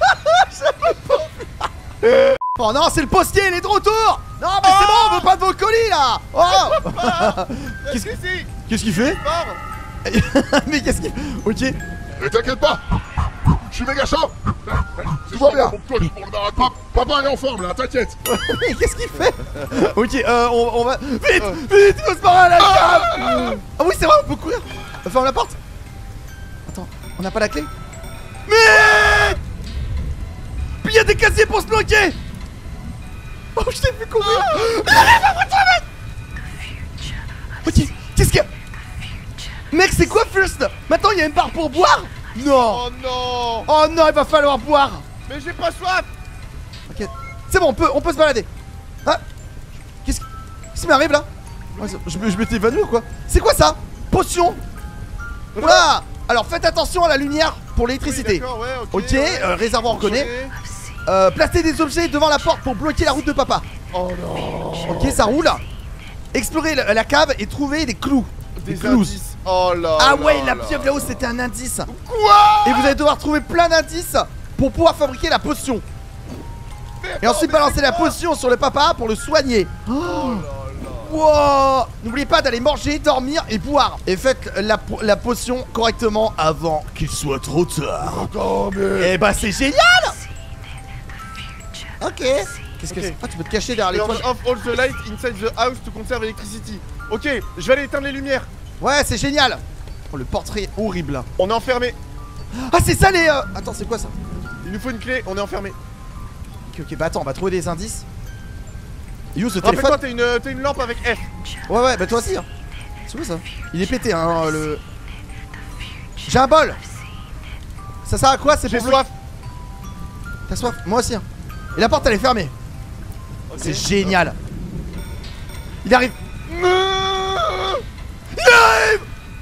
Oh non, c'est le postier, il est de retour. Non, mais oh c'est bon, on veut pas de vos colis là. Oh. Qu'est-ce qu'il Qu'est-ce qu'il fait? Mais qu'est-ce qu'il... Ok. Mais t'inquiète pas. Je suis méga chaud. Tout va bien. Papa est en forme là, t'inquiète. Mais qu'est-ce qu'il fait? Ok, euh, on, on va... Vite, vite, il faut se barrer à la cave. Ah oui, c'est vrai, on peut courir. On ferme la porte. Attends, on n'a pas la clé? Mais... Puis il y a des casiers pour se bloquer. Oh, je t'ai vu courir. Ok, qu'est-ce qu'il y a? Mec, c'est quoi First? Maintenant, il y a une barre pour boire? Non. Oh non. Oh non, il va falloir boire. Mais j'ai pas soif. Ok, c'est bon, on peut, on peut se balader. Ah, qu'est-ce qui, qu'est-ce qui m'arrive là? Oh, je, je m'étais évanoui ou quoi? C'est quoi ça? Potion. Voilà. Alors faites attention à la lumière pour l'électricité. Oui, ouais, ok, ok, ouais. euh, réservoir on connaît. Euh, placez des objets devant la porte pour bloquer la route de papa. Oh non. Ok, ça roule. Explorez la, la cave et trouvez des clous. Des, des clous. indices. Oh là. Ah là ouais, là la pieuvre là-haut c'était un indice. Quoi? Et vous allez devoir trouver plein d'indices pour pouvoir fabriquer la potion. Mais et ensuite non, balancer la potion sur le papa pour le soigner. Oh, oh là là. wow. N'oubliez pas d'aller manger, dormir et boire. Et faites la, la potion correctement avant qu'il soit trop tard. Oh, mais... Et bah c'est génial. Ok. Qu'est-ce que okay. c'est? Ah, tu peux te cacher derrière les Turn toiles. off all the light inside the house to conserve electricity. Ok, je vais aller éteindre les lumières. Ouais, c'est génial. Oh, le portrait horrible là. On est enfermé. Ah, c'est ça les... Euh... Attends, c'est quoi ça? Il nous faut une clé, on est enfermé. Ok, ok, bah attends, on va trouver des indices. You, ce Rappelle-toi, téléphone. t'as une, t'as une lampe avec F. Ouais, ouais, bah toi aussi. Hein. C'est où ça? Il est pété, hein, le. J'ai un bol. Ça sert à quoi? C'est J'ai pour. soif. T'as soif? Moi aussi. Hein. Et la porte, elle est fermée. Ok. C'est génial. Il arrive. Il arrive.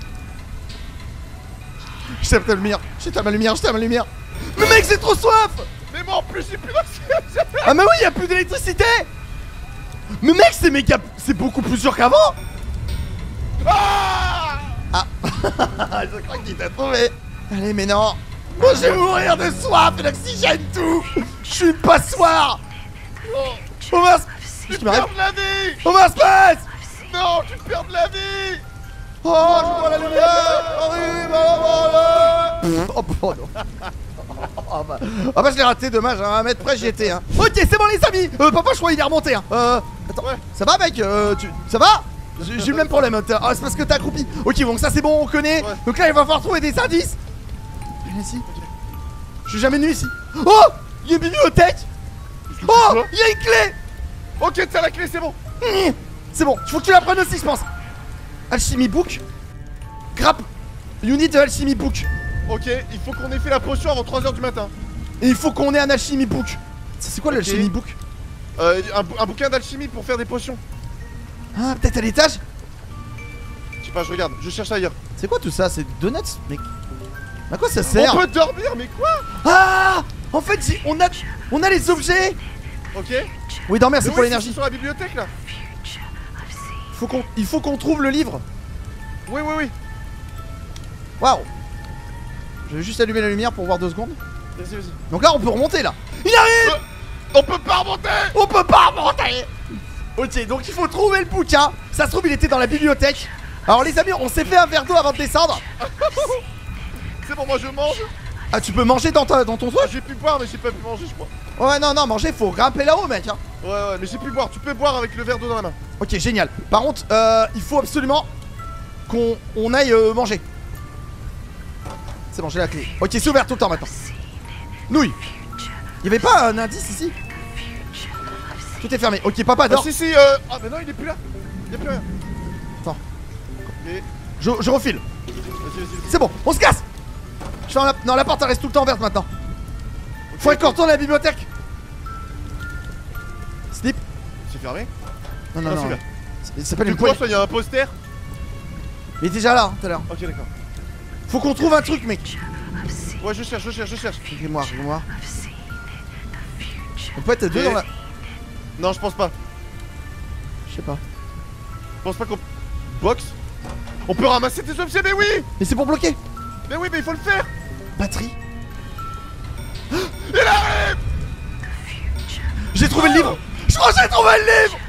Je t'aime ta lumière. Je t'aime ma lumière. Je t'aime ma lumière. Mais mec, c'est trop soif. Mais moi en plus, j'ai plus d'accès. Ah, mais oui, y'a plus d'électricité. Mais mec, c'est méga. C'est beaucoup plus dur qu'avant. Ah Ah. Je crois qu'il t'a trouvé. Allez, mais non. Moi, je vais mourir de soif et d'oxygène, tout. Je suis une passoire. Oh mince. Tu Qu'est-ce qui m'arrive? perds de la vie. Oh mince, passe. Non, tu perds de la vie. Oh, je vois la lumière. Arrive à la Oh, oh non. Oh bah, oh bah je l'ai raté, dommage, hein, à un mètre près j'y étais hein. Ok, c'est bon les amis. euh, Papa, je crois qu'il est remonté hein. Euh, attends, Ouais. ça va mec? euh, tu... Ça va? J'ai j'ai eu le même problème. Ah, c'est parce que t'as accroupi. Ok, donc ça c'est bon, on connaît. Ouais. Donc là il va falloir trouver des indices. Viens ici. Je suis jamais venu ici. Oh, il y a une bibliothèque. Oh, quoi? il y a une clé. Ok, t'as la clé, c'est bon. Mmh. C'est bon, il faut que tu la prennes aussi je pense. Alchimie book. Grappe. Unit de alchimie book. Ok, il faut qu'on ait fait la potion avant trois heures du matin. Et il faut qu'on ait un alchimie book. Ça, c'est quoi Ok. l'alchimie book? Euh, un, bou- un bouquin d'alchimie pour faire des potions. Ah, peut-être à l'étage? Je sais pas, je regarde, je cherche ailleurs. C'est quoi tout ça? C'est donuts, mec? À quoi ça sert? On peut dormir, mais quoi? Ah! En fait, j'ai- on a, on a les objets. Ok. Oui, dormir, c'est Mais pour oui, l'énergie. sur la bibliothèque là. Faut qu'on, il faut qu'on trouve le livre. Oui, oui, oui. Waouh! Je vais juste allumer la lumière pour voir deux secondes. Vas-y, vas-y. Donc là, on peut remonter là. Il arrive! On peut pas remonter. On peut pas remonter! Ok, donc il faut trouver le bouquin. Ça se trouve, il était dans la bibliothèque. Alors, les amis, on s'est fait un verre d'eau avant de descendre. C'est bon, moi je mange. Ah, tu peux manger dans, ta, dans ton Ah, truc? j'ai pu boire, mais j'ai pas pu manger, je crois. Ouais, non, non, manger, faut grimper là-haut, mec. Hein. Ouais, ouais, mais j'ai pu boire. Tu peux boire avec le verre d'eau dans la main. Ok, génial. Par contre, euh, il faut absolument qu'on on aille euh, manger. C'est bon, j'ai la clé. Ok, c'est ouvert tout le temps maintenant. Nouille. Il y avait pas un indice ici? Tout est fermé. Ok, papa Ah, dort. si, si, euh. Ah, mais non, il est plus là. Il est plus rien. Attends. Ok. Je, je refile. Vas-y, vas-y, vas-y. C'est bon, on se casse. Je ferme la... Non, la porte elle reste tout le temps ouverte maintenant. Faudrait qu'on retourne à la bibliothèque. Slip. C'est fermé. Non, non, Ah, non. c'est là. Il s'appelle Tu une crois poignée. qu'il y a un poster? Il est déjà là, hein, tout à l'heure. Ok, d'accord. Faut qu'on trouve un truc, mec. Ouais, je cherche, je cherche, je cherche. Grimoire, grimoire. On peut être deux Ok. dans la. Non, je pense pas. Je sais pas. Je pense pas qu'on. Box. On peut ramasser des objets, mais oui. Mais c'est pour bloquer. Mais oui, mais il faut le faire. Batterie. Il arrive. J'ai trouvé le livre. Je crois que j'ai trouvé le livre.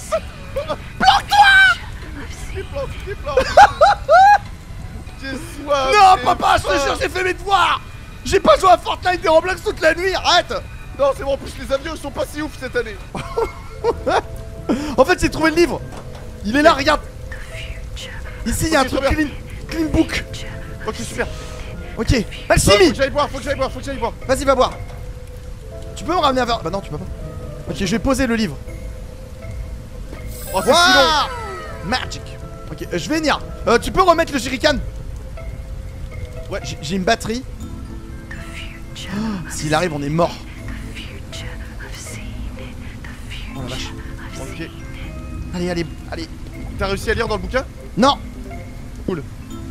Il plante, il plante. J'ai soif. Non, j'ai papa, je te faim. jure, j'ai fait mes devoirs. J'ai pas joué à Fortnite et Roblox toute la nuit. Arrête. Non, c'est bon, en plus les avions ils sont pas si ouf cette année. En fait, j'ai trouvé le livre. Il est là, regarde. Ici, il y a un Ok, truc très clean, clean book. Ok, super. Ok. Non, faut Alchimie. que j'aille boire, faut que j'aille boire, faut que j'aille boire. Vas-y, va boire. Tu peux me ramener un verre? Bah non, tu peux pas. Ok, je vais poser le livre. Oh, c'est si long. Waouh. Magic. Ok, euh, je vais venir. Euh, tu peux remettre le shuriken? Ouais, j'ai j'ai une batterie. Oh, s'il arrive, on est mort. Oh la vache. Ok. Allez, allez, allez. T'as réussi à lire dans le bouquin? Non. Cool.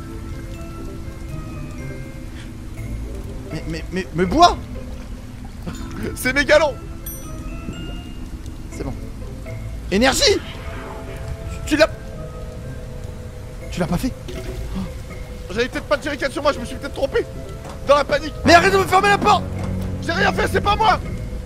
Mais, mais, mais, mais bois. C'est méga long. C'est bon. Énergie. Tu, tu l'as. Tu l'as pas fait. J'avais peut-être pas de jerrycan sur moi, je me suis peut-être trompé. Dans la panique. Mais arrête de me fermer la porte. J'ai rien fait, c'est pas moi.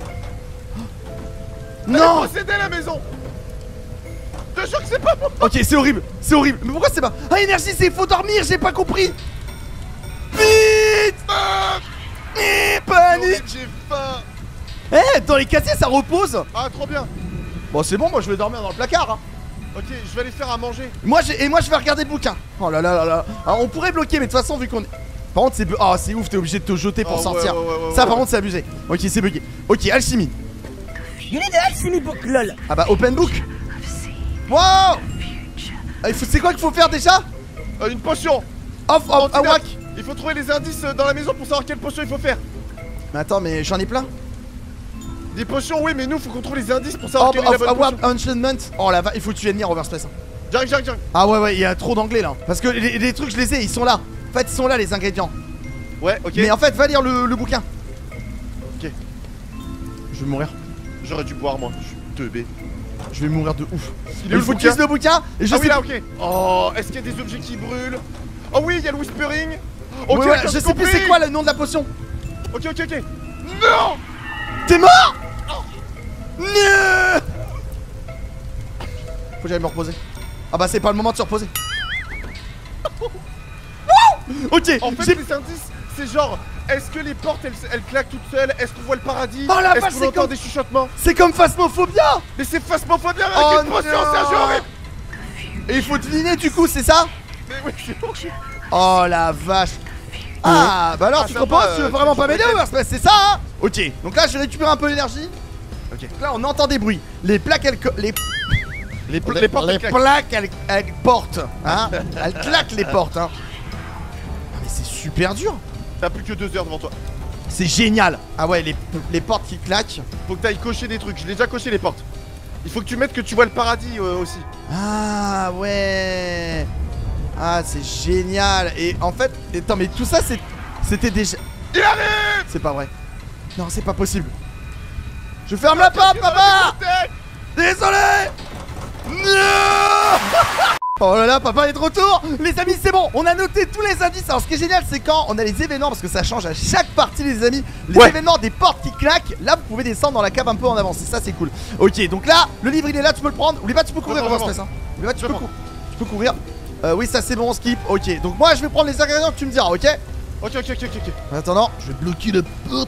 Non. Posséder la maison. Je te jure que c'est pas moi. Ok, c'est horrible, c'est horrible. Mais pourquoi c'est pas... Ah, énergie, c'est faut dormir, j'ai pas compris. Vite. Ah, Eh, panique. j'ai faim. Eh, dans les casiers, ça repose. Ah, trop bien. Bon, c'est bon, moi je vais dormir dans le placard. Hein. Ok, je vais aller faire à manger. Moi, j'ai... Et moi, je vais regarder le bouquin. Oh là là là là. Alors, on pourrait bloquer, mais de toute façon, vu qu'on est... Par contre, c'est... bu- Ah, c'est ouf, t'es obligé de te jeter pour Oh, sortir. ouais, ouais, ouais, ça, ouais, par ouais. contre, c'est abusé. Ok, c'est bugué. Ok, alchimie. You need an alchemy book, lol. Ah bah open book. Wow. Ah, il faut, c'est quoi qu'il faut faire déjà? Euh, Une potion. Off, off, ah, Antidote. whack. Il faut trouver les indices dans la maison pour savoir quelle potion il faut faire. Mais attends, mais j'en ai plein. Des potions, oui, mais nous, faut qu'on trouve les indices pour savoir Orb quelle est la of bonne potion. Award Enchantment. Oh la va, il faut tuer Nier Overspace. J'arrive, j'arrive, j'arrive. Ah ouais, ouais, il y a trop d'anglais là. Parce que les, les trucs, je les ai, ils sont là. En fait, ils sont là les ingrédients. Ouais, ok. Mais en fait, va lire le, le bouquin. Ok. Je vais mourir. J'aurais dû boire, moi. Je suis teubé. Je vais mourir de ouf. Il est où, Il le faut bouquin qu'ils le bouquin. Et je Ah sais oui, là, ok. Oh, est-ce qu'il y a des objets qui brûlent? Oh oui, il y a le whispering. Ok, ouais, ouais, d'accord, je sais plus compris. c'est quoi le nom de la potion. Ok, ok, ok. Non. T'es mort. Non. Faut que j'aille me reposer. Ah bah c'est pas le moment de se reposer. Ok, En fait, j'ai- les indices, c'est genre, est-ce que les portes elles, elles claquent toutes seules? Est-ce qu'on voit le paradis? Oh la Est-ce vache, qu'on c'est entend comme- des chuchotements? c'est comme Phasmophobia. Mais c'est phasmophobia avec Oh une potion, non. c'est un jeu horrible. Et il faut deviner du coup, c'est ça? Mais oui, c'est bon. Oh la vache. Ah bah alors Ah, tu ça comprends, va, tu veux euh, vraiment tu- pas tu m'aider peux Overspace, c'est ça hein? Ok, donc là je récupère un peu d'énergie. Ok. Donc là on entend des bruits. Les plaques elles... co- Les, Les, pl- les portes les elles claquent. plaques elles, elles portent hein. Elles claquent les portes hein. Ah, mais c'est super dur. T'as plus que deux heures devant toi. C'est génial. Ah ouais, les, les portes qui claquent. Faut que t'ailles cocher des trucs. Je l'ai déjà coché les portes. Il faut que tu mettes que tu vois le paradis euh, aussi. Ah ouais. Ah c'est génial. Et en fait, attends mais tout ça c'est... C'était déjà... Il arrive. C'est pas vrai. Non c'est pas possible. Je ferme la porte papa. Désolé. Non. Oh là là, papa est de retour. Les amis, c'est bon, on a noté tous les indices. Alors ce qui est génial, c'est quand on a les événements, parce que ça change à chaque partie les amis. Les Ouais. événements des portes qui claquent. Là vous pouvez descendre dans la cave un peu en avance. Et ça c'est cool. Ok, donc là, le livre il est là, tu peux le prendre. Oublie pas, tu peux courir, Je on va prends, se je faire ça. Oublie pas, tu Je peux, prends. cou- tu peux courir. Euh, oui, ça c'est bon, on skip. Ok, donc moi je vais prendre les ingrédients que tu me diras, ok? Ok, ok, ok, ok, ok. En attendant, je vais bloquer le porte.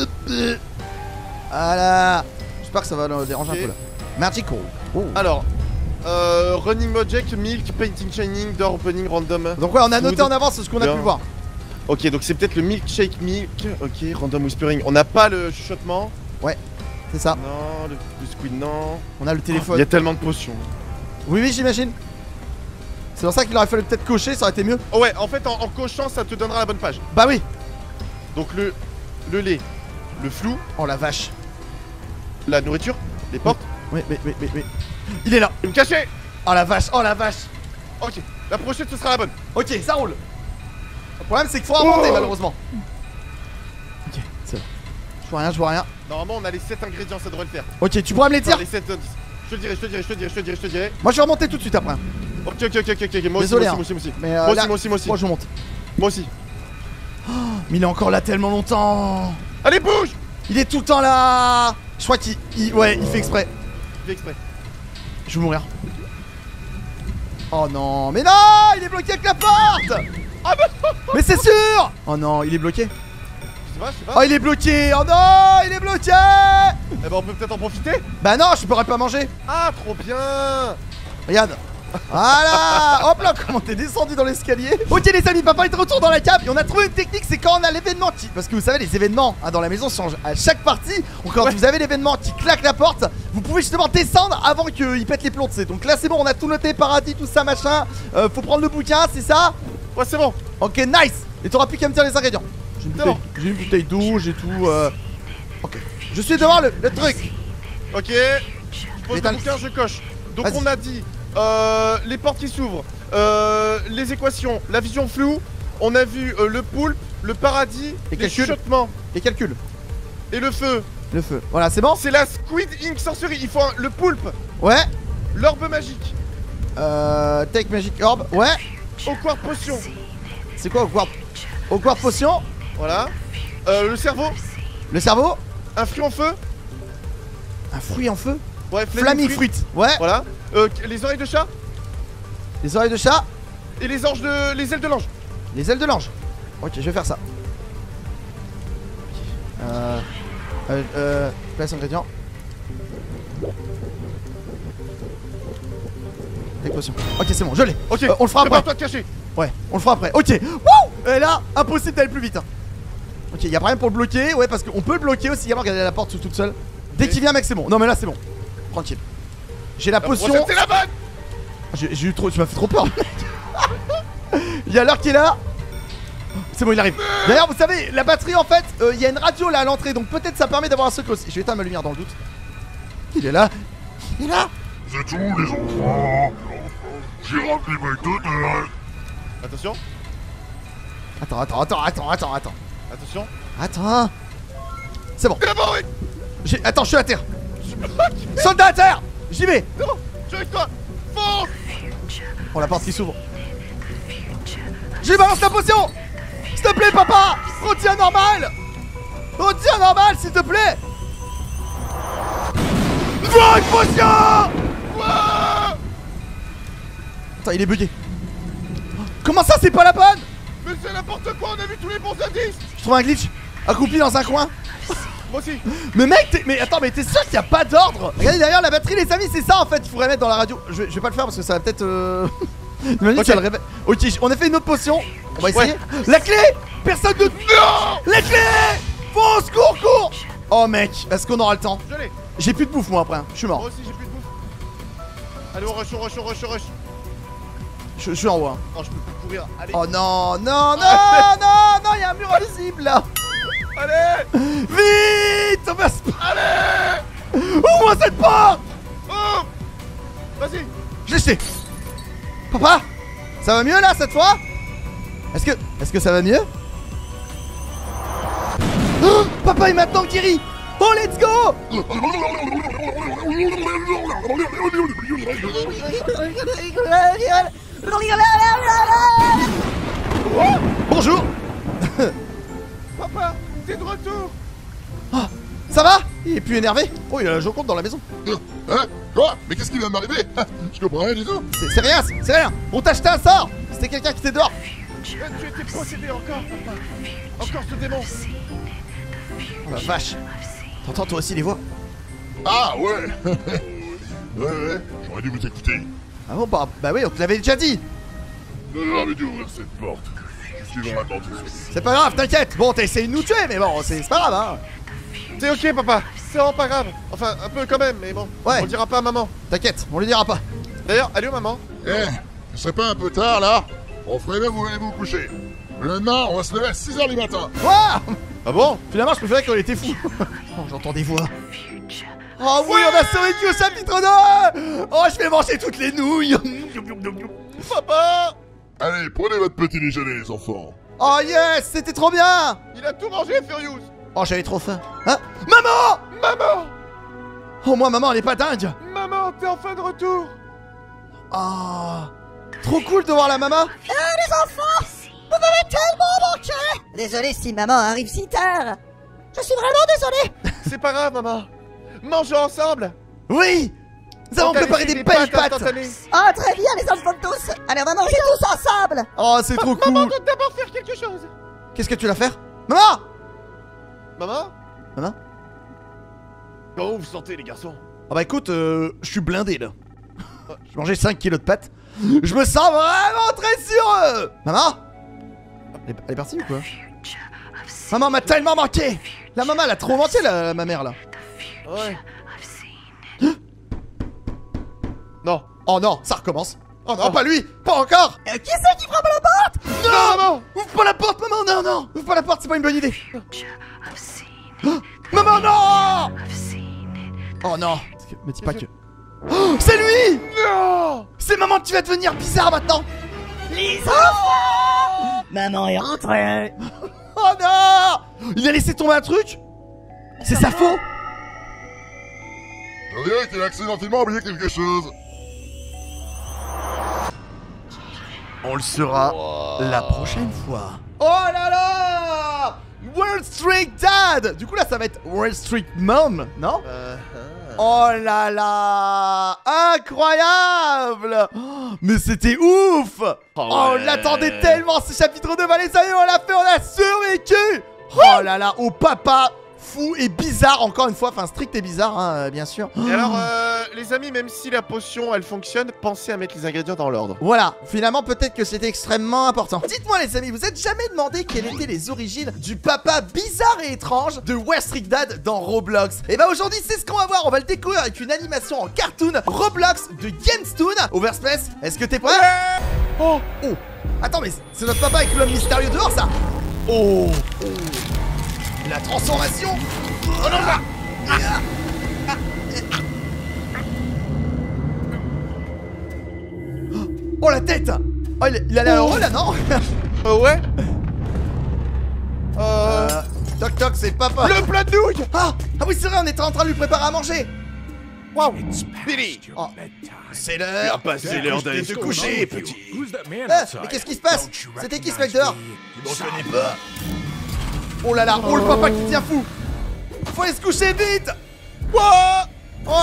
Voilà. J'espère que ça va le déranger Ok. un peu là. Magical. Oh. Alors, euh, running object, milk, painting, shining, door opening, random. Donc ouais, on a noté Food. en avance ce qu'on a Bien. pu voir. Ok, donc c'est peut-être le milkshake milk. Ok, random whispering. On n'a pas le chuchotement. C'est ça. Non, le, le squid, non. On a le Il téléphone. y a tellement de potions. Oui, oui, j'imagine. C'est pour ça qu'il aurait fallu peut-être cocher, ça aurait été mieux. Oh ouais, en fait, en, en cochant, ça te donnera la bonne page. Bah oui. Donc le, le lait, le flou, Oh la vache. la nourriture, les portes. Oui, oui, oui, oui, oui. Il est là. Et me cacher. Oh la vache, oh la vache. Ok, la prochaine, ce sera la bonne. Ok, ça roule. Le problème, c'est qu'il faut remonter Oh. malheureusement. Ok, c'est bon. Je vois rien, je vois rien. Normalement, on a les sept ingrédients, ça devrait le faire. Ok, tu pourras me les Enfin, dire. les sept indices. Je te le dirai, je te le dirai, je te le dirai, je te le dirai, je te le dirai. Moi, je vais remonter tout de suite après. Ok, ok, ok, ok, ok. Moi Désolé, aussi, hein. moi aussi, moi aussi. Mais euh, Moi là, aussi, moi aussi, moi aussi. Moi, je monte. Moi aussi. Mais il est encore là tellement longtemps. Allez, bouge. Il est tout le temps là. Je crois qu'il. il- Ouais, il fait exprès. Fais exprès. Je vais mourir. Oh non, mais non, il est bloqué avec la porte. Ah bah Mais c'est sûr. Oh non, il est bloqué. Je sais pas, je sais Oh, pas. il est bloqué. Oh non, il est bloqué. Eh ben, on peut peut-être en profiter. Bah non, je pourrais pas manger. Ah, trop bien. Regarde. Voilà. Hop là, comment t'es descendu dans l'escalier. Ok les amis, papa est de retour dans la cave. Et on a trouvé une technique, c'est quand on a l'événement qui... Parce que vous savez, les événements hein, dans la maison changent à chaque partie. Donc quand Ouais. vous avez l'événement qui claque la porte, vous pouvez justement descendre avant qu'il pète les plombs, tu sais. Donc là c'est bon, on a tout noté, paradis, tout ça, machin. euh, Faut prendre le bouquin, c'est ça? Ouais, c'est bon. Ok, nice. Et t'auras plus qu'à me dire les ingrédients. J'ai une C'est bouteille, bon. j'ai une bouteille d'eau, j'ai tout euh... Ok. Je suis devant le, le truc. Ok. Je pose Éteins le le- bouquin, je coche. Donc, Vas-y. on a dit euh, les portes qui s'ouvrent, euh, les équations, la vision floue. On a vu euh, le poulpe, le paradis, Et les calcul. chuchotements Et calcul. et le feu. Le feu. Voilà, c'est bon? C'est la Squid Ink Sorcery. Il faut un- le poulpe, Ouais. l'orbe magique, Euh... Take Magic Orb. Ouais. Hawkward Potion. C'est quoi Hogwarts Hogwarts Potion? Voilà. Euh, le cerveau, Le cerveau? un fruit en feu. Un fruit en feu? Ouais, Flaming fruit. Ouais. Voilà. Euh, les oreilles de chat Les oreilles de chat. et les anges de. les ailes de l'ange. Les ailes de l'ange. Ok, je vais faire ça. Euh... Euh... euh place ingrédient. Take potion. Ok, c'est bon, je l'ai. Ok. Euh, on le fera après. Prépare-toi de cacher. Ouais, on le fera après. Ok. Wouh. Et là, impossible d'aller plus vite. hein. Ok, y'a pas rien pour le bloquer. Ouais, parce qu'on peut le bloquer aussi. Regardez la porte toute seule. Dès qu'il vient, mec, c'est bon. Non, mais là, c'est bon. Tranquille. J'ai la, la potion. C'est la bonne. J'ai eu trop. Tu m'as fait trop peur. Il y a l'heure qui est là. C'est bon, il arrive. D'ailleurs, vous savez, la batterie, en fait, il euh, y a une radio là à l'entrée. Donc peut-être ça permet d'avoir un secret aussi. Je vais éteindre ma lumière dans le doute. Il est là. Il est là. Vous êtes où, les enfants? J'ai rempli mes donuts. Attention. Attends, attends, attends, attends, attends, attends. Attention. Attends. C'est bon. D'abord, oui. J'ai... Attends, je suis à terre. Soldat à terre. J'y vais. C'est bon, je suis avec toi. Fonce. Oh, la porte qui s'ouvre. Je lui balance la potion. S'il te plaît, papa. Retiens normal. Retiens normal, s'il te plaît. Vague potion. Wow. Attends, il est bugué. Comment ça, c'est pas la bonne? Mais c'est n'importe quoi, on a vu tous les bons indices. Je trouve un glitch. Accroupi dans un coin. Moi aussi. Mais mec, t'es... mais attends, mais t'es sûr qu'il n'y a pas d'ordre? Regardez derrière la batterie, les amis, c'est ça en fait. Il faudrait mettre dans la radio. Je vais, je vais pas le faire parce que ça va peut-être. Euh... Imagine okay. Ça le réveille. Ok, on a fait une autre potion. On va essayer. Ouais. La clé. Personne ne. Non. La clé. Fonce, cours, cours. Oh mec, est-ce qu'on aura le temps? Je l'ai. J'ai plus de bouffe moi après. Je suis mort. Moi aussi, j'ai plus de bouffe. Allez, on rush, on rush, on rush, on rush. Je, je suis en haut. Hein. Oh, je peux plus courir. Allez. Oh non, non, non, non, non, il y a un mur invisible là. Allez. Vite, on va se... Allez. Ouvre cette porte. Oh. Vas-y. Je l'ai jeté. Papa, ça va mieux là cette fois? Est-ce que... Est-ce que ça va mieux? Oh, papa est maintenant guéri. Oh, let's go. Oh, bonjour. Papa, t'es de retour. Oh, ça va? Il est plus énervé? Oh, il a la Joconde dans la maison. Hein? Quoi? Mais qu'est-ce qui vient de m'arriver? Je comprends rien du tout. C'est rien, c'est rien. On t'a acheté un sort. C'était quelqu'un qui était dehors. Tu étais possédé encore, papa. Encore ce démon. Oh la vache. T'entends toi aussi les voix? Ah ouais. Ouais ouais, j'aurais dû vous écouter. Ah bon bah, bah oui, on te l'avait déjà dit. J'avais dû ouvrir cette porte. Je suis vraiment désolé. C'est pas grave, t'inquiète. Bon, t'as essayé de nous tuer, mais bon, c'est pas grave hein. C'est ok papa, c'est vraiment pas grave. Enfin, un peu quand même, mais bon. Ouais. On le dira pas à maman. T'inquiète, on lui dira pas. D'ailleurs, allez où maman? Eh, ce serait pas un peu tard là? On ferait bien vous allez vous coucher. Le lendemain, on va se lever à six heures du matin. Quoi? Ah bon? Finalement, je préférais qu'on était fous. Oh, j'entends des voix. Oh oui, on a survécu au chapitre deux. Oh, je vais manger toutes les nouilles. Papa. Allez, prenez votre petit déjeuner, les enfants. Oh yes, c'était trop bien. Il a tout mangé, Furious. Oh, j'avais trop faim. Hein? Maman. Maman. Oh, moi, maman, elle est pas dingue. Maman, t'es enfin de retour. Oh, trop cool de voir la maman. Eh, les enfants, vous m'avez tellement manqué. Désolé si maman arrive si tard. Je suis vraiment désolé. C'est pas grave, maman. Mangeons ensemble. Oui. Nous avons préparé des belles pâtes. Ah, très bien, les enfants de tous. Allez, on va manger tous ensemble. Oh, c'est trop cool. Maman doit d'abord faire quelque chose. Qu'est-ce que tu vas faire? Maman. Maman. Maman. Comment vous vous sentez, les garçons? Ah bah écoute, euh, je suis blindé là. J'ai mangé cinq kilos de pâtes. Je me sens vraiment très sûr. Maman. Elle est, elle est partie ou quoi? Maman m'a tellement manqué. La maman, elle a trop manqué, la, ma mère là. Ouais. Non. Oh non, ça recommence. Oh non, Oh. pas lui. Pas encore. Euh, qui c'est qui frappe à la porte? Non, maman. Ouvre pas la porte, maman. Non, non. Ouvre pas la porte, c'est pas une bonne idée. Oh, maman, non. Oh non. Me dis pas que... Oh, c'est lui. Non. C'est maman qui va devenir bizarre maintenant. Les enfants. Maman est rentrée. Oh non. Il a laissé tomber un truc. C'est sa faute. On dirait qu'il a accidentellement oublié quelque chose. On le saura la prochaine fois. Oh là là. Wall Street Dad. Du coup là ça va être Wall Street Mom, non? Euh, Oh là là. Incroyable. Oh, mais c'était ouf. Oh, oh on l'attendait tellement ce chapitre deux. Bah les amis, on l'a fait, on a survécu. Oh là là, oh papa, fou et bizarre, encore une fois. Enfin, strict et bizarre, hein, euh, bien sûr. Et alors, euh, les amis, même si la potion elle fonctionne, pensez à mettre les ingrédients dans l'ordre. Voilà, finalement, peut-être que c'était extrêmement important. Dites-moi, les amis, vous êtes jamais demandé quelles étaient les origines du papa bizarre et étrange de Westrick Dad dans Roblox? Et bah, aujourd'hui, c'est ce qu'on va voir. On va le découvrir avec une animation en cartoon Roblox de GameStoon. Overspace, est-ce que t'es prêt? Oh, oh. Attends, mais c'est notre papa avec l'homme mystérieux dehors, ça. Oh, oh. La transformation. Oh non, là. Oh, la tête. Oh, il, il a l'air heureux, là, non? Euh, ouais. Euh... Euh... Toc toc, c'est papa. Le plat de nouilles. Ah, ah oui, c'est vrai, on était en train de lui préparer à manger. Waouh. Billy, Oh, c'est tu as l'heure. passé l'heure d'aller te coucher, petit. Eh, mais qu'est-ce qui se passe? C'était qui ce mec dehors? Tu m'en connais pas? Oh là là, oh le papa qui devient fou. Faut aller se coucher vite. Quoi? Oh.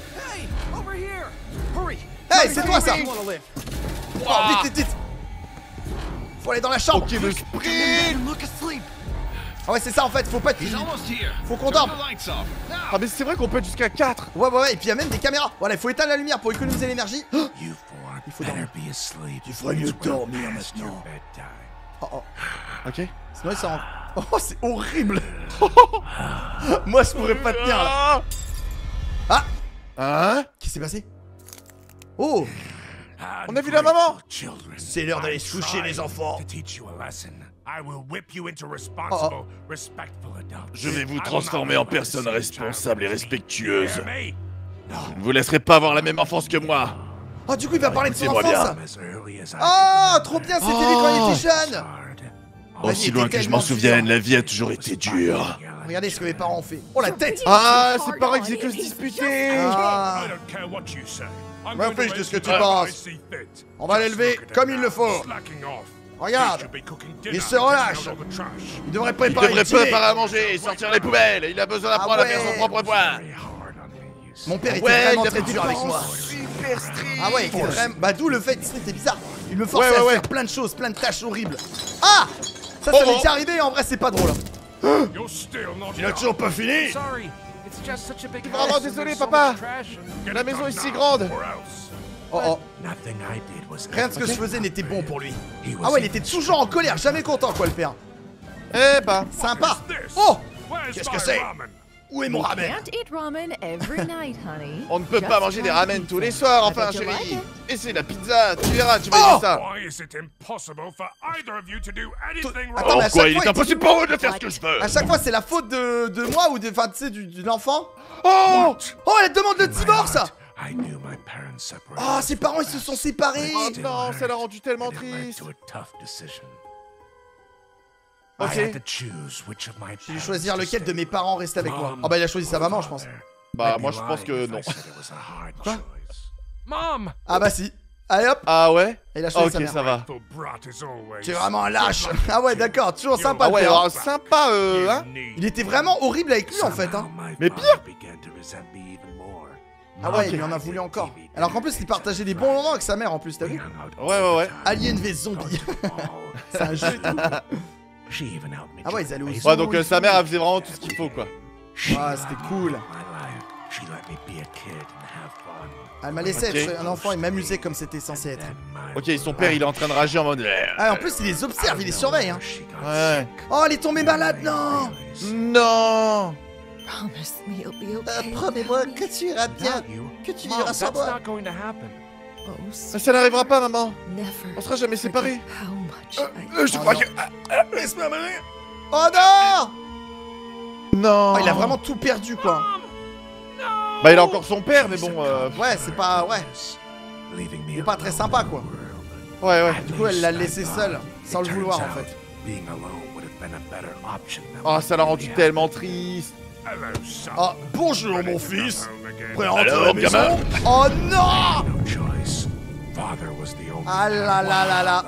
Hey, c'est toi ça. Oh, vite, vite, vite. Faut aller dans la chambre. Ok, le sprint. Ah ouais, c'est ça en fait, faut pas être... Faut qu'on dorme. Ah mais c'est vrai qu'on peut être jusqu'à quatre. Ouais, ouais, ouais, et puis il y a même des caméras. Voilà, il faut éteindre la lumière pour économiser l'énergie. Oh, il faut dormir. Tu ferais mieux de dormir maintenant. Oh, oh. Ok. Sinon il s'en rend... Oh, c'est horrible. Moi, je pourrais pas tenir là. Ah. Hein? Qu'est-ce qui s'est passé? Oh. On a vu la maman. C'est l'heure d'aller se coucher, les enfants. Oh, oh. Je vais vous transformer en personne responsable et respectueuse. Je ne vous laisserai pas avoir la même enfance que moi. Oh, du coup, il va parler de son Écoutez-moi enfance. Oh, trop bien, c'était lui quand il était jeune. Aussi était loin que je tellement m'en souvienne, dur. la vie a toujours été dure. Regardez ce que mes parents ont fait. Oh, la tête. Ah, c'est pareil que c'est que se disputer. Ah. M'en fiche de ce que tu penses. On va l'élever comme il le faut. Regarde, il se relâche. Il devrait Il préparer devrait le dîner. préparer à manger et sortir les poubelles. Il a besoin d'apprendre Ah à faire ouais. son propre poids. Mon père était Ouais, vraiment il a très fait dur du avec temps moi. Super strict. Ah ouais, il était vraiment... Bah d'où le fait que c'était bizarre. Il me forçait Ouais, ouais, à ouais. faire plein de choses, plein de tâches horribles. Ah. Ça, ça Oh, m'est oh. déjà arrivé, en vrai, c'est pas drôle. Tu n'as toujours pas fini? Vraiment désolé, papa. La maison est si grande. Oh oh. Rien de ce que je faisais n'était bon pour lui. Ah ouais, il était toujours en colère, jamais content, quoi, le père. Eh bah. Sympa. Oh. Qu'est-ce que c'est? Où est mon ramen? On ne peut pas manger des ramen tous les soirs, enfin, chérie. Et c'est la pizza, tu verras, tu vas Oh. aimer ça. Attends, mais à Oh quoi, chaque il fois, est impossible pour eux de faire ce que je veux. À chaque fois, c'est la faute de, de moi ou de, enfin, tu sais, du- de l'enfant. Oh. Oh, elle demande le divorce. Oh, ses parents, ils se sont séparés. Oh non, ça l'a rendu tellement triste. Ok. J'ai dû choisir lequel de mes parents reste avec moi. Oh bah, il a choisi sa maman, je pense. Bah, moi, je pense que non. Quoi? Ah bah si. Allez hop. Ah ouais? Il a choisi sa Ok, mère. ça va. Tu es vraiment un lâche. Ah ouais, d'accord, toujours sympa. Ah le ouais, père. alors sympa, euh, hein? Il était vraiment horrible avec lui en fait, hein. Mais pire! Ah ouais, il lui en a voulu encore. Alors qu'en plus, il partageait des bons moments avec sa mère en plus, t'as vu? Ouais, ouais, ouais. Alien v Zombie. C'est un jeu et tout. Ah ouais, ils allaient au zoo. Ouais, donc euh, sa mère, elle faisait vraiment tout ce qu'il faut, quoi. Ah, c'était cool. Elle m'a laissé Ok. être un enfant et m'amuser comme c'était censé être. Ok, et son père, il est en train de rager en mode. Ah, en plus, il les observe, il les surveille, hein. Ouais. Oh, elle est tombée malade, non. Non! Euh, Promets-moi que tu iras bien, que tu vivras sans moi. Ça n'arrivera pas, maman. On sera jamais séparés. Euh, je Oh, crois non. que. Ah, ah, Laisse-moi mener! Oh non. Non. Oh, il a vraiment tout perdu, quoi. Bah, il a encore son père, mais bon. Euh... Ouais, c'est pas... Ouais. Il est pas très sympa, quoi. Ouais, ouais. Du coup, elle l'a laissé seul, sans le vouloir, en fait. Oh, ça l'a rendu tellement triste. Ah, bonjour mon fils. Prêt à rentrer à la Alors, maison? gamin? Oh non. Ah là là là là.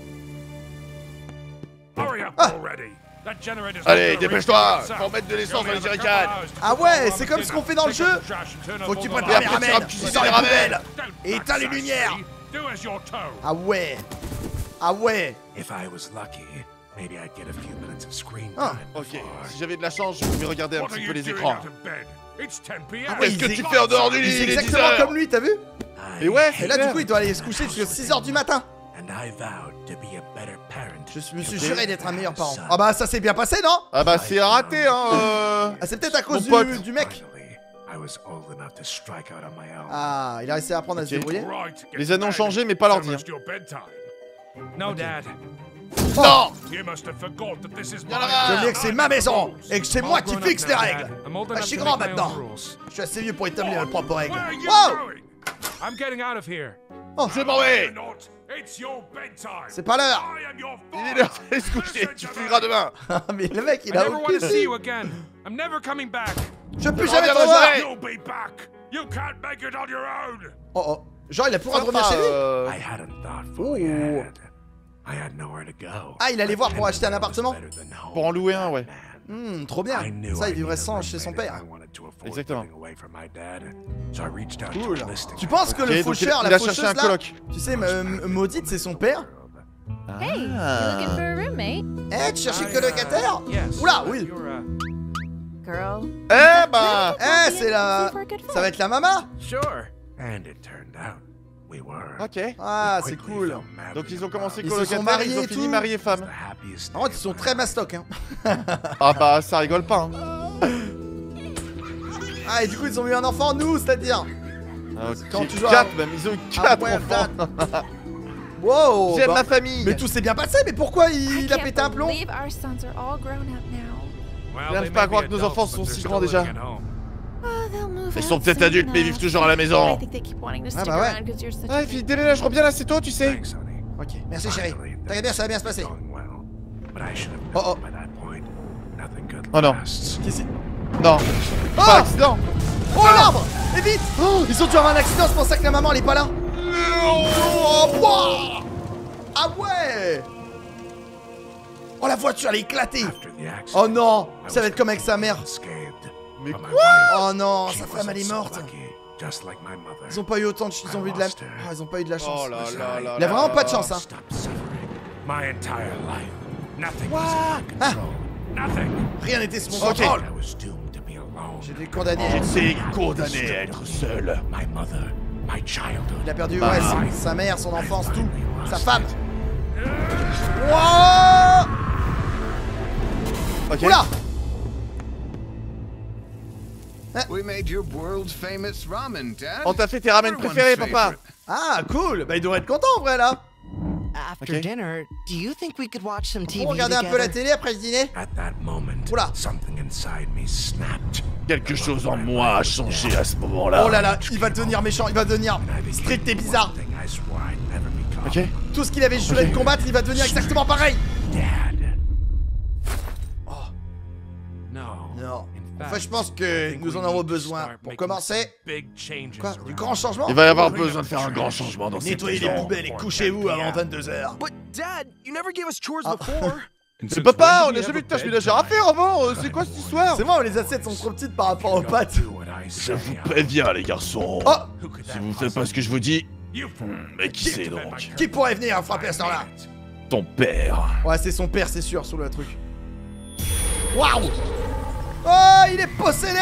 Allez, dépêche-toi! Faut mettre de l'essence dans les jerrycans! Ah ouais, c'est comme ce qu'on fait dans le jeu. Faut que tu Et prépares les après, tu ramen. rames- Tu tu sors les les ramènes. poubelles. Et éteins les lumières. Ah ouais. Ah ouais. Ah, ok. Si j'avais de la chance, je pouvais regarder un petit peu les écrans. Ah ouais, Qu'est-ce que il tu est- fais en dehors du il lit? est Il est dix exactement heures. comme lui, t'as vu? Et ouais, Et là, du coup, il doit aller se coucher jusqu'à six heures du matin. Je me suis juré d'être un meilleur parent. Ah bah, ça s'est bien passé, non? Ah bah c'est raté, hein. Euh... Ah, c'est peut-être à cause Mon pote. du, du mec. Ah, il a réussi à apprendre à se Ok. débrouiller. Les années ont changé, mais pas l'ordi. hein. No, Dad. Non. You must have forgot that this is Je veux dire que c'est ma maison et que c'est moi qui fixe les règles. Ah, je suis grand maintenant. Je suis assez vieux pour établir mes propres règles. Where are you Wow! going? I'm getting out of here. Oh, C'est bon, ouais. You're not. It's your bedtime. c'est pas l'heure. I am your Il est father. l'heure d'aller se coucher. Tu fuiras demain. Mais le mec, I il a never aucune want to see idée. you again. I'm never coming back. Je peux plus Je jamais te reviendrai revoir. jamais. You'll be back. You can't make it on your own. Oh oh. Genre, il a plus le droit de revenir Enfin, chez lui. euh, hadn't thought Oh. I had nowhere to go. Ah, il allait voir pour acheter un appartement. Pour en louer un, ouais. Hmm, trop bien. Ça, il vivrait sans chez son père. Exactement. Cool. Tu penses que Ok, le donc faucheur, il- il la a cherché faucheuse un là, coloc. tu sais, me- me- maudite, c'est son père. Hey, you looking for a roommate? Eh, tu cherchais colocataire? Yes. Oula, oui. You're, uh, Girl. Eh bah. Eh, c'est la... Ça va être la maman. Sure. And it turned out we were. Ok. Ah, c'est cool. Donc ils ont commencé Ils se sont colocataire, mariés ils ont et fini tout. mari et femme. Par contre, ils sont très mastoc, hein. Ah bah ça rigole pas. Hein. Ah, et du coup, ils ont eu un enfant, nous, c'est-à-dire. Ah, ok. Quand tu joues à- Quatre même, ils ont eu Ah, quatre ouais, enfants. Wow. J'aime bah- ma famille. Mais tout s'est bien passé, mais pourquoi il, I il a can't pété un plomb? believe our sons are all grown up now. Well, J'arrive they pas à may croire be que nos adults, enfants but sont they're si still grands déjà. living at home. Oh, they'll move Ils out sont peut-être soon adultes, mais ils enough. vivent toujours à la I maison. think they keep wanting to Ah, stick bah ouais. around 'cause you're such Ah, a et puis désolé, je reviens là, c'est toi, tu sais. Thanks, honey. Ok, merci chérie. T'inquiète bien, ça va bien se passer. Going well. But I should have Oh, known oh. by that point. Nothing good Oh non. lasts. Qu'est-ce que Non. Oh Pas accident. Oh, l'arbre! Et vite! Oh, ils ont dû avoir un accident, c'est pour ça que la maman elle est pas là. Oh, wow. Ah ouais! Oh, la voiture elle est éclatée! After the accident, Oh non! I Ça va was être comme avec sa mère. unscathed. Mais But my quoi? wife, Oh non, she sa femme elle est wasn't so morte. lucky, just like my mother. Ils ont pas eu autant de ch- ils ont eu de la. Ah, ils ont pas eu de la chance. Oh là là là. Il a vraiment là. pas de chance, hein. Stop suffering. My entire life. Nothing What? was in my control. Nothing. Rien n'était sous mon Ok. contrôle. I was doomed to be alone. J'étais condamné à être. C'est condamné à être seul. My mother, my childhood. Il a perdu Bah. ouais, son- sa mère, son enfance, tout. Sa femme. Wow! Ok. Oula! We made your world famous ramen, Dad. On t'a fait tes ramen préférés, papa. Ah, cool! Bah, il devrait être content en vrai là. After Okay. dinner, do you think we could watch some T V On regarder un peu la together? télé après le dîner. At that moment, Oula. something inside me snapped. Quelque chose en moi a changé à ce moment-là. Oh là là, il va devenir méchant, il va devenir strict et bizarre. Something I swore I'd never become. Ok. Tout ce qu'il avait juré Ok. de combattre, il va devenir exactement pareil. Dad. Oh. No. Non. In En fact, fait, je pense I que think nous we en aurons need to besoin. start Pour making commencer, some big changes quoi? Du around grand here. changement? Il va y avoir besoin de faire un grand changement dans cette Nettoyer les maison. poubelles et couchez-vous avant vingt-deux heures. But Dad, you never gave us chores Ah. before. C'est papa, on a jamais eu de tâche ménagère à faire avant. euh, C'est quoi cette histoire? C'est moi, les assiettes sont trop petites par rapport aux pâtes. Do what I Je say. vous préviens, les garçons. Oh! Who could Si that vous faites pas ce que je vous dis, You fool. mais qui c'est donc? Qui pourrait venir frapper à ce temps-là? Ton père. Ouais, c'est son père, c'est sûr, sur le truc. Waouh! Oh, il est possédé!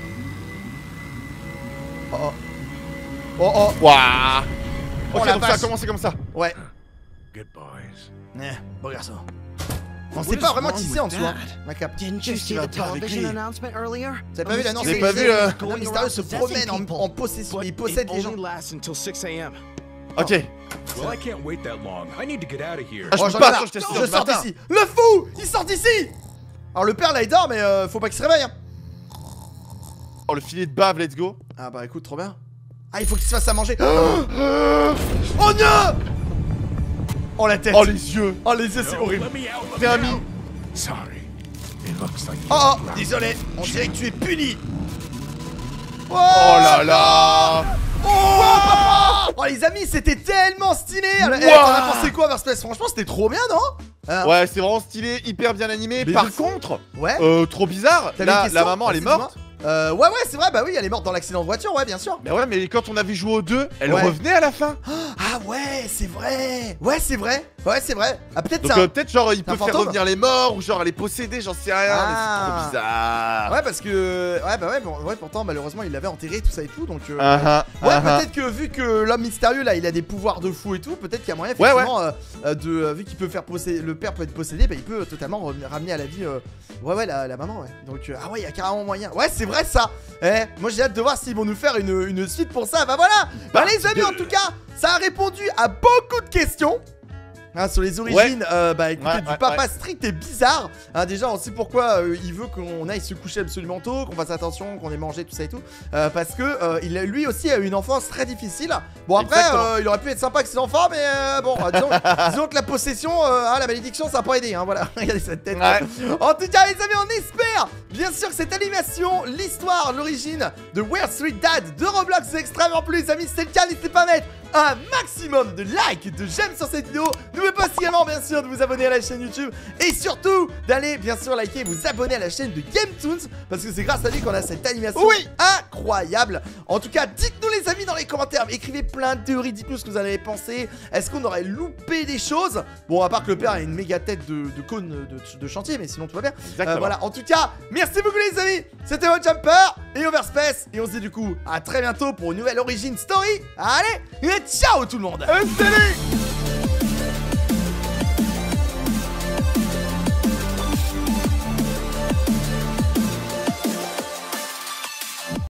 Oh oh. Oh oh. Waouh. Oh, Ok, la donc ça a vache. commencé comme ça. Ouais. Good boys. Eh, beau garçon. On sait pas vraiment qui c'est en dessous, hein, ma cape. Didn't you Qu'est-ce see qui va the pas avec television lui? announcement earlier? Vous avez pas vu l'annonce? J'ai pas vu, euh, Un homme mystérieux se promène en, en possession, il possède les gens. lasts until six a m Ok. Well, I can't wait that long. I need to get out of here. Ah, je Oh, peux j'en ai pas, marre. je t'ai Je sors d'ici. Le fou! Il sort d'ici! Alors le père là il dort mais euh, faut pas qu'il se réveille, hein. Oh, le filet de bave, let's go. Ah bah écoute, trop bien. Ah, il faut qu'il se fasse à manger. Oh non! Oh la tête. Oh, les yeux. Oh les yeux, c'est horrible. Let me out. Let T'es me un mi. out. Sorry. It looks like Oh oh, désolé, on dirait que tu es puni. Oh, Oh là là. Oh, papa! Oh les amis, c'était tellement stylé. Alors, eh, Wow. t'en as pensé quoi, Verspes? Franchement, c'était trop bien, non? Hein? Ouais, c'est vraiment stylé, hyper bien animé. Mais Par de fou. contre, Ouais. euh, trop bizarre. T'avais une Là, question la maman, elle est Vas-y, morte. dis-moi. Euh, ouais, ouais, c'est vrai, bah oui, elle est morte dans l'accident de voiture, ouais, bien sûr. Bah ouais, mais quand on avait joué aux deux, elle Ouais. revenait à la fin. Ah ouais, c'est vrai. Ouais, c'est vrai. Ouais, c'est vrai. Ah, peut-être Donc ça. euh, peut-être genre il un peut faire fantôme revenir les morts ou genre les posséder, j'en sais rien, Ah. mais c'est trop bizarre. Ouais, parce que. Ouais, bah ouais, bon, ouais, pourtant, malheureusement, il l'avait enterré, tout ça et tout. Donc. Euh... Uh-huh, Ouais, uh-huh. peut-être que vu que l'homme mystérieux là, il a des pouvoirs de fou et tout, peut-être qu'il y a moyen, Ouais, effectivement, euh, euh, de. euh, vu qu'il peut faire posséder. Le père peut être possédé, bah il peut euh, totalement revenir- ramener à la vie. euh, Ouais, ouais, la, la maman, ouais. Donc, euh, ah ouais, il y a carrément moyen. Ouais, c'est vrai ça. Eh, moi j'ai hâte de voir s'ils vont nous faire une, une suite pour ça. Bah voilà. Bah, les amis, en tout cas, ça a répondu à beaucoup de questions. Hein, sur les origines, Ouais. euh, bah écoutez, Ouais, du ouais, papa ouais. strict et bizarre. Hein, déjà, on sait pourquoi euh, il veut qu'on aille se coucher absolument tôt, qu'on fasse attention, qu'on ait mangé tout ça et tout. Euh, parce que euh, il a, lui aussi a eu une enfance très difficile. Bon après, euh, il aurait pu être sympa avec ses enfants, mais euh, bon, euh, disons, disons que la possession, euh, hein, la malédiction, ça a pas aidé. Hein, voilà, regardez cette tête. Ouais. En tout cas, les amis, on espère bien sûr que cette animation, l'histoire, l'origine de Where Street Dad de Roblox est extrêmement plus, les amis. Si c'est le cas, n'hésitez pas à mettre un maximum de likes et de j'aime sur cette vidéo. N'oubliez pas également bien sûr de vous abonner à la chaîne YouTube et surtout d'aller bien sûr liker et vous abonner à la chaîne de GameToons parce que c'est grâce à lui qu'on a cette animation Oui. incroyable. En tout cas, dites-nous les amis dans les commentaires, écrivez plein de théories, dites-nous ce que vous en avez pensé. Est-ce qu'on aurait loupé des choses? Bon, à part que le père a une méga tête de, de cône de, de chantier, mais sinon tout va bien. Euh, voilà, en tout cas, merci beaucoup les amis. C'était votre Jumper et Overspace et on se dit du coup à très bientôt pour une nouvelle Origin Story. Allez, et ciao tout le monde. Euh, salut.